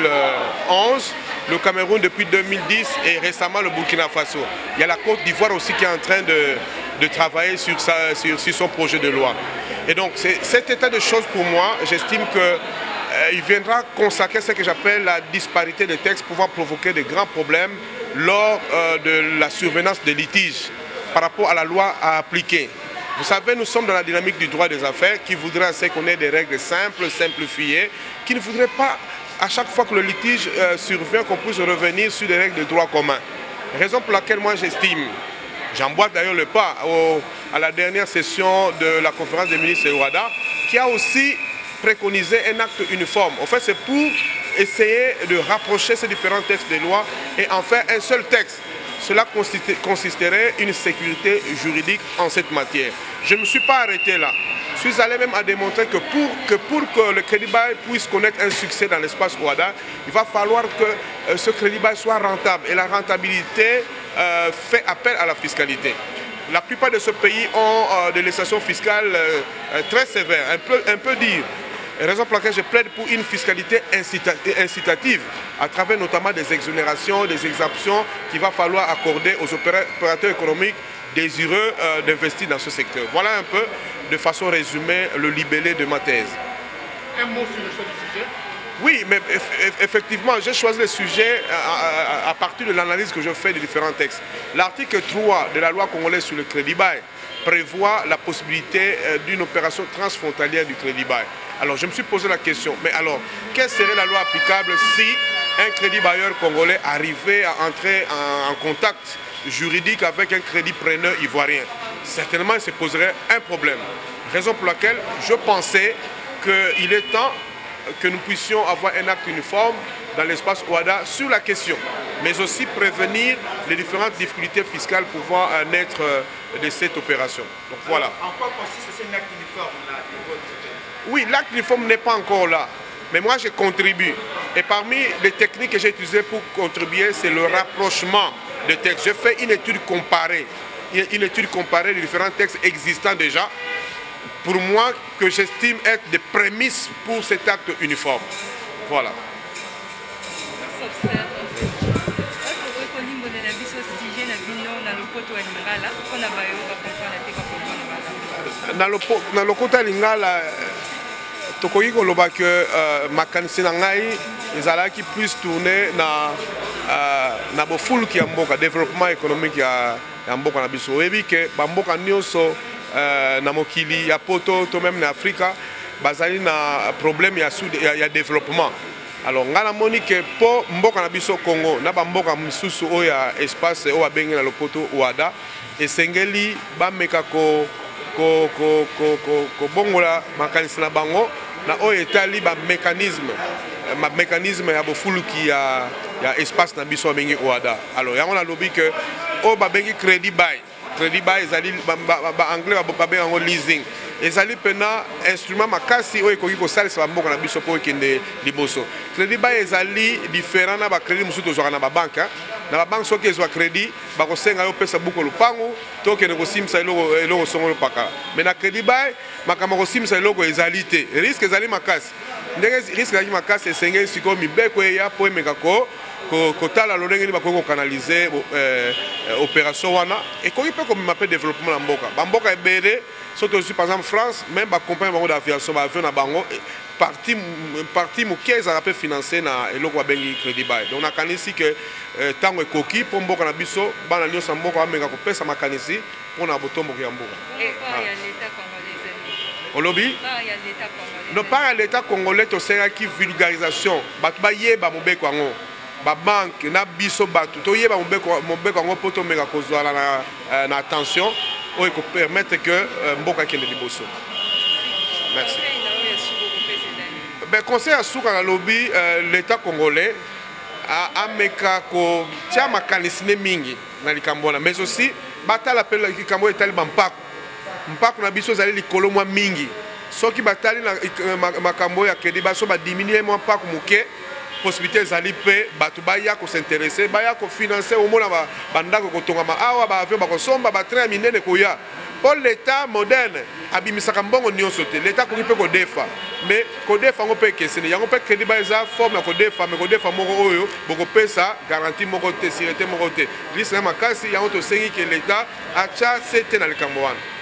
2011, le Cameroun depuis 2010 et récemment le Burkina Faso. Il y a la Côte d'Ivoire aussi qui est en train de travailler sur son projet de loi. Et donc cet état de choses pour moi, j'estime qu'il viendra consacrer ce que j'appelle la disparité des textes, pouvant provoquer de grands problèmes lors de la survenance des litiges par rapport à la loi à appliquer. Vous savez, nous sommes dans la dynamique du droit des affaires qui voudrait assez qu'on ait des règles simples, simplifiées, qui ne voudraient pas, à chaque fois que le litige survient, qu'on puisse revenir sur des règles de droit commun. Raison pour laquelle moi j'estime, j'emboîte d'ailleurs le pas à la dernière session de la conférence des ministres de OUADA, qui a aussi préconisé un acte uniforme. En fait, c'est pour essayer de rapprocher ces différents textes de loi et en faire un seul texte. Cela consisterait une sécurité juridique en cette matière. Je ne me suis pas arrêté là. Je suis allé même à démontrer que pour que le crédit bail puisse connaître un succès dans l'espace OUADA, il va falloir que ce crédit bail soit rentable. Et la rentabilité fait appel à la fiscalité. La plupart de ces pays ont des législations fiscales très sévères, un peu dures. Raison pour laquelle je plaide pour une fiscalité incitative, à travers notamment des exonérations, des exemptions qu'il va falloir accorder aux opérateurs économiques désireux d'investir dans ce secteur. Voilà un peu, de façon résumée, le libellé de ma thèse. Un mot sur le choix du sujet? Oui, mais effectivement, j'ai choisi le sujet à partir de l'analyse que je fais des différents textes. L'article 3 de la loi congolaise sur le crédit bail prévoit la possibilité d'une opération transfrontalière du crédit bail. Alors je me suis posé la question, mais alors, quelle serait la loi applicable si un crédit bailleur congolais arrivait à entrer en contact juridique avec un crédit preneur ivoirien? Certainement, il se poserait un problème. Raison pour laquelle je pensais qu'il est temps que nous puissions avoir un acte uniforme dans l'espace OUADA sur la question, mais aussi prévenir les différentes difficultés fiscales pouvant naître de cette opération. Donc voilà. En quoi consiste cet acte uniforme là? Oui, l'acte uniforme n'est pas encore là, mais moi je contribue. Et parmi les techniques que j'ai utilisées pour contribuer, c'est le rapprochement des textes. Je fais une étude comparée des différents textes existants déjà, pour moi, que j'estime être des prémices pour cet acte uniforme. Voilà. tokoki koloba que makanisi na ngai ezalaki plus tourné na bofuluki ya mboka, développement économique ya mboka na biso. Oyebi ke bamboka nyonso na mokili ya poto to même na Afrika bazali na problème ya développement. Alors nga namoni ke po mboka na biso Congo na bamboka misusu oyo ya espace oyo abengi na lopoto WADA esengeli bameka ko bongola makanisi na bango na oyo etali ba mécanisme ya bofuluki ya espace na biso abengi WADA. Alors yango na lobi ke oyo babengi crédit bail ezali ba anglais babengi yango leasing. Ezali pena instrument makasi oyo ekoki kosalisa bamboka na biso po ekende liboso. Crédit bail ezali différent na ba crédit mususu tozwaka na ba banque. Na ba banque soki ezwa crédit bakosenga yo pesa buko lupango to kende kosimisa eloko songolo paka. Mais na crédit bail makambo kosimisa eloko ezali te. Risque ezali makasi. Ndenge risque ezali makasi esengeli siko mibeko ya po emeka kotala lolenge ni bakoki kokanalize opération wana ekoki pe komema pe développement na mboka. Bamboka ebele surtout aussi par exemple France même ba compagnie bango d'aviation ba avion na bango partie moke ezala pe financer na eloko babengi crédit bail. Donc nakanisi que tango ekoki po mboka na biso bana nyonso mboka bamenga kopesa makanisi mpona botomboki ya mboka. Olobi? Non, pas à l'État congolais, tu sais qui vulgarisation. Bato yeba mobeko yango. Ba banque na biso bato. To yeba mobeko yango poto mega kozwala na attention o ko permettre que mboka kende liboso. Merci. Ben conseil à souka na lobby l'État congolais a meka ko tia makanisine mingi na likambo na mais aussi batala pe likambo etali bampako. Mpako na biso zali likolo mwa mingi. Soki batali na makambo ya crédit baso ba diminuer mwa mpako moke possibilité zali pe batu baya ko s'intéresser baya ko financer au mona bandako ko tongama awa ba avion ba ko somba ba train minene ko ya. Pour l'état moderne abimisaka mbongo nyonso te l'état ko pe ko defa mais ko defa ngo pe kesene yango pe crédit ba za forme ko defa mais ko defa moko oyo boko pesa garantie moko te sécurité moko te risque na makasi yango to sengi ke l'état acha sete na likambo wana.